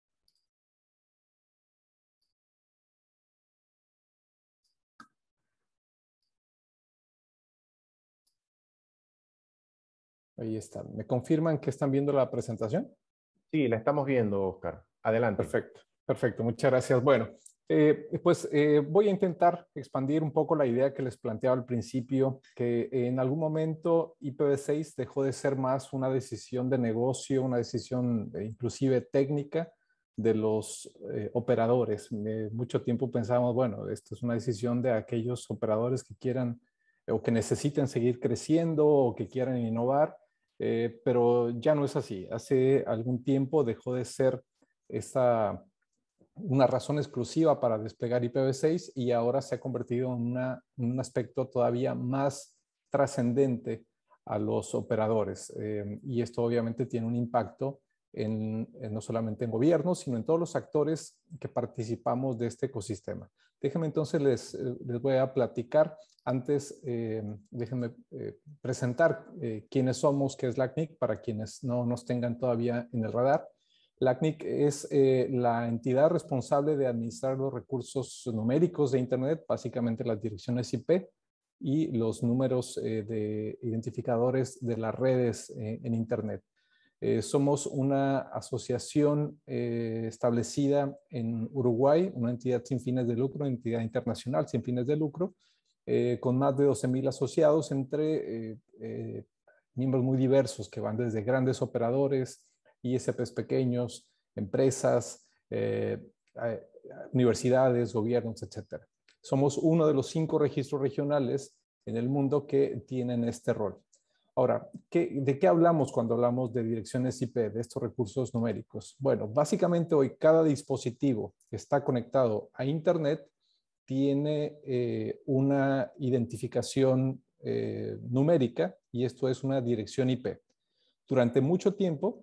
Ahí está. ¿Me confirman que están viendo la presentación? Sí, la estamos viendo, Oscar. Adelante. Perfecto, perfecto. Muchas gracias. Bueno, eh, pues eh, voy a intentar expandir un poco la idea que les planteaba al principio, que en algún momento I P v seis dejó de ser más una decisión de negocio, una decisión eh, inclusive técnica de los eh, operadores. Eh, mucho tiempo pensábamos, bueno, esto es una decisión de aquellos operadores que quieran eh, o que necesiten seguir creciendo o que quieran innovar. Eh, pero ya no es así. Hace algún tiempo dejó de ser esta, una razón exclusiva para desplegar I P v seis y ahora se ha convertido en una, un aspecto todavía más trascendente a los operadores. Eh, y esto obviamente tiene un impacto en, en no solamente en gobiernos, sino en todos los actores que participamos de este ecosistema. Déjenme entonces, les, les voy a platicar. Antes, eh, déjenme eh, presentar eh, quiénes somos, qué es la C N I C, para quienes no nos tengan todavía en el radar. La C N I C es eh, la entidad responsable de administrar los recursos numéricos de Internet, básicamente las direcciones I P y los números eh, de identificadores de las redes eh, en Internet. Eh, somos una asociación eh, establecida en Uruguay, una entidad sin fines de lucro, una entidad internacional sin fines de lucro, eh, con más de doce mil asociados entre eh, eh, miembros muy diversos que van desde grandes operadores, I S Ps pequeños, empresas, eh, universidades, gobiernos, etcétera. Somos uno de los cinco registros regionales en el mundo que tienen este rol. Ahora, ¿qué, ¿de qué hablamos cuando hablamos de direcciones I P, de estos recursos numéricos? Bueno, básicamente hoy cada dispositivo que está conectado a Internet tiene eh, una identificación eh, numérica y esto es una dirección I P. Durante mucho tiempo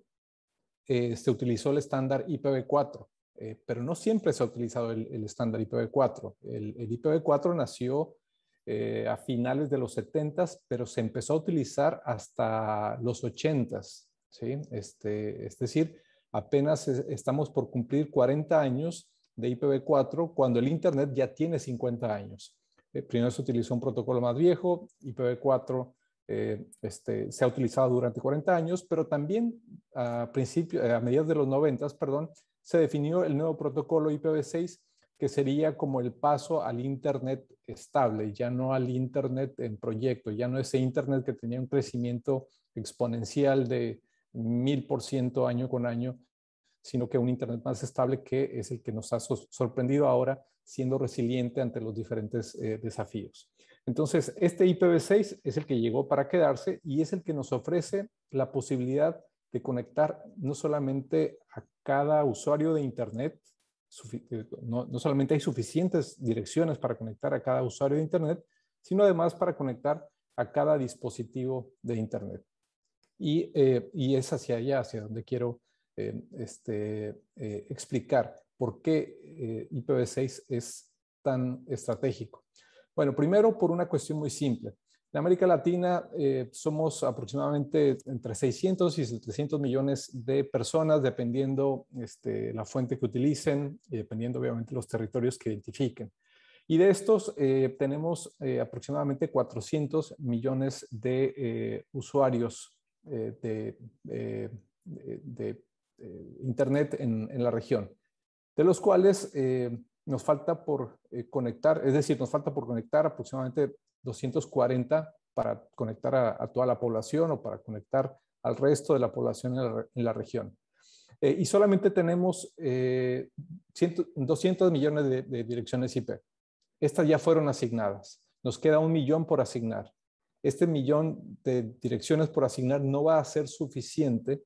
eh, se utilizó el estándar I P v cuatro, eh, pero no siempre se ha utilizado el, el estándar I P v cuatro. El, el I P v cuatro nació eh, a finales de los setentas, pero se empezó a utilizar hasta los ochentas, ¿sí? Este, es decir, apenas es, estamos por cumplir cuarenta años de I P v cuatro cuando el Internet ya tiene cincuenta años. Eh, primero se utilizó un protocolo más viejo, I P v cuatro eh, este, se ha utilizado durante cuarenta años, pero también a, principio, a mediados de los noventas, perdón, se definió el nuevo protocolo I P v seis, que sería como el paso al Internet estable, ya no al Internet en proyecto, ya no ese Internet que tenía un crecimiento exponencial de mil por ciento año con año, sino que un Internet más estable, que es el que nos ha sorprendido ahora, siendo resiliente ante los diferentes eh, desafíos. Entonces, este I P v seis es el que llegó para quedarse y es el que nos ofrece la posibilidad de conectar no solamente a cada usuario de Internet, no, no solamente hay suficientes direcciones para conectar a cada usuario de Internet, sino además para conectar a cada dispositivo de Internet. Y, eh, y es hacia allá, hacia donde quiero eh, este, eh, explicar por qué eh, I P v seis es tan estratégico. Bueno, primero por una cuestión muy simple. En América Latina eh, somos aproximadamente entre seiscientos y setecientos millones de personas, dependiendo este, la fuente que utilicen y dependiendo obviamente los territorios que identifiquen. Y de estos eh, tenemos eh, aproximadamente cuatrocientos millones de eh, usuarios eh, de, eh, de, de eh, Internet en, en la región, de los cuales eh, nos falta por eh, conectar, es decir, nos falta por conectar aproximadamente doscientos cuarenta para conectar a, a toda la población o para conectar al resto de la población en la, en la región. Eh, y solamente tenemos eh, cien, doscientos millones de, de direcciones I P. Estas ya fueron asignadas. Nos queda un millón por asignar. Este millón de direcciones por asignar no va a ser suficiente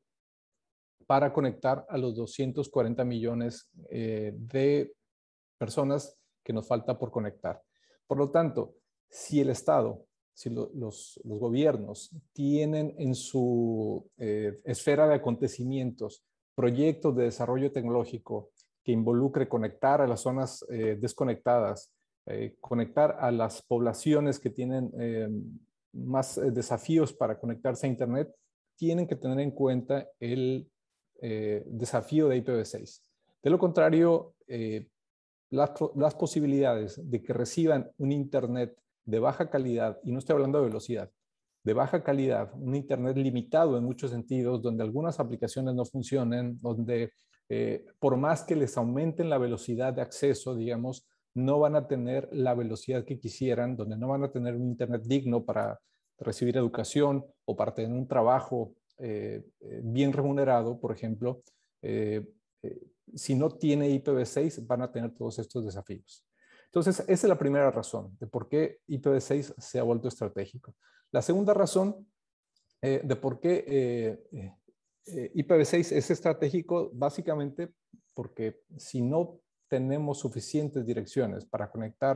para conectar a los doscientos cuarenta millones eh, de personas que nos falta por conectar. Por lo tanto, si el Estado, si lo, los, los gobiernos tienen en su eh, esfera de acontecimientos proyectos de desarrollo tecnológico que involucre conectar a las zonas eh, desconectadas, eh, conectar a las poblaciones que tienen eh, más eh, desafíos para conectarse a Internet, tienen que tener en cuenta el eh, desafío de I P v seis. De lo contrario, eh, las, las posibilidades de que reciban un Internet de baja calidad, y no estoy hablando de velocidad, de baja calidad, un Internet limitado en muchos sentidos, donde algunas aplicaciones no funcionen, donde eh, por más que les aumenten la velocidad de acceso, digamos, no van a tener la velocidad que quisieran, donde no van a tener un Internet digno para recibir educación o para tener un trabajo eh, bien remunerado, por ejemplo, eh, eh, si no tiene I P v seis, van a tener todos estos desafíos. Entonces, esa es la primera razón de por qué I P v seis se ha vuelto estratégico. La segunda razón eh, de por qué eh, eh, I P v seis es estratégico, básicamente porque si no tenemos suficientes direcciones para conectar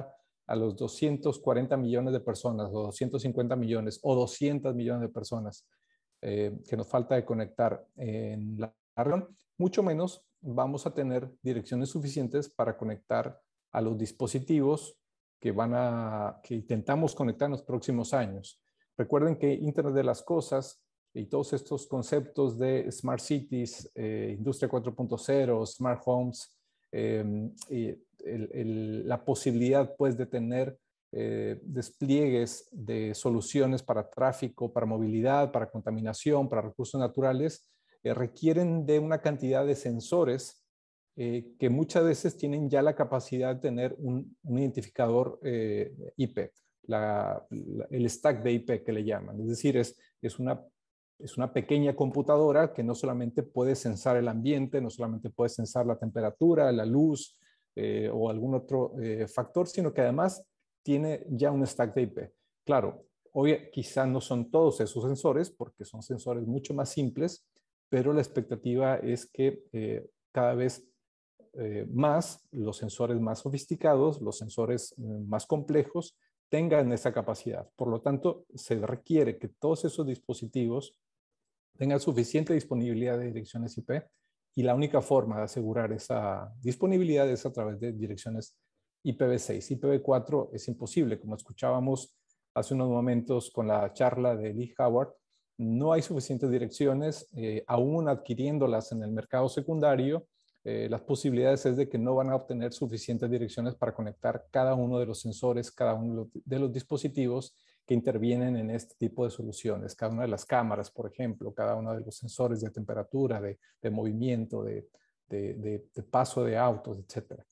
a los doscientos cuarenta millones de personas o doscientos cincuenta millones o doscientos millones de personas eh, que nos falta de conectar en la región, mucho menos vamos a tener direcciones suficientes para conectar a los dispositivos que, van a, que intentamos conectar en los próximos años. Recuerden que Internet de las Cosas y todos estos conceptos de Smart Cities, eh, Industria cuatro punto cero, Smart Homes, eh, y el, el, la posibilidad pues, de tener eh, despliegues de soluciones para tráfico, para movilidad, para contaminación, para recursos naturales, eh, requieren de una cantidad de sensores eh, que muchas veces tienen ya la capacidad de tener un, un identificador eh, I P, la, la, el stack de I P que le llaman. Es decir, es, es una Es una pequeña computadora que no solamente puede sensar el ambiente, no solamente puede sensar la temperatura, la luz eh, o algún otro eh, factor, sino que además tiene ya un stack de I P. Claro, hoy quizá no son todos esos sensores porque son sensores mucho más simples, pero la expectativa es que eh, cada vez eh, más los sensores más sofisticados, los sensores eh, más complejos, tengan esa capacidad. Por lo tanto, se requiere que todos esos dispositivos tengan suficiente disponibilidad de direcciones I P y la única forma de asegurar esa disponibilidad es a través de direcciones I P v seis. I P v cuatro es imposible, como escuchábamos hace unos momentos con la charla de Lee Howard, no hay suficientes direcciones, eh, aún adquiriéndolas en el mercado secundario, eh, las posibilidades es de que no van a obtener suficientes direcciones para conectar cada uno de los sensores, cada uno de los dispositivos que intervienen en este tipo de soluciones. Cada una de las cámaras, por ejemplo, cada uno de los sensores de temperatura, de, de movimiento, de, de, de, de paso de autos, etcétera.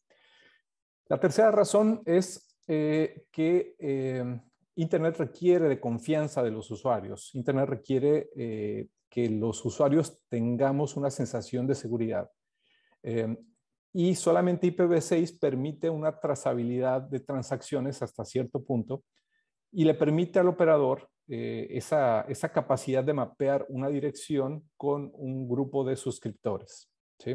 La tercera razón es eh, que eh, Internet requiere de confianza de los usuarios. Internet requiere eh, que los usuarios tengamos una sensación de seguridad. Eh, y solamente I P v seis permite una trazabilidad de transacciones hasta cierto punto y le permite al operador eh, esa, esa capacidad de mapear una dirección con un grupo de suscriptores, ¿sí?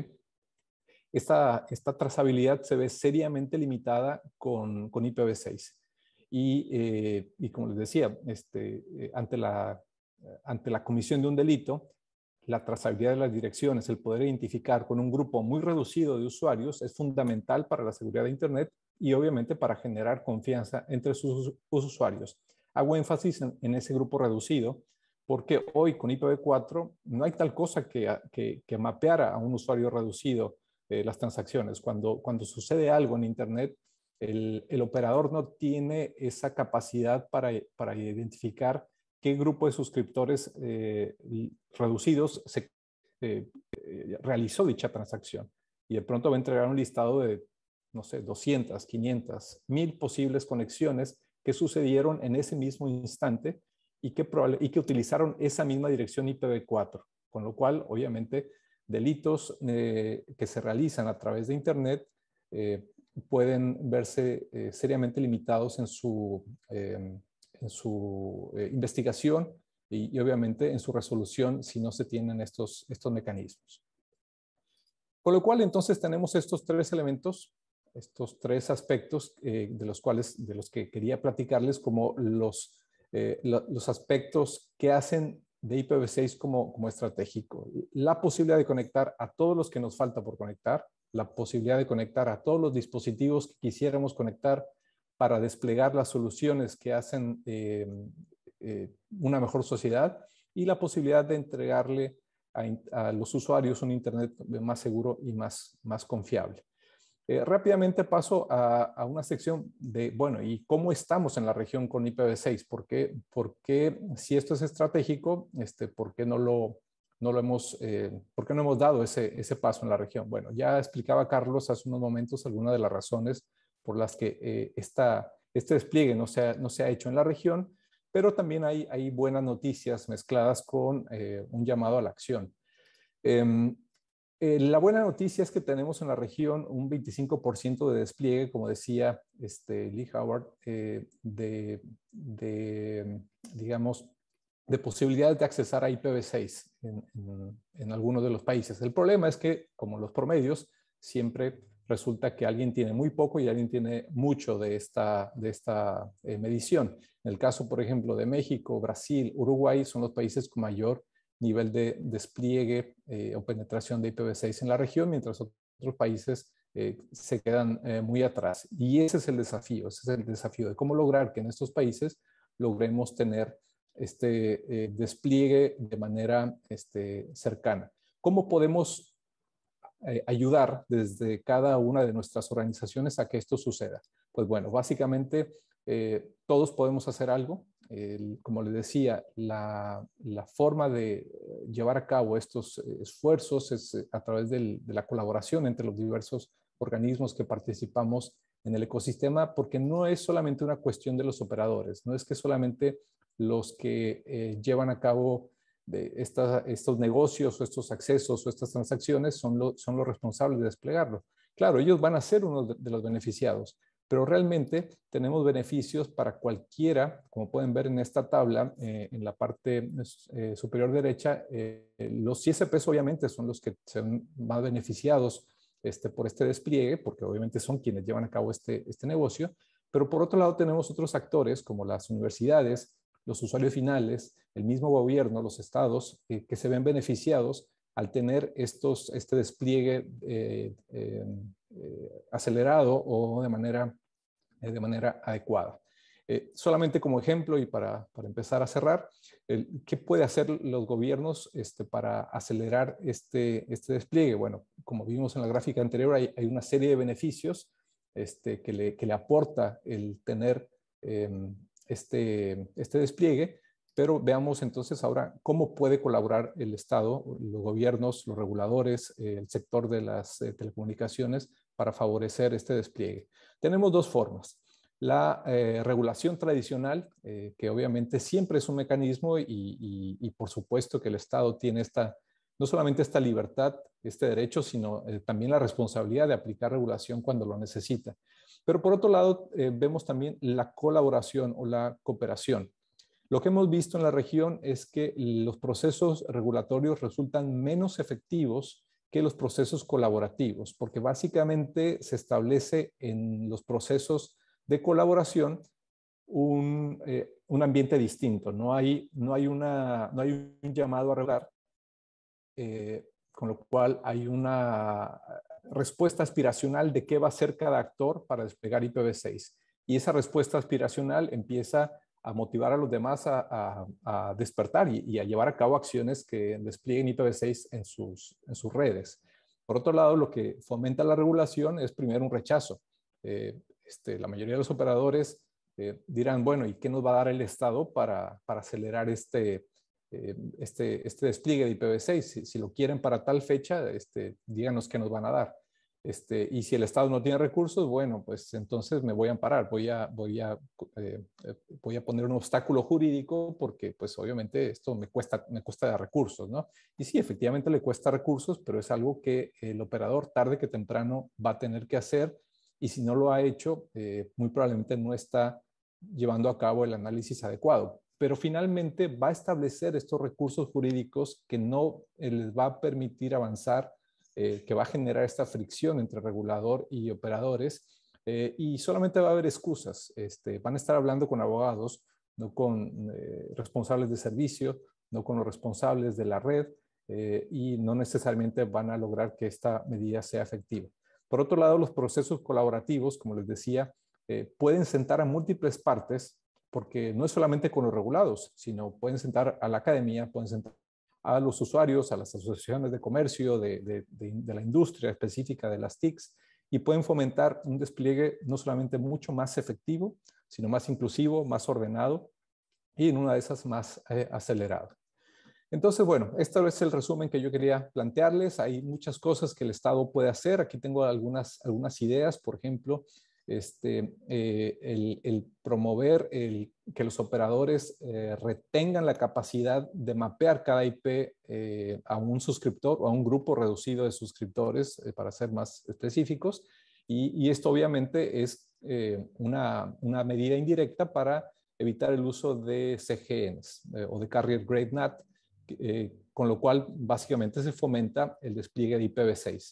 Esta, esta trazabilidad se ve seriamente limitada con, con I P v seis. Y, eh, y como les decía, este, eh, ante, la, ante la comisión de un delito, la trazabilidad de las direcciones, el poder identificar con un grupo muy reducido de usuarios es fundamental para la seguridad de Internet y obviamente para generar confianza entre sus, sus usuarios. Hago énfasis en, en ese grupo reducido porque hoy con I P v cuatro no hay tal cosa que, que, que mapeara a un usuario reducido eh, las transacciones. Cuando, cuando sucede algo en Internet, el, el operador no tiene esa capacidad para, para identificar qué grupo de suscriptores eh, reducidos se eh, eh, realizó dicha transacción. Y de pronto va a entregar un listado de, no sé, doscientas, quinientas, mil posibles conexiones que sucedieron en ese mismo instante y que, y que utilizaron esa misma dirección I P v cuatro. Con lo cual, obviamente, delitos eh, que se realizan a través de Internet eh, pueden verse eh, seriamente limitados en su... Eh, en su eh, investigación y, y obviamente en su resolución si no se tienen estos, estos mecanismos. Con lo cual entonces tenemos estos tres elementos, estos tres aspectos eh, de los cuales, de los que quería platicarles como los, eh, lo, los aspectos que hacen de I P v seis como, como estratégico. La posibilidad de conectar a todos los que nos falta por conectar, la posibilidad de conectar a todos los dispositivos que quisiéramos conectar para desplegar las soluciones que hacen eh, eh, una mejor sociedad y la posibilidad de entregarle a, a los usuarios un Internet más seguro y más, más confiable. Eh, rápidamente paso a, a una sección de, bueno, ¿y cómo estamos en la región con I P v seis? ¿Por qué, por qué si esto es estratégico, este, por qué no lo, no lo hemos, eh, por qué no hemos dado ese, ese paso en la región? Bueno, ya explicaba Carlos hace unos momentos algunas de las razones por las que eh, esta, este despliegue no se, ha, no se ha hecho en la región, pero también hay, hay buenas noticias mezcladas con eh, un llamado a la acción. Eh, eh, la buena noticia es que tenemos en la región un veinticinco por ciento de despliegue, como decía este, Lee Howard, eh, de, de, digamos, de posibilidades de accesar a I P v seis en, en, en algunos de los países. El problema es que, como los promedios, siempre resulta que alguien tiene muy poco y alguien tiene mucho de esta, de esta eh, medición. En el caso, por ejemplo, de México, Brasil, Uruguay, son los países con mayor nivel de despliegue eh, o penetración de I P v seis en la región, mientras otros países eh, se quedan eh, muy atrás. Y ese es el desafío, ese es el desafío de cómo lograr que en estos países logremos tener este eh, despliegue de manera este, cercana. ¿Cómo podemos eh, ayudar desde cada una de nuestras organizaciones a que esto suceda? Pues bueno, básicamente eh, todos podemos hacer algo. El, como les decía, la, la forma de llevar a cabo estos esfuerzos es a través del, de la colaboración entre los diversos organismos que participamos en el ecosistema, porque no es solamente una cuestión de los operadores, no es que solamente los que eh, llevan a cabo de esta, estos negocios o estos accesos o estas transacciones son, lo, son los responsables de desplegarlo. Claro, ellos van a ser uno de, de los beneficiados, pero realmente tenemos beneficios para cualquiera, como pueden ver en esta tabla, eh, en la parte eh, superior derecha, eh, los I S Ps obviamente son los que son más beneficiados este, por este despliegue, porque obviamente son quienes llevan a cabo este, este negocio, pero por otro lado tenemos otros actores como las universidades, los usuarios finales, el mismo gobierno, los estados, eh, que se ven beneficiados al tener estos, este despliegue eh, eh, eh, acelerado o de manera, eh, de manera adecuada. Eh, solamente como ejemplo y para, para empezar a cerrar, el, ¿qué puede hacer los gobiernos este, para acelerar este, este despliegue? Bueno, como vimos en la gráfica anterior, hay, hay una serie de beneficios este, que, le, que le aporta el tener eh, este, este despliegue, pero veamos entonces ahora cómo puede colaborar el Estado, los gobiernos, los reguladores, eh, el sector de las eh, telecomunicaciones para favorecer este despliegue. Tenemos dos formas. La eh, regulación tradicional, eh, que obviamente siempre es un mecanismo y, y, y por supuesto que el Estado tiene esta, no solamente esta libertad, este derecho, sino eh, también la responsabilidad de aplicar regulación cuando lo necesita. Pero por otro lado, eh, vemos también la colaboración o la cooperación. Lo que hemos visto en la región es que los procesos regulatorios resultan menos efectivos que los procesos colaborativos, porque básicamente se establece en los procesos de colaboración un, eh, un ambiente distinto. No hay, no, hay una, no hay un llamado a regular, eh, con lo cual hay una respuesta aspiracional de qué va a hacer cada actor para desplegar I P v seis. Y esa respuesta aspiracional empieza a motivar a los demás a, a, a despertar y, y a llevar a cabo acciones que desplieguen I P v seis en sus, en sus redes. Por otro lado, lo que fomenta la regulación es primero un rechazo. Eh, este, la mayoría de los operadores eh, dirán, bueno, ¿y qué nos va a dar el Estado para, para acelerar este, eh, este, este despliegue de I P v seis? Si, si lo quieren para tal fecha, este, díganos qué nos van a dar. Este, y si el Estado no tiene recursos, bueno, pues entonces me voy a amparar, voy a, voy a, eh, voy a poner un obstáculo jurídico porque pues obviamente esto me cuesta, me cuesta recursos, ¿no? Y sí, efectivamente le cuesta recursos, pero es algo que el operador tarde que temprano va a tener que hacer y si no lo ha hecho, eh, muy probablemente no está llevando a cabo el análisis adecuado. Pero finalmente va a establecer estos recursos jurídicos que no eh, les va a permitir avanzar, Eh, que va a generar esta fricción entre regulador y operadores eh, y solamente va a haber excusas. Este, van a estar hablando con abogados, no con eh, responsables de servicio, no con los responsables de la red eh, y no necesariamente van a lograr que esta medida sea efectiva. Por otro lado, los procesos colaborativos, como les decía, eh, pueden sentar a múltiples partes porque no es solamente con los regulados, sino pueden sentar a la academia, pueden sentar a los usuarios, a las asociaciones de comercio, de, de, de, de la industria específica de las T I Cs, y pueden fomentar un despliegue no solamente mucho más efectivo, sino más inclusivo, más ordenado, y en una de esas más eh, acelerado. Entonces, bueno, este es el resumen que yo quería plantearles. Hay muchas cosas que el Estado puede hacer. Aquí tengo algunas, algunas ideas, por ejemplo, este, eh, el, el promover el, que los operadores eh, retengan la capacidad de mapear cada I P eh, a un suscriptor o a un grupo reducido de suscriptores, eh, para ser más específicos. Y, y esto obviamente es eh, una, una medida indirecta para evitar el uso de C G Ns eh, o de Carrier Grade N A T, eh, con lo cual básicamente se fomenta el despliegue de I P v seis.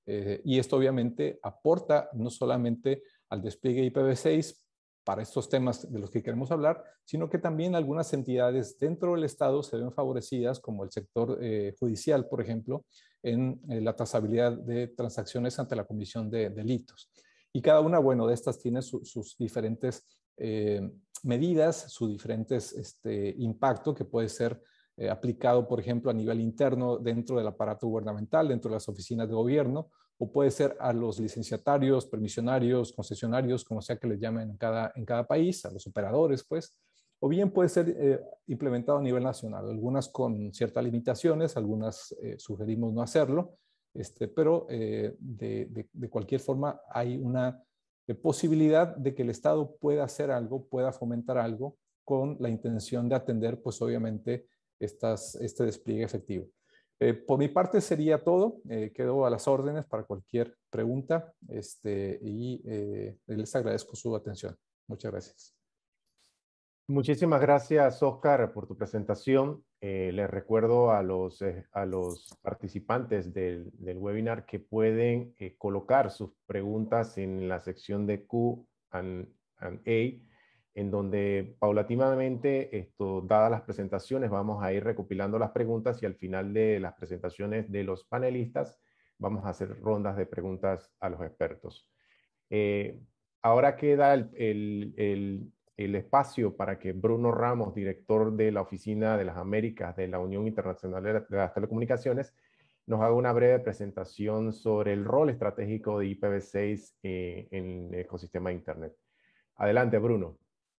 Eh, y esto obviamente aporta no solamente al despliegue I P v seis para estos temas de los que queremos hablar, sino que también algunas entidades dentro del Estado se ven favorecidas, como el sector eh, judicial, por ejemplo, en eh, la trazabilidad de transacciones ante la comisión de delitos. Y cada una, bueno, de estas tiene su, sus diferentes eh, medidas, su diferentes este, impacto que puede ser eh, aplicado, por ejemplo, a nivel interno dentro del aparato gubernamental, dentro de las oficinas de gobierno, o puede ser a los licenciatarios, permisionarios, concesionarios, como sea que les llamen en cada, en cada país, a los operadores, pues, o bien puede ser eh, implementado a nivel nacional, algunas con ciertas limitaciones, algunas eh, sugerimos no hacerlo, este, pero eh, de, de, de cualquier forma hay una eh, posibilidad de que el Estado pueda hacer algo, pueda fomentar algo con la intención de atender, pues obviamente, estas, este despliegue efectivo. Eh, por mi parte sería todo. Eh, quedo a las órdenes para cualquier pregunta este, y eh, les agradezco su atención. Muchas gracias. Muchísimas gracias, Oscar, por tu presentación. Eh, les recuerdo a los, eh, a los participantes del, del webinar que pueden eh, colocar sus preguntas en la sección de Q and A, en donde paulatinamente, esto, dadas las presentaciones, vamos a ir recopilando las preguntas y al final de las presentaciones de los panelistas vamos a hacer rondas de preguntas a los expertos. Eh, ahora queda el, el, el, el espacio para que Bruno Ramos, director de la Oficina de las Américas de la Unión Internacional de las Telecomunicaciones, nos haga una breve presentación sobre el rol estratégico de I P v seis eh, en el ecosistema de Internet. Adelante, Bruno.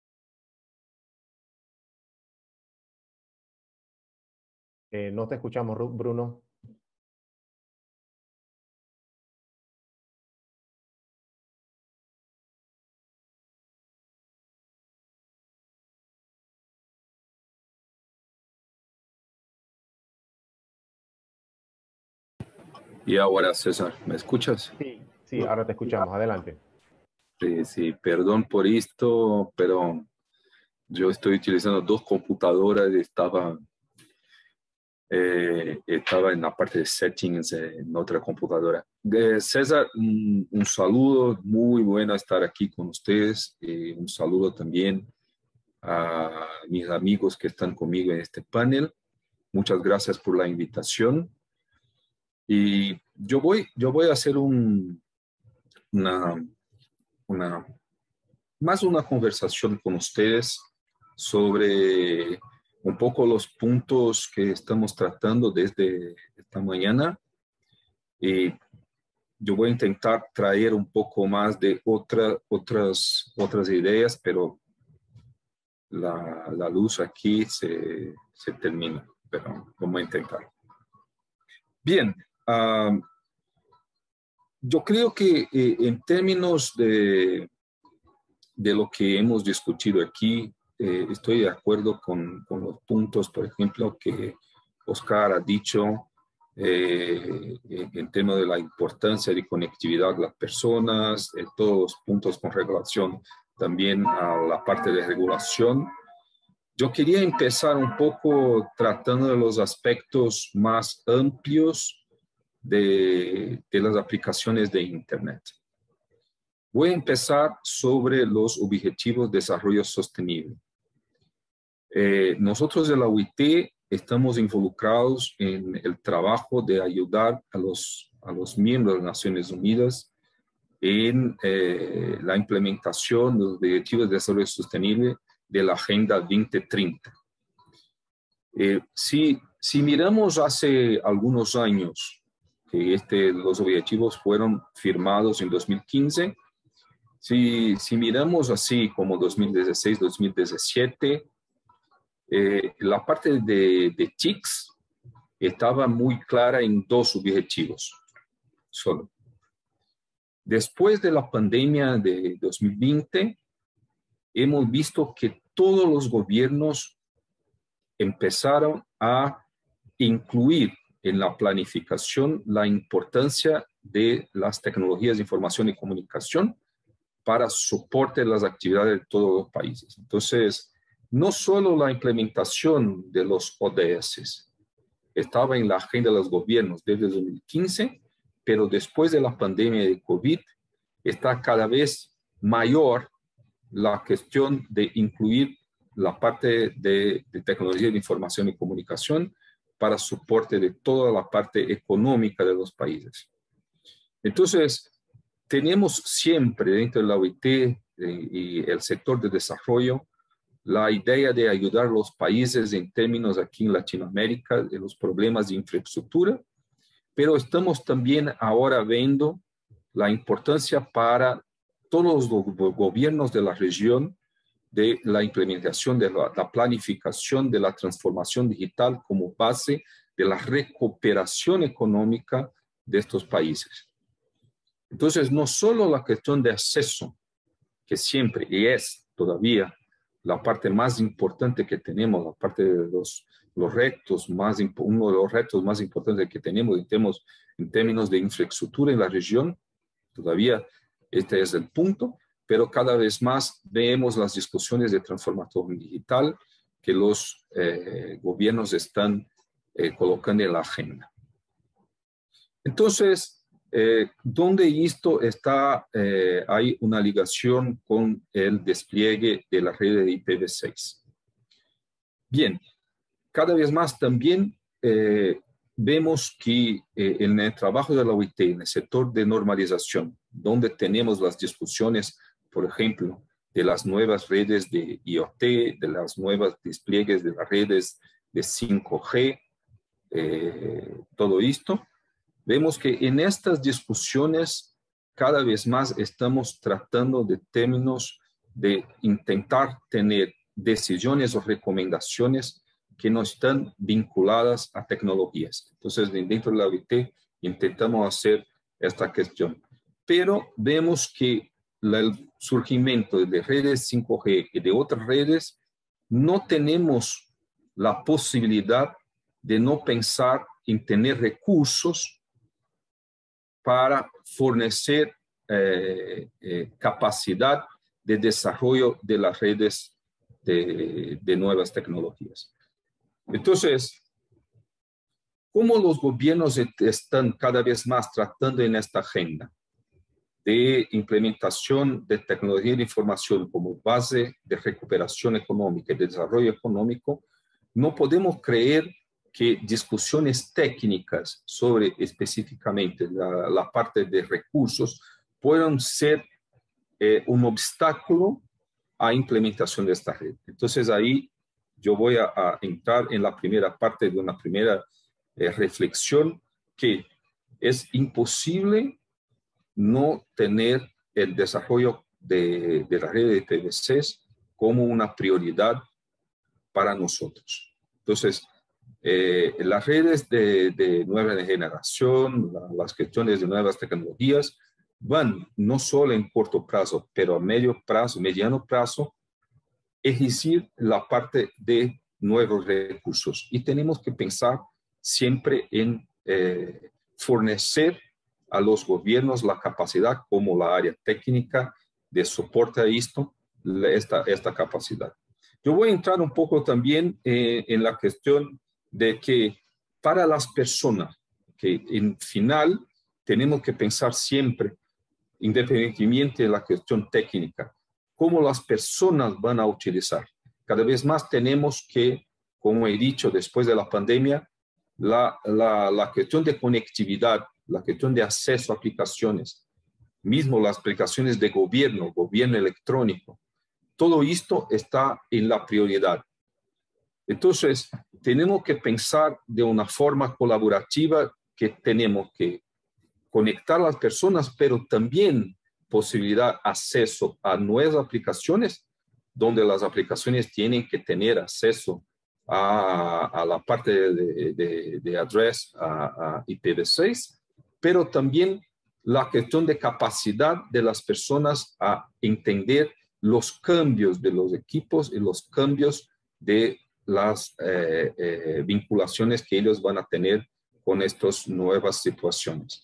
Eh, no te escuchamos, Bruno. Y ahora, César, ¿me escuchas? Sí, sí, ahora te escuchamos. Adelante. Sí, sí, perdón por esto, pero yo estoy utilizando dos computadoras y estaba... Eh, estaba en la parte de settings en otra computadora. Eh, César, un, un saludo, muy bueno estar aquí con ustedes. Eh, un saludo también a mis amigos que están conmigo en este panel. Muchas gracias por la invitación. Y yo voy, yo voy a hacer un, una, una, más una conversación con ustedes sobre un poco los puntos que estamos tratando desde esta mañana. Y yo voy a intentar traer un poco más de otra, otras, otras ideas, pero la, la luz aquí se, se termina, pero vamos a intentar. Bien, uh, yo creo que eh, en términos de, de lo que hemos discutido aquí, Eh, estoy de acuerdo con, con los puntos, por ejemplo, que Oscar ha dicho eh, en, en tema de la importancia de conectividad de las personas, eh, todos los puntos con relación también a la parte de regulación. Yo quería empezar un poco tratando de los aspectos más amplios de, de las aplicaciones de Internet. Voy a empezar sobre los objetivos de desarrollo sostenible. Eh, nosotros de la U I T estamos involucrados en el trabajo de ayudar a los, a los miembros de las Naciones Unidas en eh, la implementación de los objetivos de desarrollo sostenible de la Agenda veinte treinta. Eh, si, si miramos hace algunos años, que este, los objetivos fueron firmados en dos mil quince, si, si miramos así como dos mil dieciséis, dos mil diecisiete, Eh, la parte de, de T I C S estaba muy clara en dos objetivos solo. Después de la pandemia de dos mil veinte, hemos visto que todos los gobiernos empezaron a incluir en la planificación la importancia de las tecnologías de información y comunicación para soporte de las actividades de todos los países. Entonces, no solo la implementación de los O D S estaba en la agenda de los gobiernos desde dos mil quince, pero después de la pandemia de COVID está cada vez mayor la cuestión de incluir la parte de, de tecnología de información y comunicación para soporte de toda la parte económica de los países. Entonces, tenemos siempre dentro de la O I T eh, y el sector de desarrollo la idea de ayudar a los países en términos aquí en Latinoamérica de los problemas de infraestructura, pero estamos también ahora viendo la importancia para todos los gobiernos de la región de la implementación de la, la planificación de la transformación digital como base de la recuperación económica de estos países. Entonces, no solo la cuestión de acceso, que siempre y es todavía la parte más importante que tenemos, la parte de los, los retos más, uno de los retos más importantes que tenemos en términos, en términos de infraestructura en la región, todavía este es el punto, pero cada vez más vemos las discusiones de transformación digital que los eh, gobiernos están eh, colocando en la agenda. Entonces, Eh, ¿dónde esto está? Eh, hay una ligación con el despliegue de la red de I P v seis. Bien, cada vez más también eh, vemos que eh, en el trabajo de la O I T, en el sector de normalización, donde tenemos las discusiones, por ejemplo, de las nuevas redes de I O T, de las nuevas despliegues de las redes de cinco G, eh, todo esto, vemos que en estas discusiones cada vez más estamos tratando de términos de intentar tener decisiones o recomendaciones que no están vinculadas a tecnologías. Entonces, dentro de la O I T intentamos hacer esta cuestión. Pero vemos que el surgimiento de redes cinco G y de otras redes, no tenemos la posibilidad de no pensar en tener recursos para fornecer eh, eh, capacidad de desarrollo de las redes de, de nuevas tecnologías. Entonces, ¿cómo los gobiernos están cada vez más tratando en esta agenda de implementación de tecnología de información como base de recuperación económica y de desarrollo económico? No podemos creer que discusiones técnicas sobre específicamente la, la parte de recursos puedan ser eh, un obstáculo a implementación de esta red. Entonces ahí yo voy a, a entrar en la primera parte de una primera eh, reflexión, que es imposible no tener el desarrollo de, de la red de I P v seis como una prioridad para nosotros. Entonces, Eh, las redes de, de nueva generación, la, las cuestiones de nuevas tecnologías van no solo en corto plazo, pero a medio plazo, mediano plazo, exigir la parte de nuevos recursos. Y tenemos que pensar siempre en eh, fornecer a los gobiernos la capacidad, como la área técnica, de soporte a esto, esta, esta capacidad. Yo voy a entrar un poco también eh, en la cuestión de que para las personas, que en final tenemos que pensar siempre, independientemente de la cuestión técnica, cómo las personas van a utilizar. Cada vez más tenemos que, como he dicho, después de la pandemia, la, la, la cuestión de conectividad, la cuestión de acceso a aplicaciones, mismo las aplicaciones de gobierno, gobierno electrónico, todo esto está en la prioridad. Entonces, tenemos que pensar de una forma colaborativa, que tenemos que conectar a las personas, pero también posibilidad, acceso a nuevas aplicaciones, donde las aplicaciones tienen que tener acceso a, a la parte de, de, de address, a, a I P v seis, pero también la cuestión de capacidad de las personas a entender los cambios de los equipos y los cambios de las eh, eh, vinculaciones que ellos van a tener con estas nuevas situaciones.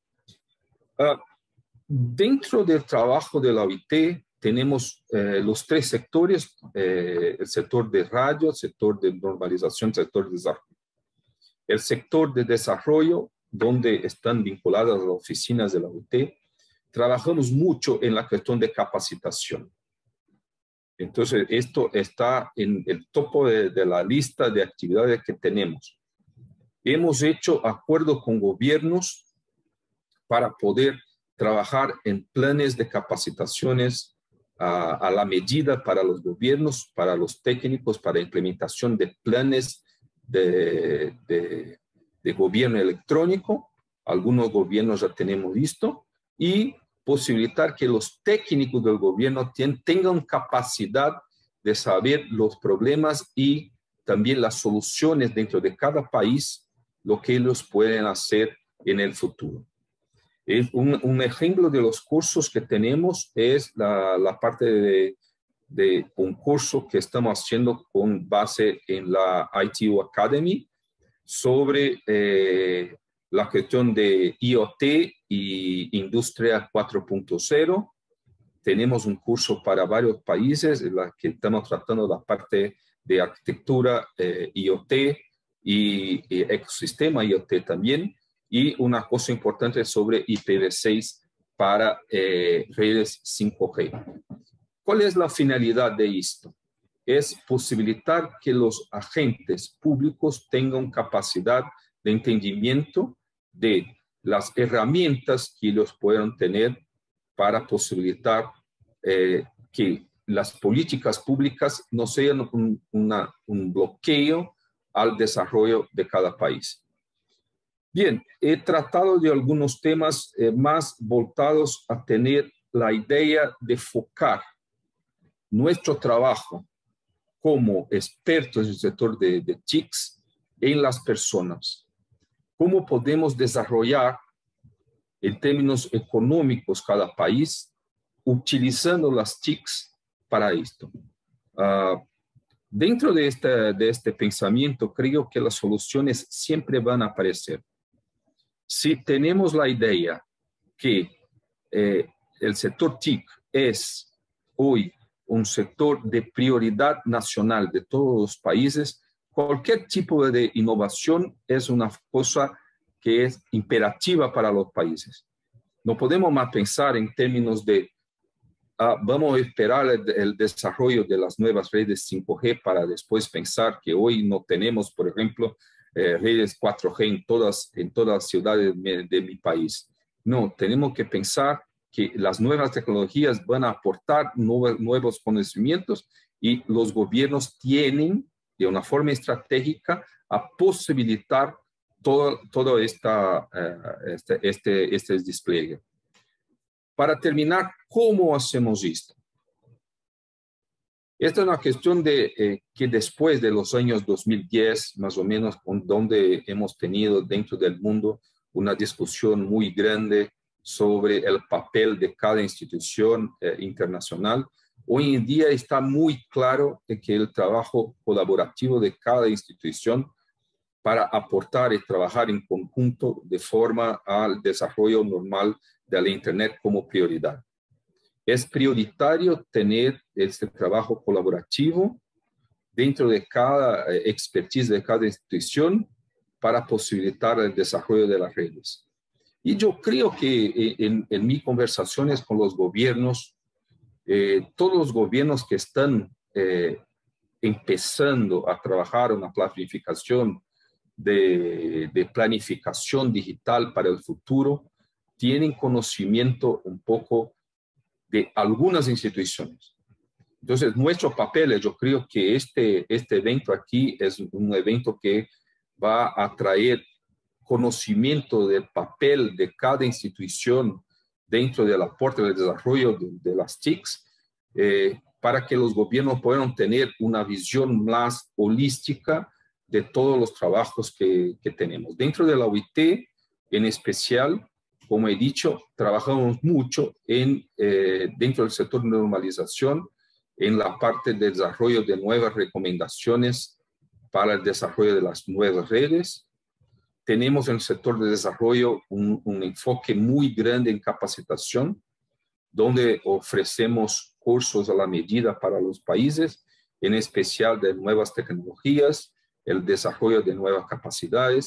Uh, dentro del trabajo de la O I T tenemos eh, los tres sectores, eh, el sector de radio, el sector de normalización, el sector de desarrollo. El sector de desarrollo donde están vinculadas las oficinas de la U T, trabajamos mucho en la cuestión de capacitación. Entonces, esto está en el topo de, de la lista de actividades que tenemos. Hemos hecho acuerdos con gobiernos para poder trabajar en planes de capacitaciones a, a la medida para los gobiernos, para los técnicos, para implementación de planes de, de, de gobierno electrónico. Algunos gobiernos ya tenemos visto, y posibilitar que los técnicos del gobierno ten, tengan capacidad de saber los problemas y también las soluciones dentro de cada país, lo que ellos pueden hacer en el futuro. Es un, un ejemplo de los cursos que tenemos es la, la parte de, de un curso que estamos haciendo con base en la I T U Academy sobre eh, la cuestión de I O T y Industria cuatro punto cero. Tenemos un curso para varios países en la que estamos tratando la parte de arquitectura eh, I O T y, y ecosistema I O T también. Y una cosa importante sobre I P v seis para eh, redes cinco G. ¿Cuál es la finalidad de esto? Es posibilitar que los agentes públicos tengan capacidad de entendimiento de las herramientas que ellos puedan tener para posibilitar eh, que las políticas públicas no sean un, una, un bloqueo al desarrollo de cada país. Bien, he tratado de algunos temas eh, más voltados a tener la idea de enfocar nuestro trabajo como expertos en el sector de, de T I Cs en las personas. ¿Cómo podemos desarrollar en términos económicos cada país utilizando las T I Cs para esto? Uh, dentro de este, de este pensamiento, creo que las soluciones siempre van a aparecer. Si tenemos la idea que eh, el sector T I C es hoy un sector de prioridad nacional de todos los países, cualquier tipo de innovación es una cosa que es imperativa para los países. No podemos más pensar en términos de ah, vamos a esperar el, el desarrollo de las nuevas redes cinco G para después pensar que hoy no tenemos, por ejemplo, Eh, redes cuatro G en todas, en todas las ciudades de, de mi país. No, tenemos que pensar que las nuevas tecnologías van a aportar nuevos, nuevos conocimientos y los gobiernos tienen, de una forma estratégica, a posibilitar todo, todo esta, uh, este, este, este despliegue. Para terminar, ¿cómo hacemos esto? Esta es una cuestión de eh, que después de los años dos mil diez, más o menos, donde hemos tenido dentro del mundo una discusión muy grande sobre el papel de cada institución eh, internacional, hoy en día está muy claro de que el trabajo colaborativo de cada institución para aportar y trabajar en conjunto de forma al desarrollo normal de la Internet como prioridad. Es prioritario tener este trabajo colaborativo dentro de cada expertise de cada institución para posibilitar el desarrollo de las redes. Y yo creo que en, en mis conversaciones con los gobiernos, eh, todos los gobiernos que están eh, empezando a trabajar una planificación de, de planificación digital para el futuro, tienen conocimiento un poco de algunas instituciones. Entonces, nuestro papel, yo creo que este, este evento aquí es un evento que va a traer conocimiento del papel de cada institución dentro del aporte del desarrollo de, de las T I Cs, eh, para que los gobiernos puedan tener una visión más holística de todos los trabajos que, que tenemos. Dentro de la U I T, en especial, como he dicho, trabajamos mucho en, eh, dentro del sector de normalización, en la parte de desarrollo de nuevas recomendaciones para el desarrollo de las nuevas redes. Tenemos en el sector de desarrollo un, un enfoque muy grande en capacitación, donde ofrecemos cursos a la medida para los países, en especial de nuevas tecnologías, el desarrollo de nuevas capacidades,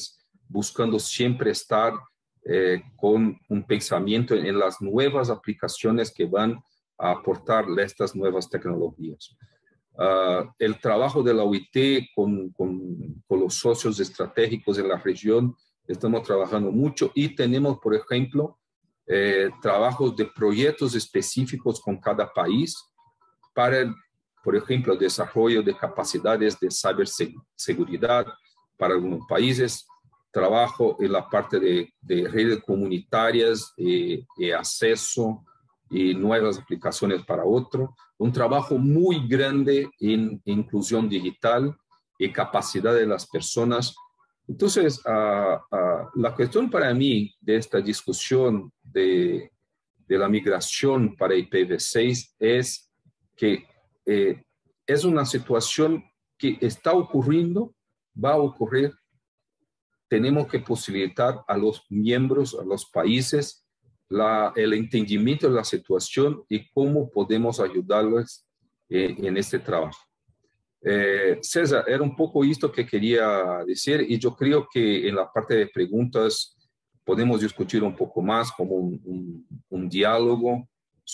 buscando siempre estar eh, con un pensamiento en, en las nuevas aplicaciones que van a aportar estas nuevas tecnologías. Uh, el trabajo de la O I T con, con, con los socios estratégicos en la región, estamos trabajando mucho y tenemos, por ejemplo, eh, trabajos de proyectos específicos con cada país para, el, por ejemplo, el desarrollo de capacidades de ciberseguridad para algunos países, trabajo en la parte de, de redes comunitarias y, y acceso y nuevas aplicaciones para otro, un trabajo muy grande en inclusión digital y capacidad de las personas. Entonces, uh, uh, la cuestión para mí de esta discusión de, de la migración para I P v seis es que eh, es una situación que está ocurriendo, va a ocurrir. Tenemos que posibilitar a los miembros, a los países, La, el entendimiento de la situación y cómo podemos ayudarles eh, en este trabajo. Eh, César, era un poco esto que quería decir y yo creo que en la parte de preguntas podemos discutir un poco más como un, un, un diálogo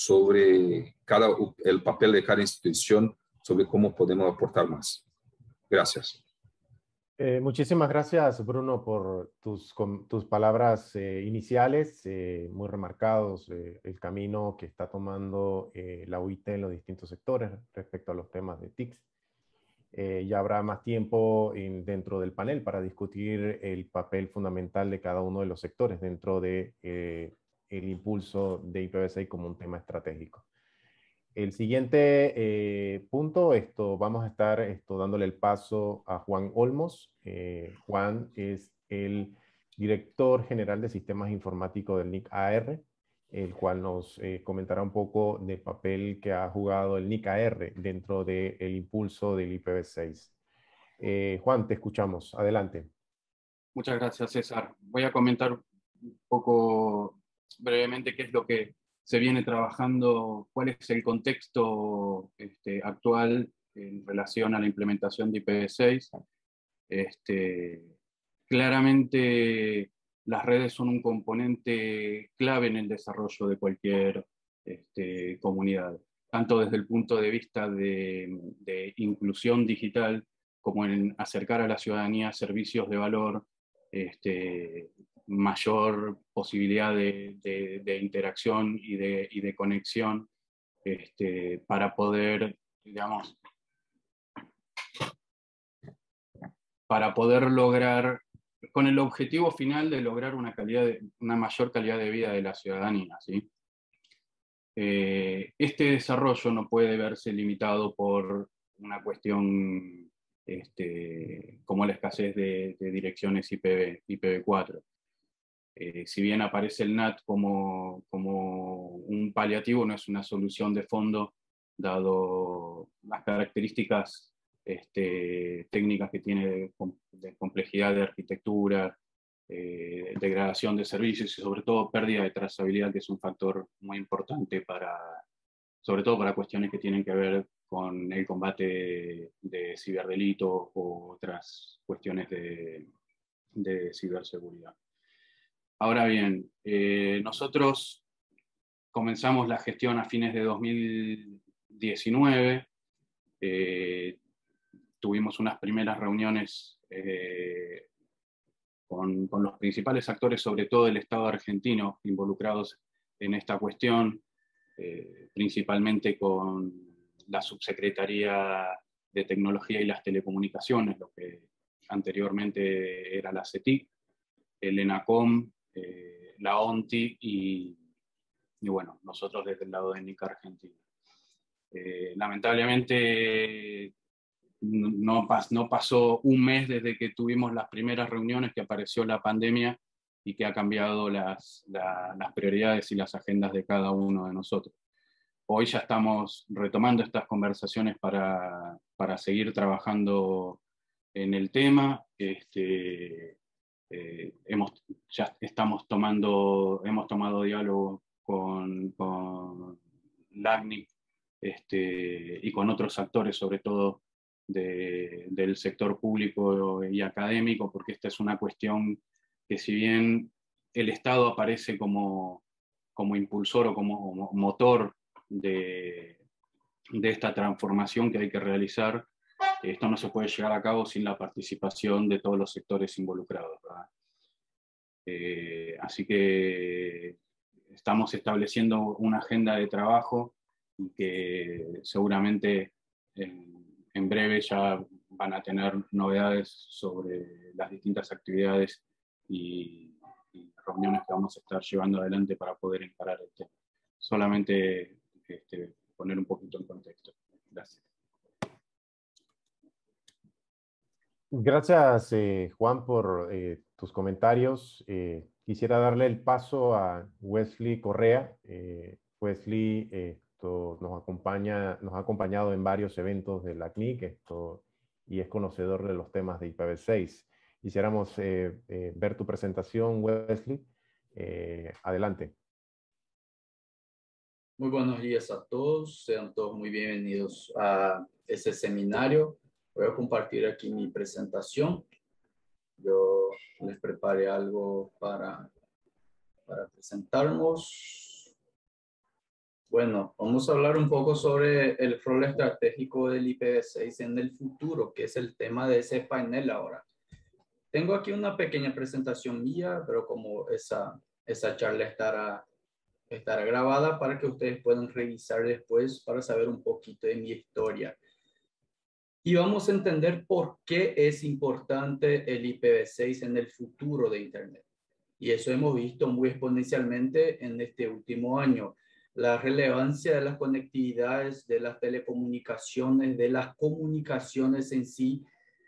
sobre cada, el papel de cada institución, sobre cómo podemos aportar más. Gracias. Eh, muchísimas gracias, Bruno, por tus, con, tus palabras eh, iniciales, eh, muy remarcados, eh, el camino que está tomando eh, la O I T en los distintos sectores respecto a los temas de T I Cs. Eh, ya habrá más tiempo en, dentro del panel para discutir el papel fundamental de cada uno de los sectores dentro de, eh, el impulso de I P v seis como un tema estratégico. El siguiente eh, punto, esto, vamos a estar esto, dándole el paso a Juan Olmos. Eh, Juan es el director general de sistemas informáticos del N I C A R, el cual nos eh, comentará un poco del papel que ha jugado el N I C A R dentro del impulso del I P v seis. Eh, Juan, te escuchamos. Adelante. Muchas gracias, César. Voy a comentar un poco brevemente qué es lo que se viene trabajando, cuál es el contexto este, actual en relación a la implementación de I P v seis. Este, claramente las redes son un componente clave en el desarrollo de cualquier este, comunidad, tanto desde el punto de vista de, de inclusión digital, como en acercar a la ciudadanía servicios de valor, este, mayor posibilidad de, de, de interacción y de, y de conexión este, para poder, digamos, para poder lograr, con el objetivo final de lograr una, calidad de, una mayor calidad de vida de la ciudadanía, ¿sí? Eh, este desarrollo no puede verse limitado por una cuestión este, como la escasez de, de direcciones I P v cuatro. Eh, si bien aparece el N A T como, como un paliativo, no es una solución de fondo, dado las características este, técnicas que tiene de, de complejidad de arquitectura, eh, degradación de servicios y sobre todo pérdida de trazabilidad, que es un factor muy importante para, sobre todo para cuestiones que tienen que ver con el combate de, de ciberdelitos o otras cuestiones de, de ciberseguridad. Ahora bien, eh, nosotros comenzamos la gestión a fines de dos mil diecinueve, eh, tuvimos unas primeras reuniones eh, con, con los principales actores, sobre todo del Estado argentino, involucrados en esta cuestión, eh, principalmente con la Subsecretaría de Tecnología y las Telecomunicaciones, lo que anteriormente era la C E T I C, el ENACOM, eh, la ONTI y, y bueno, nosotros desde el lado de N I C A Argentina. Eh, lamentablemente no, pas, no pasó un mes desde que tuvimos las primeras reuniones que apareció la pandemia y que ha cambiado las, la, las prioridades y las agendas de cada uno de nosotros. Hoy ya estamos retomando estas conversaciones para, para seguir trabajando en el tema. Este, eh, hemos, ya estamos tomando, hemos tomado diálogo con, con la A C N I C este, y con otros actores, sobre todo de, del sector público y académico, porque esta es una cuestión que si bien el Estado aparece como, como impulsor o como motor de, de esta transformación que hay que realizar, esto no se puede llevar a cabo sin la participación de todos los sectores involucrados, ¿verdad? Eh, así que estamos estableciendo una agenda de trabajo y que seguramente en, en breve ya van a tener novedades sobre las distintas actividades y, y reuniones que vamos a estar llevando adelante para poder encarar el tema. Solamente este, poner un poquito en contexto. Gracias. Gracias, eh, Juan, por eh, tus comentarios. Eh, quisiera darle el paso a Wesley Correa. Eh, Wesley eh, esto nos, acompaña, nos ha acompañado en varios eventos de la C N I C esto, y es conocedor de los temas de I P v seis. Quisiéramos eh, eh, ver tu presentación, Wesley. Eh, adelante. Muy buenos días a todos. Sean todos muy bienvenidos a este seminario. Voy a compartir aquí mi presentación. Yo les preparé algo para, para presentarnos. Bueno, vamos a hablar un poco sobre el rol estratégico del I P v seis en el futuro, que es el tema de ese panel ahora. Tengo aquí una pequeña presentación mía, pero como esa, esa charla estará, estará grabada para que ustedes puedan revisar después para saber un poquito de mi historia. Y vamos a entender por qué es importante el I P v seis en el futuro de Internet. Y eso hemos visto muy exponencialmente en este último año. La relevancia de las conectividades, de las telecomunicaciones, de las comunicaciones en sí,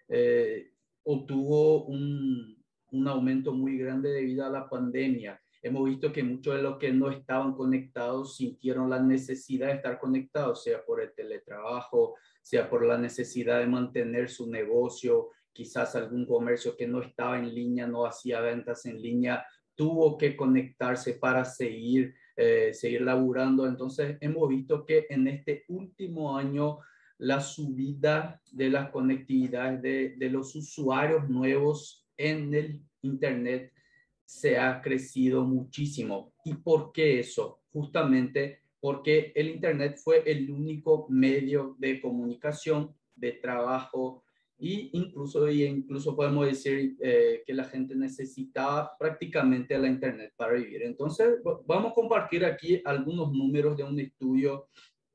eh, obtuvo un, un aumento muy grande debido a la pandemia. Hemos visto que muchos de los que no estaban conectados sintieron la necesidad de estar conectados, sea por el teletrabajo, sea por la necesidad de mantener su negocio, quizás algún comercio que no estaba en línea, no hacía ventas en línea, tuvo que conectarse para seguir, eh, seguir laburando. Entonces hemos visto que en este último año la subida de las conectividades de, de los usuarios nuevos en el Internet se ha crecido muchísimo. ¿Y por qué eso? Justamente porque el Internet fue el único medio de comunicación, de trabajo, e incluso, y incluso podemos decir eh, que la gente necesitaba prácticamente la Internet para vivir. Entonces, vamos a compartir aquí algunos números de un estudio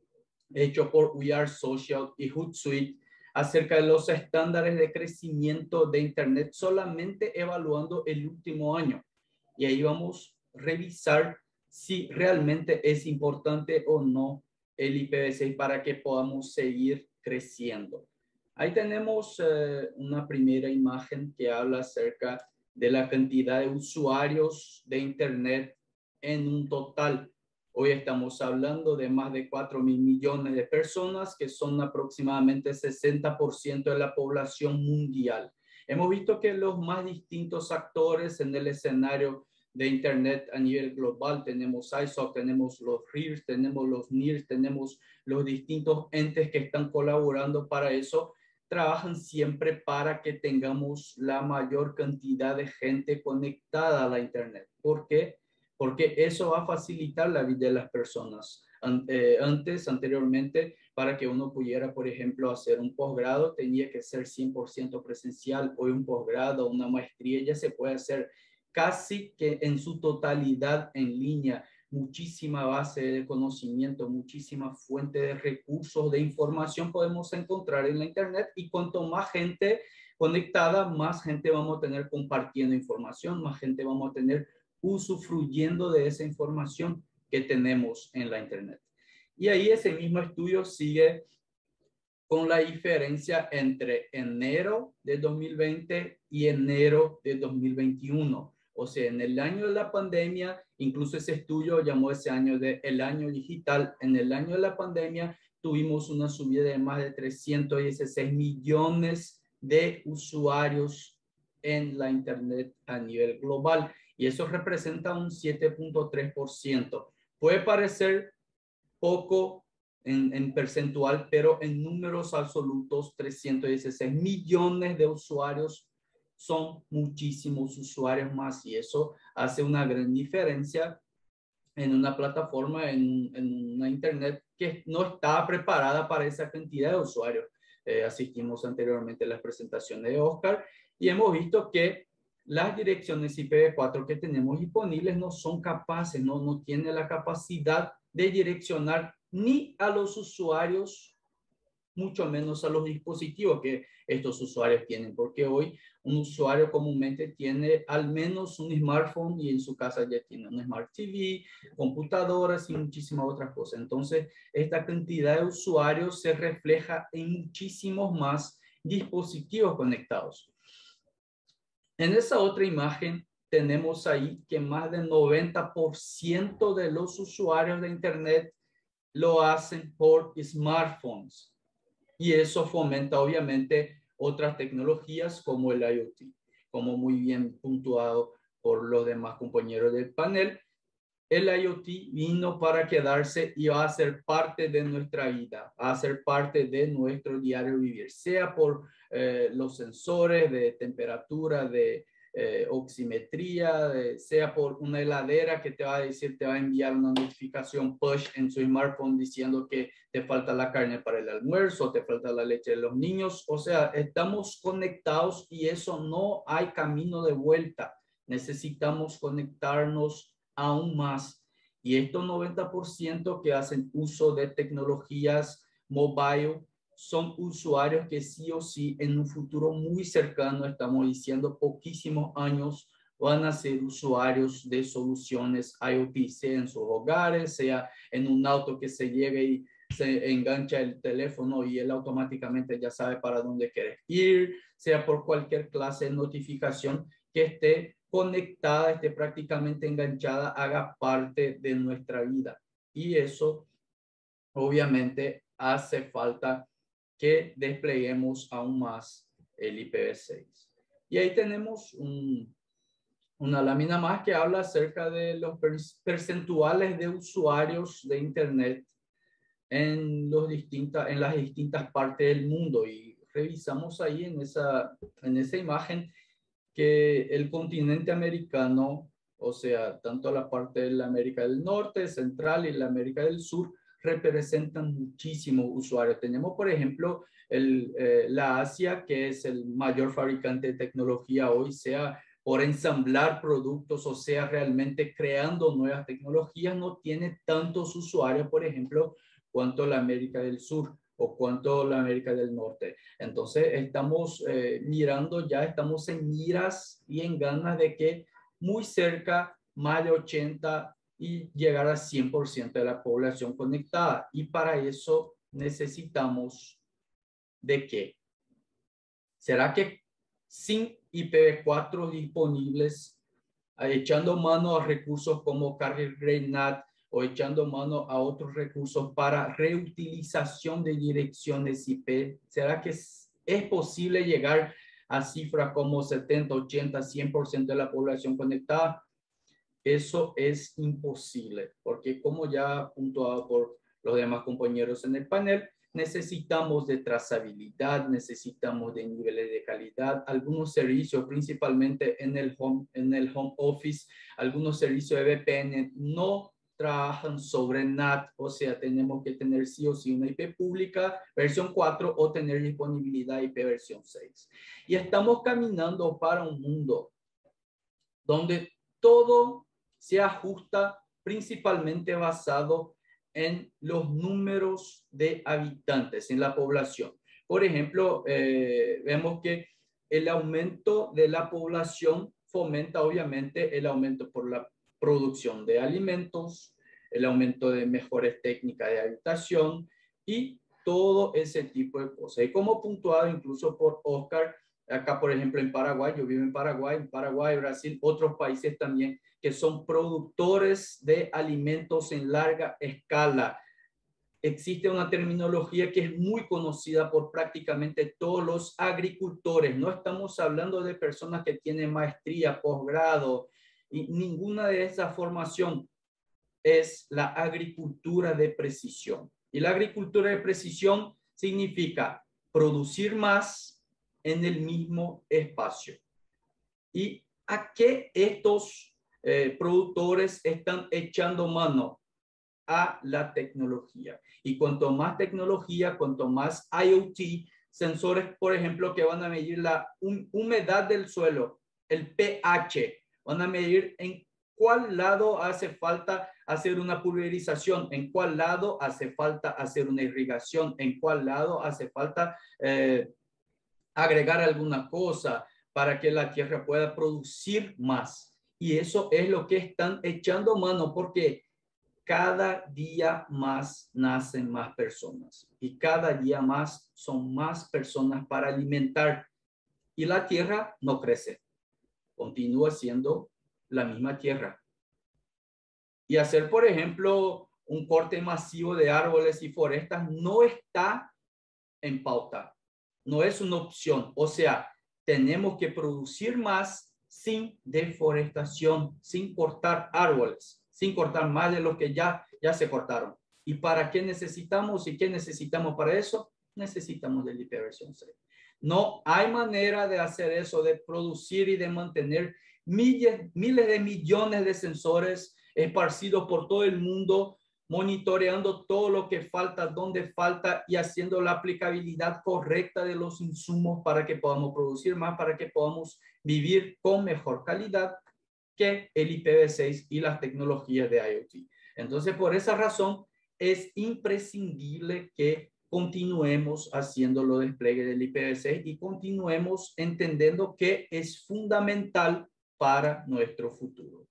hecho por We Are Social y Hootsuite acerca de los estándares de crecimiento de Internet, solamente evaluando el último año. Y ahí vamos a revisar si realmente es importante o no el I P v seis para que podamos seguir creciendo. Ahí tenemos eh, una primera imagen que habla acerca de la cantidad de usuarios de Internet en un total. Hoy estamos hablando de más de cuatro mil millones de personas, que son aproximadamente sesenta por ciento de la población mundial. Hemos visto que los más distintos actores en el escenario de Internet a nivel global, tenemos I S O C, tenemos los R I R S, tenemos los N I R S, tenemos los distintos entes que están colaborando para eso, trabajan siempre para que tengamos la mayor cantidad de gente conectada a la Internet. ¿Por qué? Porque eso va a facilitar la vida de las personas. Antes, anteriormente, para que uno pudiera, por ejemplo, hacer un posgrado, tenía que ser cien por ciento presencial. Hoy un posgrado, una maestría ya se puede hacer casi que en su totalidad en línea. Muchísima base de conocimiento, muchísima fuente de recursos, de información podemos encontrar en la Internet, y cuanto más gente conectada, más gente vamos a tener compartiendo información, más gente vamos a tener usufruyendo de esa información que tenemos en la Internet. Y ahí ese mismo estudio sigue con la diferencia entre enero de dos mil veinte y enero de dos mil veintiuno. O sea, en el año de la pandemia, incluso ese estudio llamó ese año de el año digital. En el año de la pandemia tuvimos una subida de más de trescientos dieciséis millones de usuarios en la Internet a nivel global. Y eso representa un siete punto tres por ciento. Puede parecer poco en, en percentual, pero en números absolutos, trescientos dieciséis millones de usuarios son muchísimos usuarios más y eso hace una gran diferencia en una plataforma, en, en una internet que no está preparada para esa cantidad de usuarios. Eh, asistimos anteriormente a las presentaciones de Oscar y hemos visto que las direcciones I P v cuatro que tenemos disponibles no son capaces, no, no tienen la capacidad de direccionar ni a los usuarios, mucho menos a los dispositivos que estos usuarios tienen, porque hoy un usuario comúnmente tiene al menos un smartphone y en su casa ya tiene un Smart T V, computadoras y muchísimas otras cosas. Entonces, esta cantidad de usuarios se refleja en muchísimos más dispositivos conectados. En esa otra imagen tenemos ahí que más del noventa por ciento de los usuarios de Internet lo hacen por smartphones. Y eso fomenta obviamente otras tecnologías como el IoT, como muy bien puntuado por los demás compañeros del panel. El IoT vino para quedarse y va a ser parte de nuestra vida, va a ser parte de nuestro diario vivir, sea por eh, los sensores de temperatura, de eh, oximetría, de, sea por una heladera que te va a decir, te va a enviar una notificación push en su smartphone diciendo que te falta la carne para el almuerzo, te falta la leche de los niños. O sea, estamos conectados y eso no hay camino de vuelta. Necesitamos conectarnos aún más. Y estos noventa por ciento que hacen uso de tecnologías mobile son usuarios que sí o sí en un futuro muy cercano, estamos diciendo poquísimos años, van a ser usuarios de soluciones IoT, sea en sus hogares, sea en un auto que se llegue y se engancha el teléfono y él automáticamente ya sabe para dónde quiere ir, sea por cualquier clase de notificación que esté conectada, esté prácticamente enganchada, haga parte de nuestra vida. Y eso obviamente hace falta que despleguemos aún más el I P v seis. Y ahí tenemos un, una lámina más que habla acerca de los percentuales de usuarios de Internet en, los distintas, en las distintas partes del mundo. Y revisamos ahí en esa, en esa imagen que el continente americano, o sea, tanto la parte de la América del Norte, Central y la América del Sur, representan muchísimos usuarios. Tenemos, por ejemplo, el, eh, la Asia, que es el mayor fabricante de tecnología hoy, sea por ensamblar productos o sea realmente creando nuevas tecnologías, no tiene tantos usuarios, por ejemplo, cuanto la América del Sur o cuanto la América del Norte. Entonces, estamos eh, mirando ya, estamos en miras y en ganas de que muy cerca, más de ochenta y llegar a cien por ciento de la población conectada. Y para eso necesitamos ¿de qué? ¿Será que sin I P v cuatro disponibles, echando mano a recursos como Carrier Grade N A T, o echando mano a otros recursos para reutilización de direcciones I P, ¿será que es, es posible llegar a cifras como setenta, ochenta, cien por ciento de la población conectada? Eso es imposible, porque como ya puntuado por los demás compañeros en el panel, necesitamos de trazabilidad, necesitamos de niveles de calidad, algunos servicios, principalmente en el home, en el home office, algunos servicios de V P N no trabajan sobre N A T, o sea, tenemos que tener sí o sí una I P pública versión cuatro o tener disponibilidad I P versión seis. Y estamos caminando para un mundo donde todo se ajusta principalmente basado en los números de habitantes en la población. Por ejemplo, eh, vemos que el aumento de la población fomenta obviamente el aumento por la producción de alimentos, el aumento de mejores técnicas de habitación y todo ese tipo de cosas. Y como puntuado incluso por Oscar, acá por ejemplo en Paraguay, yo vivo en Paraguay, en Paraguay, Brasil, otros países también que son productores de alimentos en larga escala. Existe una terminología que es muy conocida por prácticamente todos los agricultores. No estamos hablando de personas que tienen maestría, posgrado, y ninguna de esas formación es la agricultura de precisión. Y la agricultura de precisión significa producir más en el mismo espacio. y a qué estos eh, productores están echando mano a la tecnología. Y cuanto más tecnología, cuanto más IoT, sensores, por ejemplo, que van a medir la humedad del suelo, el pH, van a medir en cuál lado hace falta hacer una pulverización, en cuál lado hace falta hacer una irrigación, en cuál lado hace falta eh, agregar alguna cosa para que la tierra pueda producir más. Y eso es lo que están echando mano, porque cada día más nacen más personas y cada día más son más personas para alimentar, y la tierra no crece, continúa siendo la misma tierra. Y hacer, por ejemplo, un corte masivo de árboles y forestas no está en pauta, no es una opción. O sea, tenemos que producir más sin deforestación, sin cortar árboles, sin cortar más de lo que ya, ya se cortaron. ¿Y para qué necesitamos? ¿Y qué necesitamos para eso? Necesitamos del I P v seis. No hay manera de hacer eso, de producir y de mantener miles, miles de millones de sensores esparcidos por todo el mundo, monitoreando todo lo que falta, dónde falta, y haciendo la aplicabilidad correcta de los insumos para que podamos producir más, para que podamos vivir con mejor calidad, que el I P v seis y las tecnologías de IoT. Entonces, por esa razón, es imprescindible que continuemos haciendo los despliegues del I P v seis y continuemos entendiendo que es fundamental para nuestro futuro.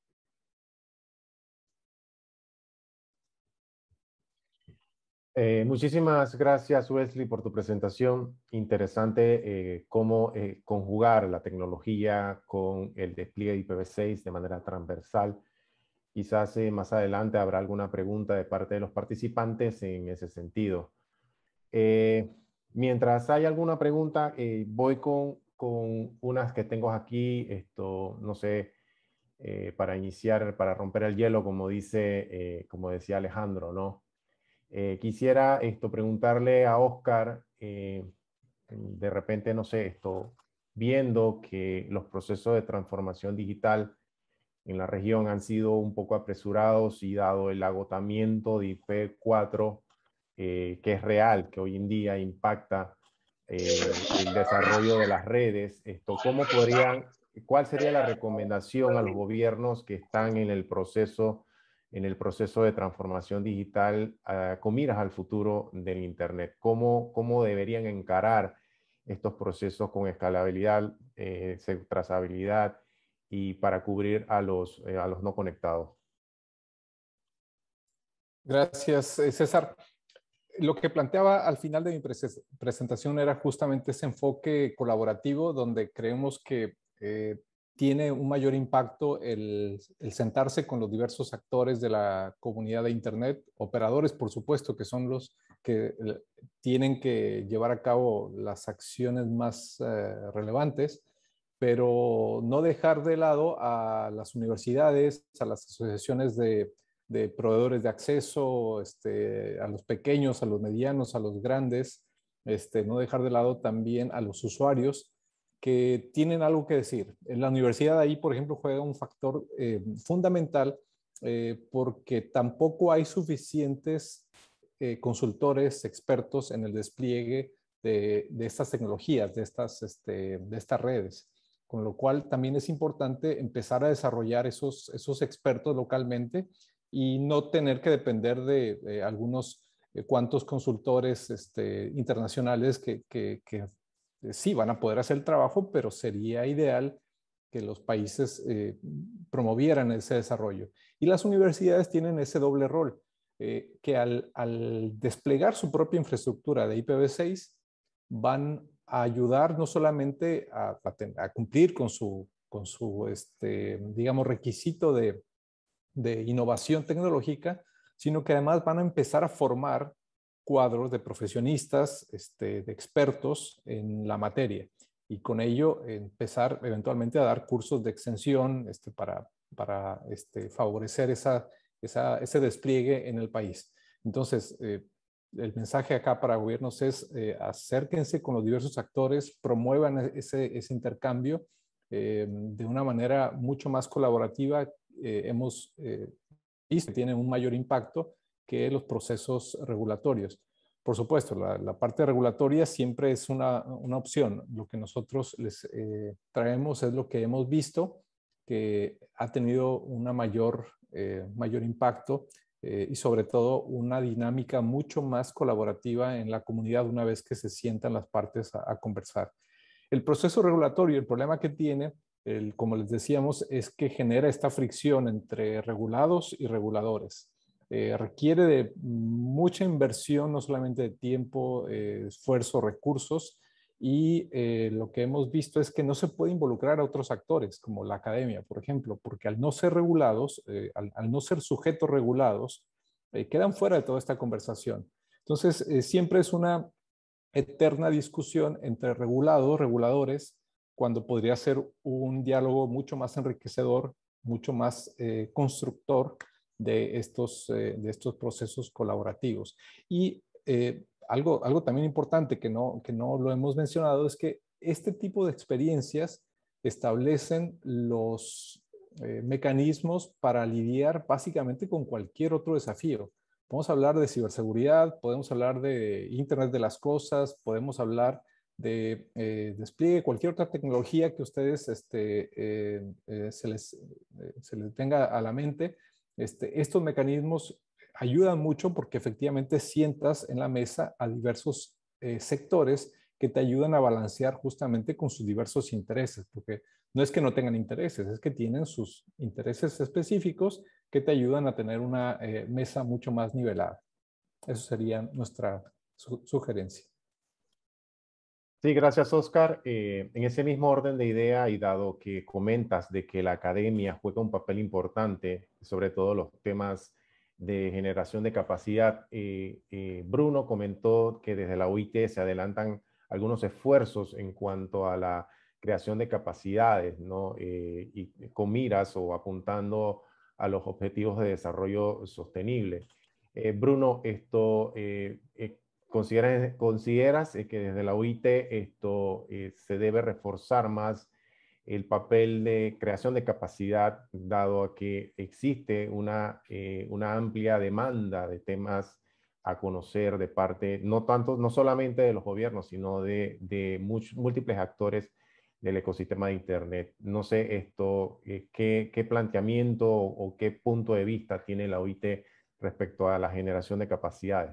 Eh, muchísimas gracias, Wesley, por tu presentación. Interesante eh, cómo eh, conjugar la tecnología con el despliegue de I P v seis de manera transversal. Quizás eh, más adelante habrá alguna pregunta de parte de los participantes en ese sentido. Eh, mientras hay alguna pregunta, eh, voy con, con unas que tengo aquí, esto, no sé, eh, para iniciar, para romper el hielo, como dice, eh, como decía Alejandro, ¿no? Eh, quisiera esto, preguntarle a Oscar, eh, de repente, no sé, esto, viendo que los procesos de transformación digital en la región han sido un poco apresurados y dado el agotamiento de I P v cuatro, eh, que es real, que hoy en día impacta eh, el desarrollo de las redes, esto, ¿cómo podrían, cuál sería la recomendación a los gobiernos que están en el proceso en el proceso de transformación digital uh, con miras al futuro del Internet? ¿Cómo, cómo deberían encarar estos procesos con escalabilidad, eh, trazabilidad y para cubrir a los, eh, a los no conectados? Gracias, César. Lo que planteaba al final de mi pres presentación era justamente ese enfoque colaborativo donde creemos que eh, tiene un mayor impacto el, el sentarse con los diversos actores de la comunidad de Internet, operadores, por supuesto, que son los que eh, tienen que llevar a cabo las acciones más eh, relevantes, pero no dejar de lado a las universidades, a las asociaciones de, de proveedores de acceso, este, a los pequeños, a los medianos, a los grandes, este, no dejar de lado también a los usuarios, que tienen algo que decir. En la universidad ahí, por ejemplo, juega un factor eh, fundamental eh, porque tampoco hay suficientes eh, consultores, expertos en el despliegue de, de estas tecnologías, de estas, este, de estas redes. Con lo cual también es importante empezar a desarrollar esos, esos expertos localmente y no tener que depender de, de algunos eh, cuantos consultores este, internacionales que, que, que sí van a poder hacer el trabajo, pero sería ideal que los países eh, promovieran ese desarrollo. Y las universidades tienen ese doble rol, eh, que al, al desplegar su propia infraestructura de I P v seis van a ayudar no solamente a, a, a cumplir con su, con su este, digamos, requisito de, de innovación tecnológica, sino que además van a empezar a formar cuadros de profesionistas, este, de expertos en la materia, y con ello empezar eventualmente a dar cursos de extensión este, para, para este, favorecer esa, esa, ese despliegue en el país. Entonces, eh, el mensaje acá para gobiernos es eh, acérquense con los diversos actores, promuevan ese, ese intercambio eh, de una manera mucho más colaborativa eh, hemos eh, visto que tienen un mayor impacto que los procesos regulatorios. Por supuesto, la, la parte regulatoria siempre es una, una opción. Lo que nosotros les eh, traemos es lo que hemos visto que ha tenido una mayor, eh, mayor impacto eh, y sobre todo una dinámica mucho más colaborativa en la comunidad una vez que se sientan las partes a, a conversar. El proceso regulatorio, el problema que tiene, el, como les decíamos, es que genera esta fricción entre regulados y reguladores. Eh, requiere de mucha inversión, no solamente de tiempo, eh, esfuerzo, recursos, y eh, lo que hemos visto es que no se puede involucrar a otros actores, como la academia, por ejemplo, porque al no ser regulados, eh, al, al no ser sujetos regulados, eh, quedan fuera de toda esta conversación. Entonces, eh, siempre es una eterna discusión entre regulados, reguladores, cuando podría ser un diálogo mucho más enriquecedor, mucho más eh, constructor de estos, eh, de estos procesos colaborativos. Y eh, algo, algo también importante que no, que no lo hemos mencionado es que este tipo de experiencias establecen los eh, mecanismos para lidiar básicamente con cualquier otro desafío. Podemos hablar de ciberseguridad, podemos hablar de Internet de las cosas, podemos hablar de eh, despliegue, cualquier otra tecnología que ustedes este, eh, eh, se, les, eh, se les tenga a la mente. Este, estos mecanismos ayudan mucho porque efectivamente sientas en la mesa a diversos eh, sectores que te ayudan a balancear justamente con sus diversos intereses, porque no es que no tengan intereses, es que tienen sus intereses específicos que te ayudan a tener una eh, mesa mucho más nivelada. Eso sería nuestra su sugerencia. Sí, gracias, Oscar. Eh, en ese mismo orden de idea y dado que comentas de que la academia juega un papel importante, sobre todo los temas de generación de capacidad, eh, eh, Bruno comentó que desde la O I T se adelantan algunos esfuerzos en cuanto a la creación de capacidades, ¿no? Eh, y con miras o apuntando a los objetivos de desarrollo sostenible. Eh, Bruno, esto... Eh, eh, ¿Consideras, consideras que desde la O I T esto eh, se debe reforzar más el papel de creación de capacidad, dado a que existe una, eh, una amplia demanda de temas a conocer de parte, no tanto, no solamente de los gobiernos, sino de, de muchos, múltiples actores del ecosistema de Internet? No sé esto, eh, qué, qué planteamiento o, o qué punto de vista tiene la O I T respecto a la generación de capacidades.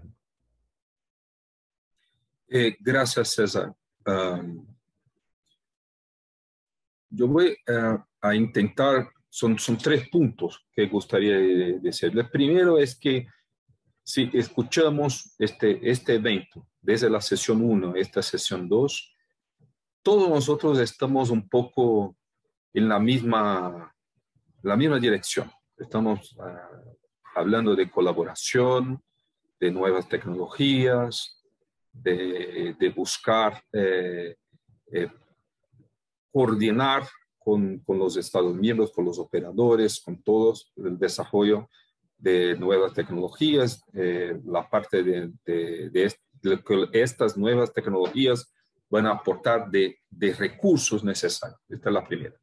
Eh, gracias, César. Um, yo voy a, a intentar, son, son tres puntos que gustaría decir. El primero es que si escuchamos este, este evento, desde la sesión uno, esta sesión dos, todos nosotros estamos un poco en la misma, la misma dirección. Estamos uh, hablando de colaboración, de nuevas tecnologías, De, de buscar eh, eh, coordinar con, con los Estados miembros, con los operadores, con todos, el desarrollo de nuevas tecnologías, eh, la parte de, de, de, est de que estas nuevas tecnologías van a aportar de, de recursos necesarios. Esta es la primera.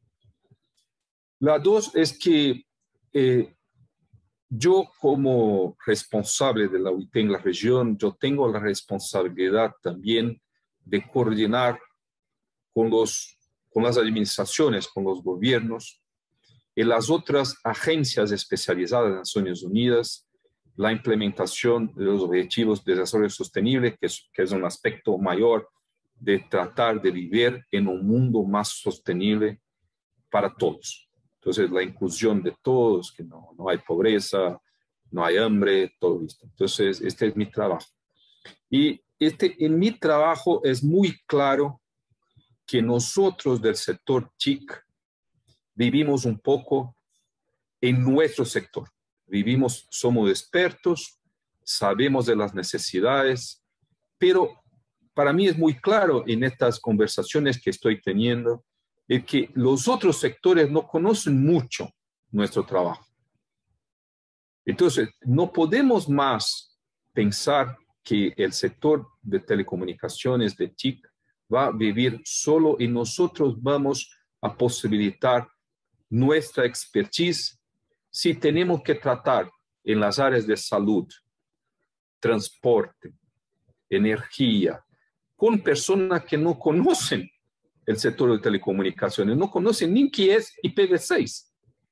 La dos es que eh, yo como responsable de la O I T en la región, yo tengo la responsabilidad también de coordinar con, los, con las administraciones, con los gobiernos y las otras agencias especializadas de Naciones Unidas, la implementación de los objetivos de desarrollo sostenible, que es, que es un aspecto mayor de tratar de vivir en un mundo más sostenible para todos. Entonces, la inclusión de todos, que no, no hay pobreza, no hay hambre, todo esto. Entonces, este es mi trabajo. Y este, en mi trabajo es muy claro que nosotros del sector T I C vivimos un poco en nuestro sector. Vivimos, somos expertos, sabemos de las necesidades, pero para mí es muy claro en estas conversaciones que estoy teniendo es que los otros sectores no conocen mucho nuestro trabajo. Entonces, no podemos más pensar que el sector de telecomunicaciones de T I C va a vivir solo y nosotros vamos a posibilitar nuestra expertise si tenemos que tratar en las áreas de salud, transporte, energía, con personas que no conocen el sector de telecomunicaciones, no conocen ni qué es I P v seis.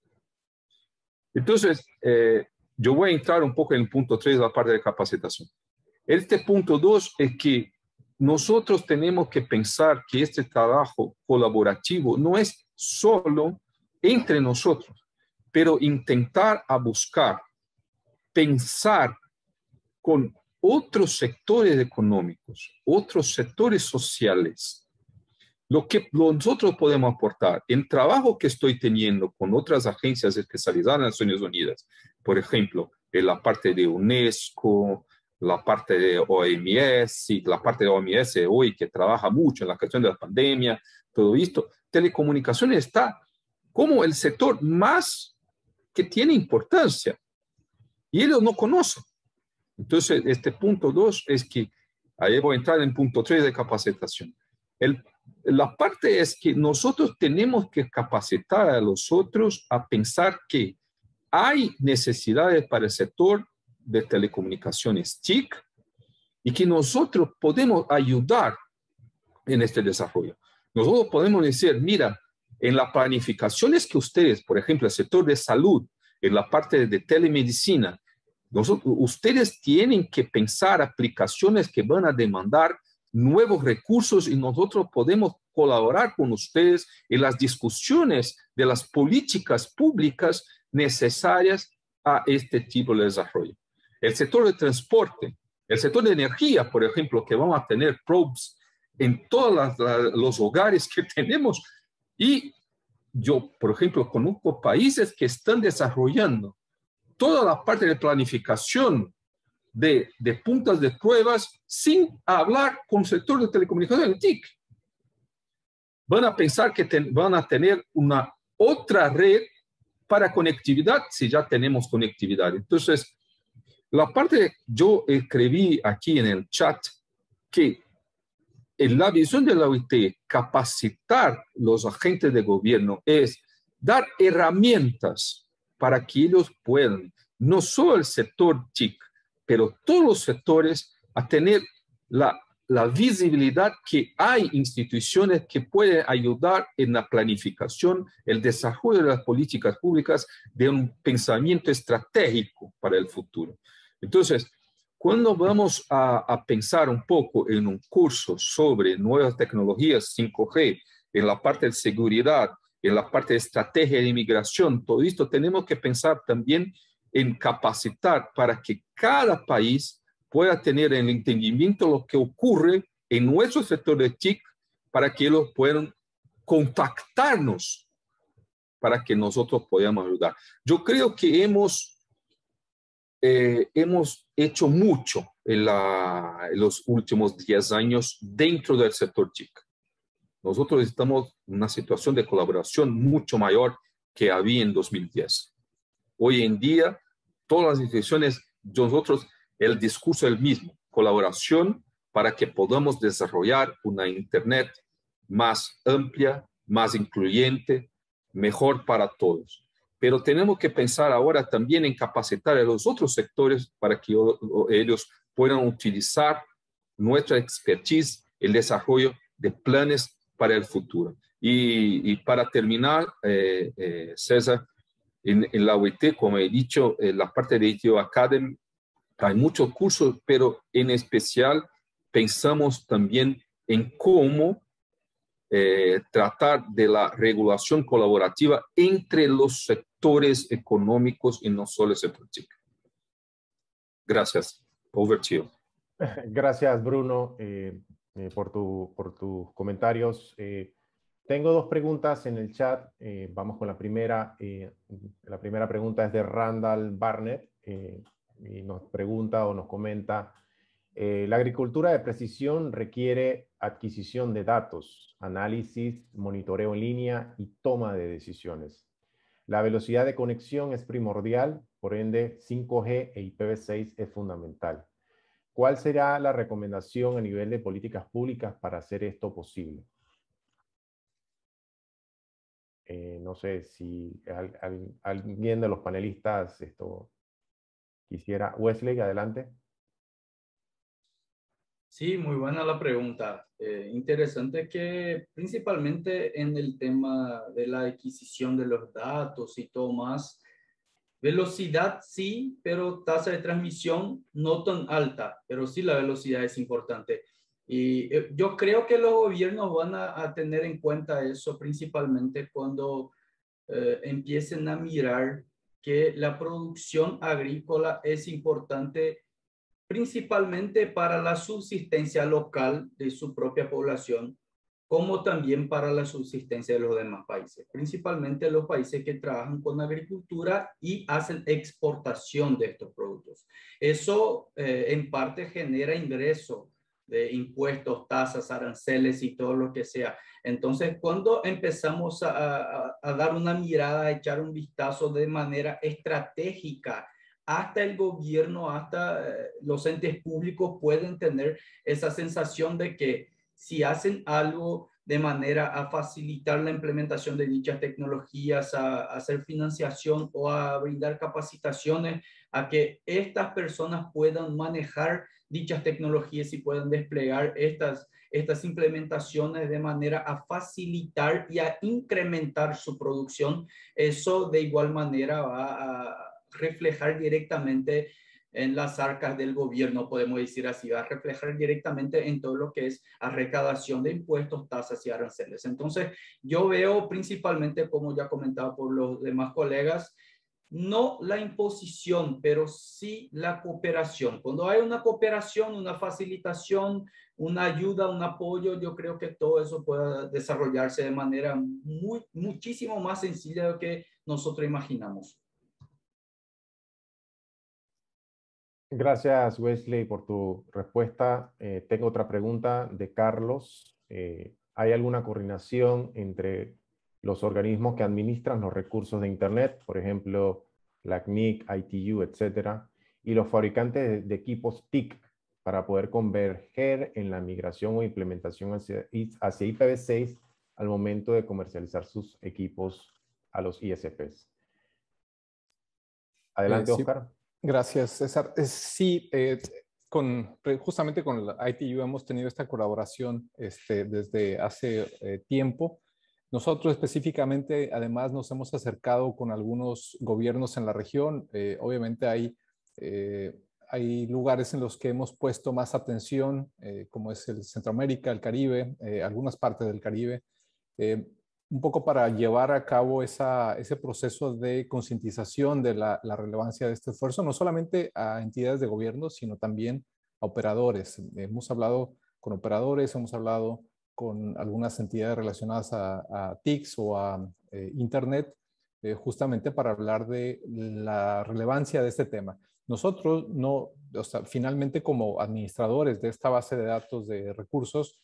Entonces, eh, yo voy a entrar un poco en el punto tres, la parte de capacitación. Este punto dos es que nosotros tenemos que pensar que este trabajo colaborativo no es solo entre nosotros, pero intentar a buscar, pensar con otros sectores económicos, otros sectores sociales, lo que nosotros podemos aportar. El trabajo que estoy teniendo con otras agencias especializadas en Naciones Unidas, por ejemplo, en la parte de UNESCO, la parte de O M S, y la parte de O M S hoy que trabaja mucho en la cuestión de la pandemia, todo esto, telecomunicaciones está como el sector más que tiene importancia y ellos no conocen. Entonces, este punto dos es que, ahí voy a entrar en punto tres de capacitación. El, la parte es que nosotros tenemos que capacitar a los otros a pensar que hay necesidades para el sector de telecomunicaciones T I C y que nosotros podemos ayudar en este desarrollo. Nosotros podemos decir, mira, en las planificaciones que ustedes, por ejemplo, el sector de salud, en la parte de telemedicina, nosotros, ustedes tienen que pensar aplicaciones que van a demandar nuevos recursos y nosotros podemos colaborar con ustedes en las discusiones de las políticas públicas necesarias a este tipo de desarrollo. El sector de transporte, el sector de energía, por ejemplo, que vamos a tener probes en todos las, las, los hogares que tenemos. Y yo, por ejemplo, conozco países que están desarrollando toda la parte de planificación de, de puntas de pruebas sin hablar con el sector de telecomunicaciones, el T I C. Van a pensar que ten, van a tener una otra red para conectividad si ya tenemos conectividad. Entonces, la parte, yo escribí aquí en el chat que en la visión de la O I T, capacitar los agentes de gobierno es dar herramientas para que ellos puedan, no solo el sector T I C, pero todos los sectores, a tener la, la visibilidad que hay instituciones que pueden ayudar en la planificación, el desarrollo de las políticas públicas de un pensamiento estratégico para el futuro. Entonces, cuando vamos a, a pensar un poco en un curso sobre nuevas tecnologías cinco G, en la parte de seguridad, en la parte de estrategia de inmigración, todo esto tenemos que pensar también en capacitar para que cada país pueda tener el entendimiento de lo que ocurre en nuestro sector de T I C para que ellos puedan contactarnos para que nosotros podamos ayudar. Yo creo que hemos, eh, hemos hecho mucho en, la, en los últimos diez años dentro del sector T I C. Nosotros estamos en una situación de colaboración mucho mayor que había en dos mil diez. Hoy en día, todas las instituciones, nosotros, el discurso es el mismo, colaboración para que podamos desarrollar una Internet más amplia, más incluyente, mejor para todos. Pero tenemos que pensar ahora también en capacitar a los otros sectores para que ellos puedan utilizar nuestra expertise, el desarrollo de planes para el futuro. Y, y para terminar, eh, eh, César, en, en la O I T, como he dicho, en la parte de I T O Academy, hay muchos cursos, pero en especial pensamos también en cómo eh, tratar de la regulación colaborativa entre los sectores económicos y no solo el sector T I C. Gracias. Over to you. Gracias, Bruno, eh, eh, por, tu, por tus comentarios. Eh, tengo dos preguntas en el chat. Eh, vamos con la primera. Eh, la primera pregunta es de Randall Barnett eh, y nos pregunta o nos comenta: eh, la agricultura de precisión requiere adquisición de datos, análisis, monitoreo en línea y toma de decisiones. La velocidad de conexión es primordial, por ende cinco G e I P v seis es fundamental. ¿Cuál será la recomendación a nivel de políticas públicas para hacer esto posible? Eh, no sé si al, al, alguien de los panelistas esto quisiera. Wesley, adelante. Sí, muy buena la pregunta. Eh, interesante que principalmente en el tema de la adquisición de los datos y todo más, velocidad sí, pero tasa de transmisión no tan alta, pero sí la velocidad es importante. Y eh, yo creo que los gobiernos van a, a tener en cuenta eso principalmente cuando eh, empiecen a mirar que la producción agrícola es importante principalmente para la subsistencia local de su propia población, como también para la subsistencia de los demás países, principalmente los países que trabajan con agricultura y hacen exportación de estos productos. Eso eh, en parte genera ingreso de impuestos, tasas, aranceles y todo lo que sea. Entonces, cuando empezamos a, a, a dar una mirada, a echar un vistazo de manera estratégica, hasta el gobierno, hasta eh, los entes públicos pueden tener esa sensación de que si hacen algo de manera a facilitar la implementación de dichas tecnologías, a, a hacer financiación o a brindar capacitaciones, a que estas personas puedan manejar dichas tecnologías y puedan desplegar estas, estas implementaciones de manera a facilitar y a incrementar su producción, eso de igual manera va a reflejar directamente en las arcas del gobierno, podemos decir así, va a reflejar directamente en todo lo que es a recaudación de impuestos, tasas y aranceles. Entonces, yo veo principalmente, como ya comentaba por los demás colegas, no la imposición, pero sí la cooperación. Cuando hay una cooperación, una facilitación, una ayuda, un apoyo, yo creo que todo eso puede desarrollarse de manera muy, muchísimo más sencilla de lo que nosotros imaginamos. Gracias, Wesley, por tu respuesta. Eh, tengo otra pregunta de Carlos. Eh, ¿hay alguna coordinación entre los organismos que administran los recursos de Internet, por ejemplo, la C N I C, I T U, etcétera, y los fabricantes de, de equipos T I C para poder converger en la migración o implementación hacia, hacia I P v seis al momento de comercializar sus equipos a los I S Ps? Adelante, Eh, sí. Oscar. Gracias, César. Eh, sí, eh, con, justamente con la I T U hemos tenido esta colaboración este, desde hace eh, tiempo. Nosotros específicamente, además, nos hemos acercado con algunos gobiernos en la región. Eh, obviamente hay, eh, hay lugares en los que hemos puesto más atención, eh, como es el Centroamérica, el Caribe, eh, algunas partes del Caribe. Eh, un poco para llevar a cabo esa, ese proceso de concientización de la, la relevancia de este esfuerzo, no solamente a entidades de gobierno, sino también a operadores. Hemos hablado con operadores, hemos hablado con algunas entidades relacionadas a, a T I Cs o a eh, Internet, eh, justamente para hablar de la relevancia de este tema. Nosotros no, o sea, finalmente como administradores de esta base de datos de recursos,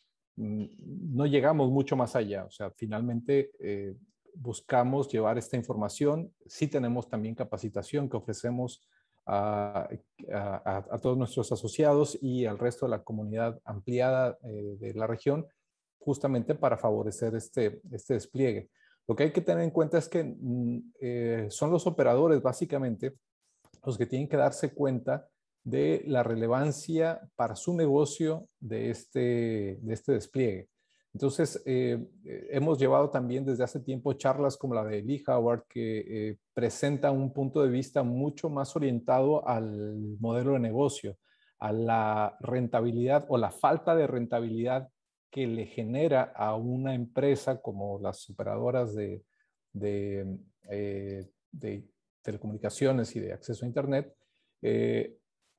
no llegamos mucho más allá. O sea, finalmente eh, buscamos llevar esta información. Sí tenemos también capacitación que ofrecemos a, a, a todos nuestros asociados y al resto de la comunidad ampliada eh, de la región, justamente para favorecer este, este despliegue. Lo que hay que tener en cuenta es que eh, son los operadores básicamente los que tienen que darse cuenta de la relevancia para su negocio de este, de este despliegue. Entonces, eh, hemos llevado también desde hace tiempo charlas como la de Lee Howard, que eh, presenta un punto de vista mucho más orientado al modelo de negocio, a la rentabilidad o la falta de rentabilidad que le genera a una empresa como las operadoras de, de, eh, de telecomunicaciones y de acceso a Internet, eh,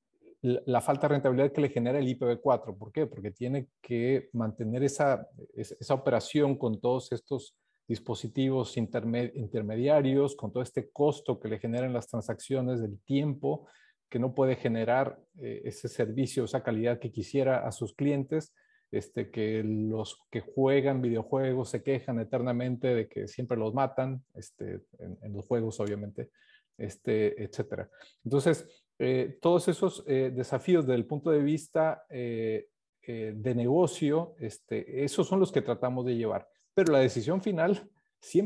la falta de rentabilidad que le genera el I P v cuatro. ¿Por qué? Porque tiene que mantener esa, esa operación con todos estos dispositivos intermed intermediarios, con todo este costo que le generan las transacciones, del tiempo que no puede generar eh, ese servicio, esa calidad que quisiera a sus clientes, este, que los que juegan videojuegos se quejan eternamente de que siempre los matan, este, en, en los juegos obviamente, este, etcétera. Entonces, Eh, todos esos eh, desafíos desde el punto de vista eh, eh, de negocio, este, esos son los que tratamos de llevar. Pero la decisión final siempre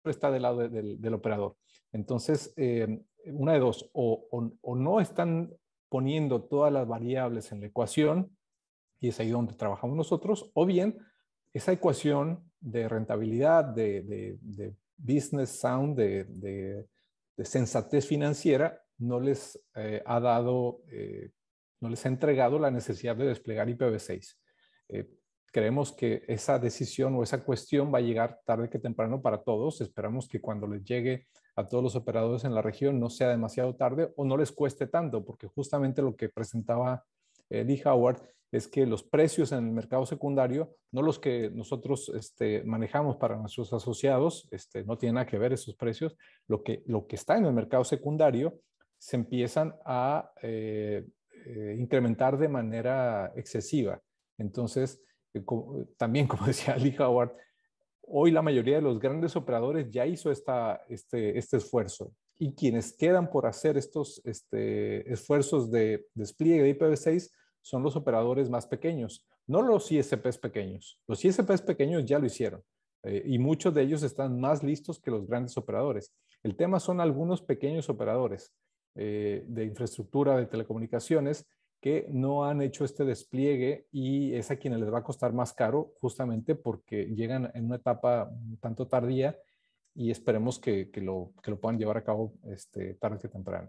está del lado de, de, del operador. Entonces, eh, una de dos, o, o, o no están poniendo todas las variables en la ecuación, y es ahí donde trabajamos nosotros, o bien esa ecuación de rentabilidad, de, de, de business sound, de, de, de sensatez financiera, no les eh, ha dado, eh, no les ha entregado la necesidad de desplegar I P v seis. Eh, creemos que esa decisión o esa cuestión va a llegar tarde que temprano para todos. Esperamos que cuando les llegue a todos los operadores en la región no sea demasiado tarde o no les cueste tanto, porque justamente lo que presentaba eh, Lee Howard es que los precios en el mercado secundario, no los que nosotros este, manejamos para nuestros asociados, este, no tienen nada que ver esos precios, lo que, lo que está en el mercado secundario se empiezan a eh, eh, incrementar de manera excesiva. Entonces, eh, como, también como decía Lee Howard, hoy la mayoría de los grandes operadores ya hizo esta, este, este esfuerzo, y quienes quedan por hacer estos este, esfuerzos de despliegue de I P v seis son los operadores más pequeños, no los I S Ps pequeños. Los I S Ps pequeños ya lo hicieron eh, y muchos de ellos están más listos que los grandes operadores. El tema son algunos pequeños operadores eh, de infraestructura de telecomunicaciones que no han hecho este despliegue, y es a quienes les va a costar más caro, justamente porque llegan en una etapa un tanto tardía, y esperemos que, que, lo, que lo puedan llevar a cabo este, tarde que temprano.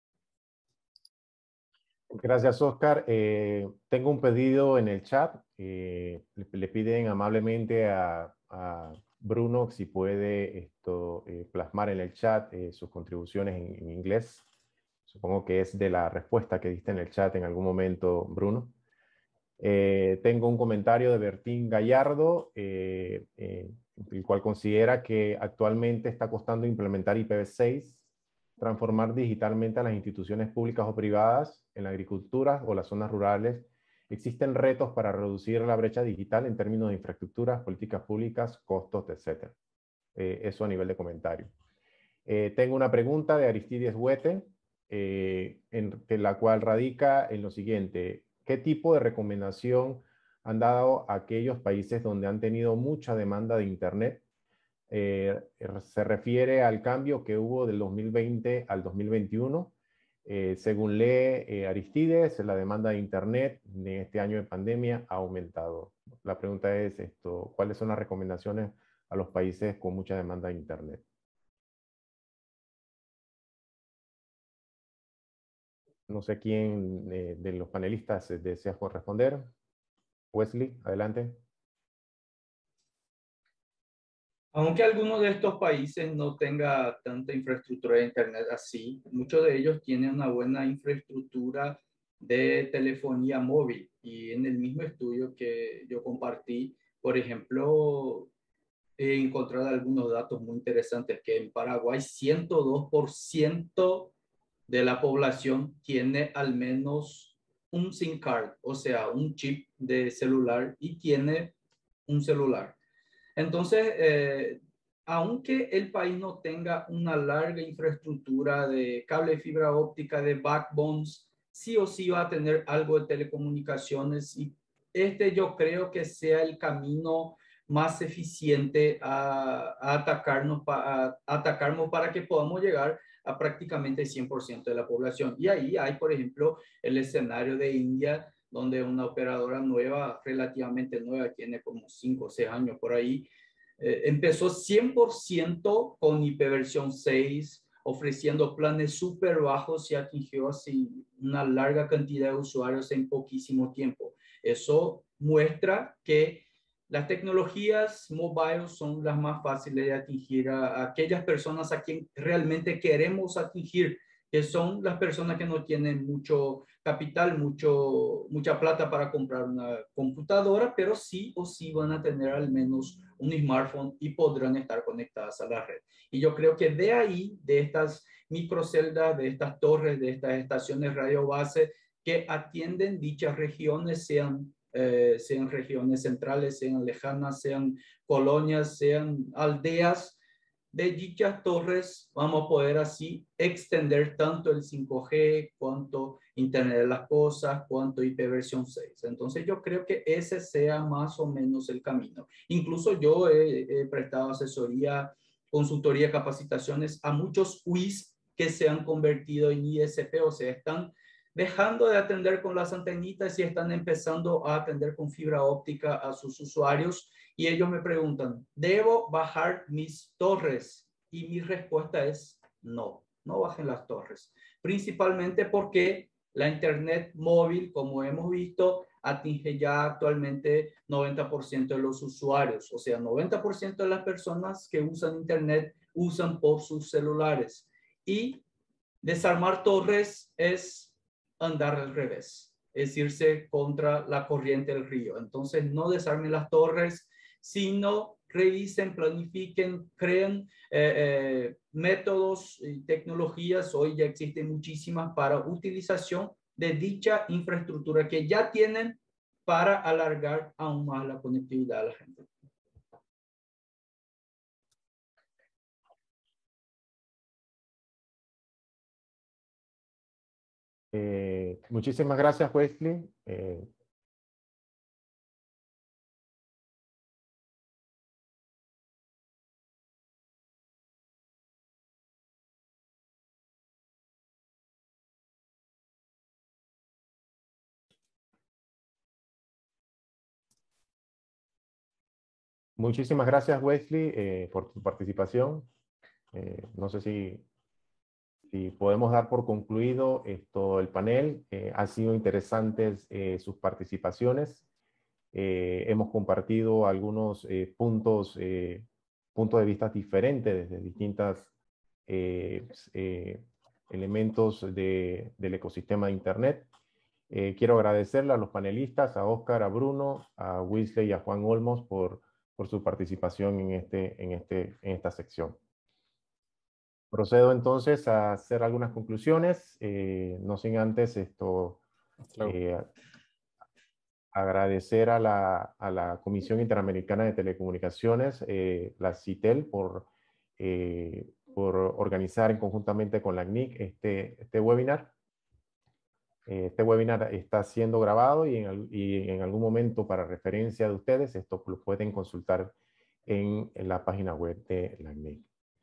Gracias, Oscar. Eh, tengo un pedido en el chat. Eh, le, le piden amablemente a, a Bruno si puede esto, eh, plasmar en el chat eh, sus contribuciones en, en inglés. Supongo que es de la respuesta que diste en el chat en algún momento, Bruno. Eh, tengo un comentario de Bertín Gallardo, eh, eh, el cual considera que actualmente está costando implementar I P v seis, transformar digitalmente a las instituciones públicas o privadas en la agricultura o las zonas rurales. Existen retos para reducir la brecha digital en términos de infraestructuras, políticas públicas, costos, etcétera. Eh, eso a nivel de comentario. Eh, tengo una pregunta de Aristides Huete, eh, en, en la cual radica en lo siguiente: ¿qué tipo de recomendación han dado a aquellos países donde han tenido mucha demanda de Internet? Eh, se refiere al cambio que hubo del dos mil veinte al dos mil veintiuno. Eh, según lee eh, Aristides, la demanda de Internet en este año de pandemia ha aumentado. La pregunta es esto: ¿cuáles son las recomendaciones a los países con mucha demanda de Internet? No sé quién eh, de los panelistas desea responder. Wesley, adelante. Aunque alguno de estos países no tenga tanta infraestructura de Internet así, muchos de ellos tienen una buena infraestructura de telefonía móvil. Y en el mismo estudio que yo compartí, por ejemplo, he encontrado algunos datos muy interesantes, que en Paraguay ciento dos por ciento de la población tiene al menos un SIM card, o sea, un chip de celular, y tiene un celular. Entonces, eh, aunque el país no tenga una larga infraestructura de cable de fibra óptica, de backbones, sí o sí va a tener algo de telecomunicaciones, y este yo creo que sea el camino más eficiente a, a atacarnos, pa, a atacarnos para que podamos llegar a prácticamente el cien por ciento de la población. Y ahí hay, por ejemplo, el escenario de India, donde una operadora nueva, relativamente nueva, tiene como cinco o seis años por ahí, eh, empezó cien por ciento con I P versión seis, ofreciendo planes súper bajos, y atingió así una larga cantidad de usuarios en poquísimo tiempo. Eso muestra que las tecnologías mobile son las más fáciles de atingir a, a aquellas personas a quien realmente queremos atingir, que son las personas que no tienen mucho capital, mucho, mucha plata para comprar una computadora, pero sí o sí van a tener al menos un smartphone y podrán estar conectadas a la red. Y yo creo que de ahí, de estas microceldas, de estas torres, de estas estaciones radio base que atienden dichas regiones, sean Eh, sean regiones centrales, sean lejanas, sean colonias, sean aldeas, de dichas torres vamos a poder así extender tanto el cinco G, cuanto Internet de las Cosas, cuanto I P versión seis. Entonces yo creo que ese sea más o menos el camino. Incluso yo he, he prestado asesoría consultoría, capacitaciones, a muchos U I S que se han convertido en I S P, o sea, están dejando de atender con las antenitas y están empezando a atender con fibra óptica a sus usuarios. Y ellos me preguntan, ¿debo bajar mis torres? Y mi respuesta es no, no bajen las torres. Principalmente porque la internet móvil, como hemos visto, atinge ya actualmente noventa por ciento de los usuarios. O sea, noventa por ciento de las personas que usan internet usan por sus celulares. Y desarmar torres es andar al revés, es irse contra la corriente del río. Entonces, no desarmen las torres, sino revisen, planifiquen, creen eh, eh, métodos y tecnologías, hoy ya existen muchísimas, para utilización de dicha infraestructura que ya tienen para alargar aún más la conectividad a la gente. Eh, muchísimas gracias, Wesley. Eh, muchísimas gracias, Wesley, eh, por tu participación. Eh, no sé si, si podemos dar por concluido esto, el panel. Eh, han sido interesantes eh, sus participaciones. Eh, hemos compartido algunos eh, puntos, eh, puntos de vista diferentes desde distintos eh, eh, elementos de, del ecosistema de Internet. Eh, quiero agradecerle a los panelistas, a Oscar, a Bruno, a Wesley y a Juan Olmos por, por su participación en, este, en, este, en esta sección. Procedo entonces a hacer algunas conclusiones, eh, no sin antes esto, eh, agradecer a la, a la Comisión Interamericana de Telecomunicaciones, eh, la CITEL, por, eh, por organizar conjuntamente con la C N I C este, este webinar. Este webinar está siendo grabado y en, y en algún momento, para referencia de ustedes, esto lo pueden consultar en, en la página web de la C N I C.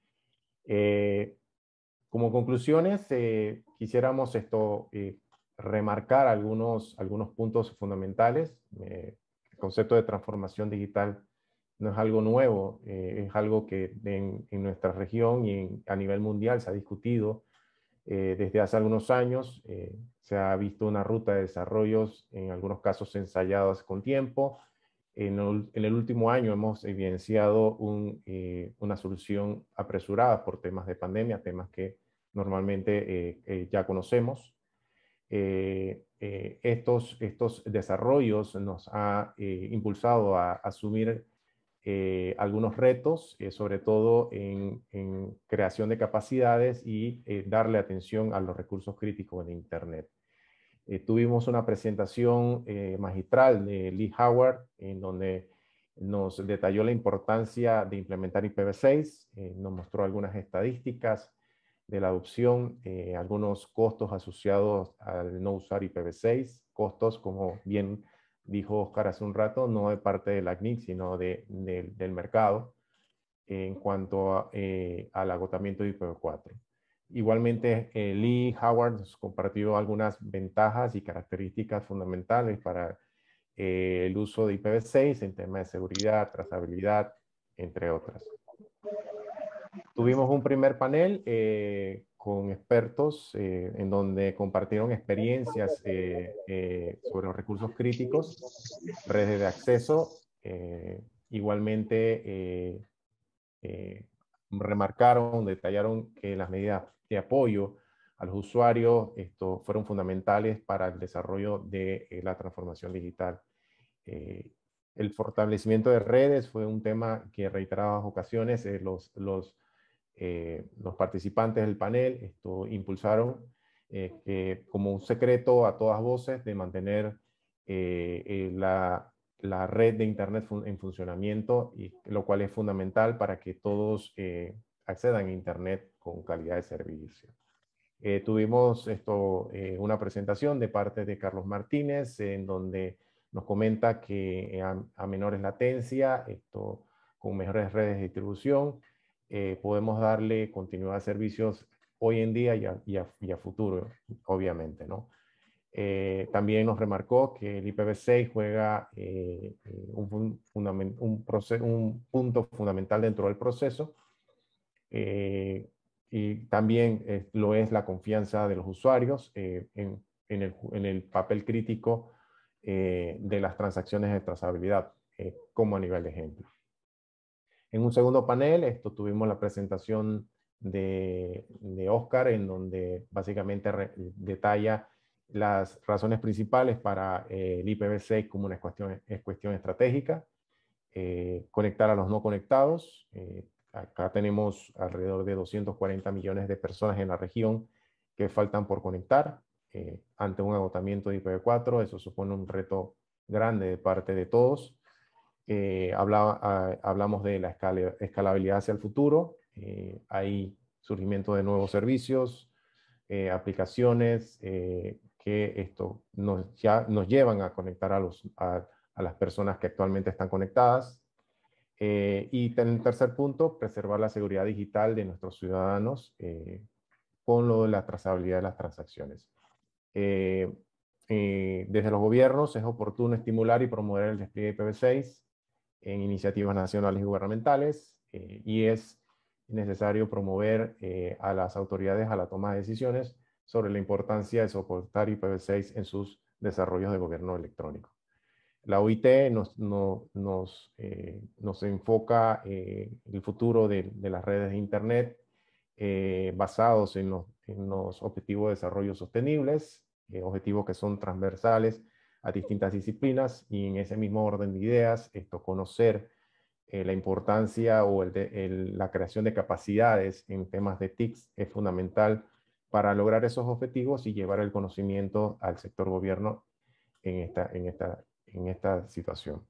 Eh, como conclusiones, eh, quisiéramos esto, eh, remarcar algunos, algunos puntos fundamentales. Eh, el concepto de transformación digital no es algo nuevo, eh, es algo que en, en nuestra región y en, a nivel mundial se ha discutido eh, desde hace algunos años. Eh, se ha visto una ruta de desarrollos, en algunos casos ensayados con tiempo. En el, en el último año hemos evidenciado un, eh, una solución apresurada por temas de pandemia, temas que normalmente eh, eh, ya conocemos. Eh, eh, estos, estos desarrollos nos ha eh, impulsado a, a asumir eh, algunos retos, eh, sobre todo en, en creación de capacidades y eh, darle atención a los recursos críticos de Internet. Eh, tuvimos una presentación eh, magistral de Lee Howard, en donde nos detalló la importancia de implementar I P v seis, eh, nos mostró algunas estadísticas de la adopción, eh, algunos costos asociados al no usar I P v seis, costos, como bien dijo Oscar hace un rato, no de parte de la C N I C, sino de, de, del mercado, en cuanto a, eh, al agotamiento de I P v cuatro. Igualmente, eh, Lee Howard nos compartió algunas ventajas y características fundamentales para eh, el uso de I P v seis en temas de seguridad, trazabilidad, entre otras. Tuvimos un primer panel eh, con expertos eh, en donde compartieron experiencias eh, eh, sobre los recursos críticos, redes de acceso, eh, igualmente eh, eh, remarcaron, detallaron que las medidas de apoyo a los usuarios esto, fueron fundamentales para el desarrollo de eh, la transformación digital. Eh, el fortalecimiento de redes fue un tema que en reiteradas ocasiones eh, los, los, eh, los participantes del panel esto, impulsaron eh, que, como un secreto a todas voces de mantener eh, eh, la la red de Internet fun en funcionamiento, y lo cual es fundamental para que todos eh, accedan a Internet con calidad de servicio. Eh, tuvimos esto, eh, una presentación de parte de Carlos Martínez, en donde nos comenta que a, a menores latencia, esto, con mejores redes de distribución, eh, podemos darle continuidad a servicios hoy en día y a, y a, y a futuro, obviamente, ¿no? Eh, también nos remarcó que el I P v seis juega eh, un, fundament, un, proceso, un punto fundamental dentro del proceso, eh, y también eh, lo es la confianza de los usuarios eh, en, en, el, en el papel crítico eh, de las transacciones de trazabilidad, eh, como a nivel de ejemplo. En un segundo panel, esto tuvimos la presentación de, de Oscar, en donde básicamente re, detalla las razones principales para eh, el I P v seis como una cuestión, es cuestión estratégica, eh, conectar a los no conectados. Eh, acá tenemos alrededor de doscientos cuarenta millones de personas en la región que faltan por conectar. Eh, ante un agotamiento de I P v cuatro, eso supone un reto grande de parte de todos. Eh, habla, ah, hablamos de la escala, escalabilidad hacia el futuro. Eh, hay surgimiento de nuevos servicios, eh, aplicaciones eh, que esto nos, ya, nos llevan a conectar a, los, a, a las personas que actualmente están conectadas. Eh, y en el tercer punto, preservar la seguridad digital de nuestros ciudadanos eh, con lo de la trazabilidad de las transacciones. Eh, eh, desde los gobiernos es oportuno estimular y promover el despliegue de I P v seis en iniciativas nacionales y gubernamentales, eh, y es necesario promover eh, a las autoridades a la toma de decisiones sobre la importancia de soportar I P v seis en sus desarrollos de gobierno electrónico. La O I T nos, no, nos, eh, nos enfoca eh, el futuro de, de las redes de Internet eh, basados en los, en los objetivos de desarrollo sostenibles, eh, objetivos que son transversales a distintas disciplinas, y en ese mismo orden de ideas, esto, conocer eh, la importancia o el de, el, la creación de capacidades en temas de T I Cs es fundamental para lograr esos objetivos y llevar el conocimiento al sector gobierno en esta, en esta, en esta situación.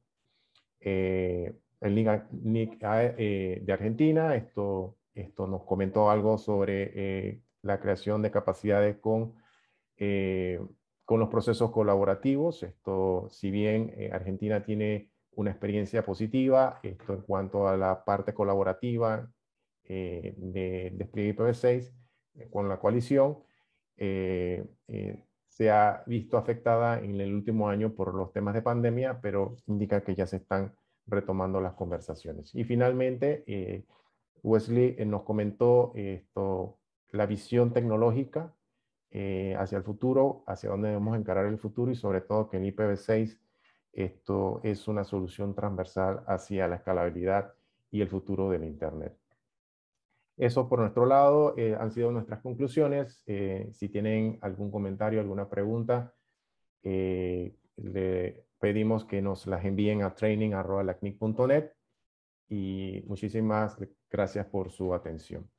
Eh, el N I C eh, de Argentina, esto, esto nos comentó algo sobre eh, la creación de capacidades con eh, con los procesos colaborativos. Esto, si bien eh, Argentina tiene una experiencia positiva, esto en cuanto a la parte colaborativa eh, de despliegue I P v seis eh, con la coalición, eh, eh, se ha visto afectada en el último año por los temas de pandemia, pero indica que ya se están retomando las conversaciones. Y finalmente, eh, Wesley eh, nos comentó esto, la visión tecnológica Eh, hacia el futuro, hacia dónde debemos encarar el futuro, y sobre todo que el I P v seis esto es una solución transversal hacia la escalabilidad y el futuro del Internet. Eso por nuestro lado eh, han sido nuestras conclusiones. Eh, si tienen algún comentario, alguna pregunta, eh, le pedimos que nos las envíen a training arroba lacnic punto net, y muchísimas gracias por su atención.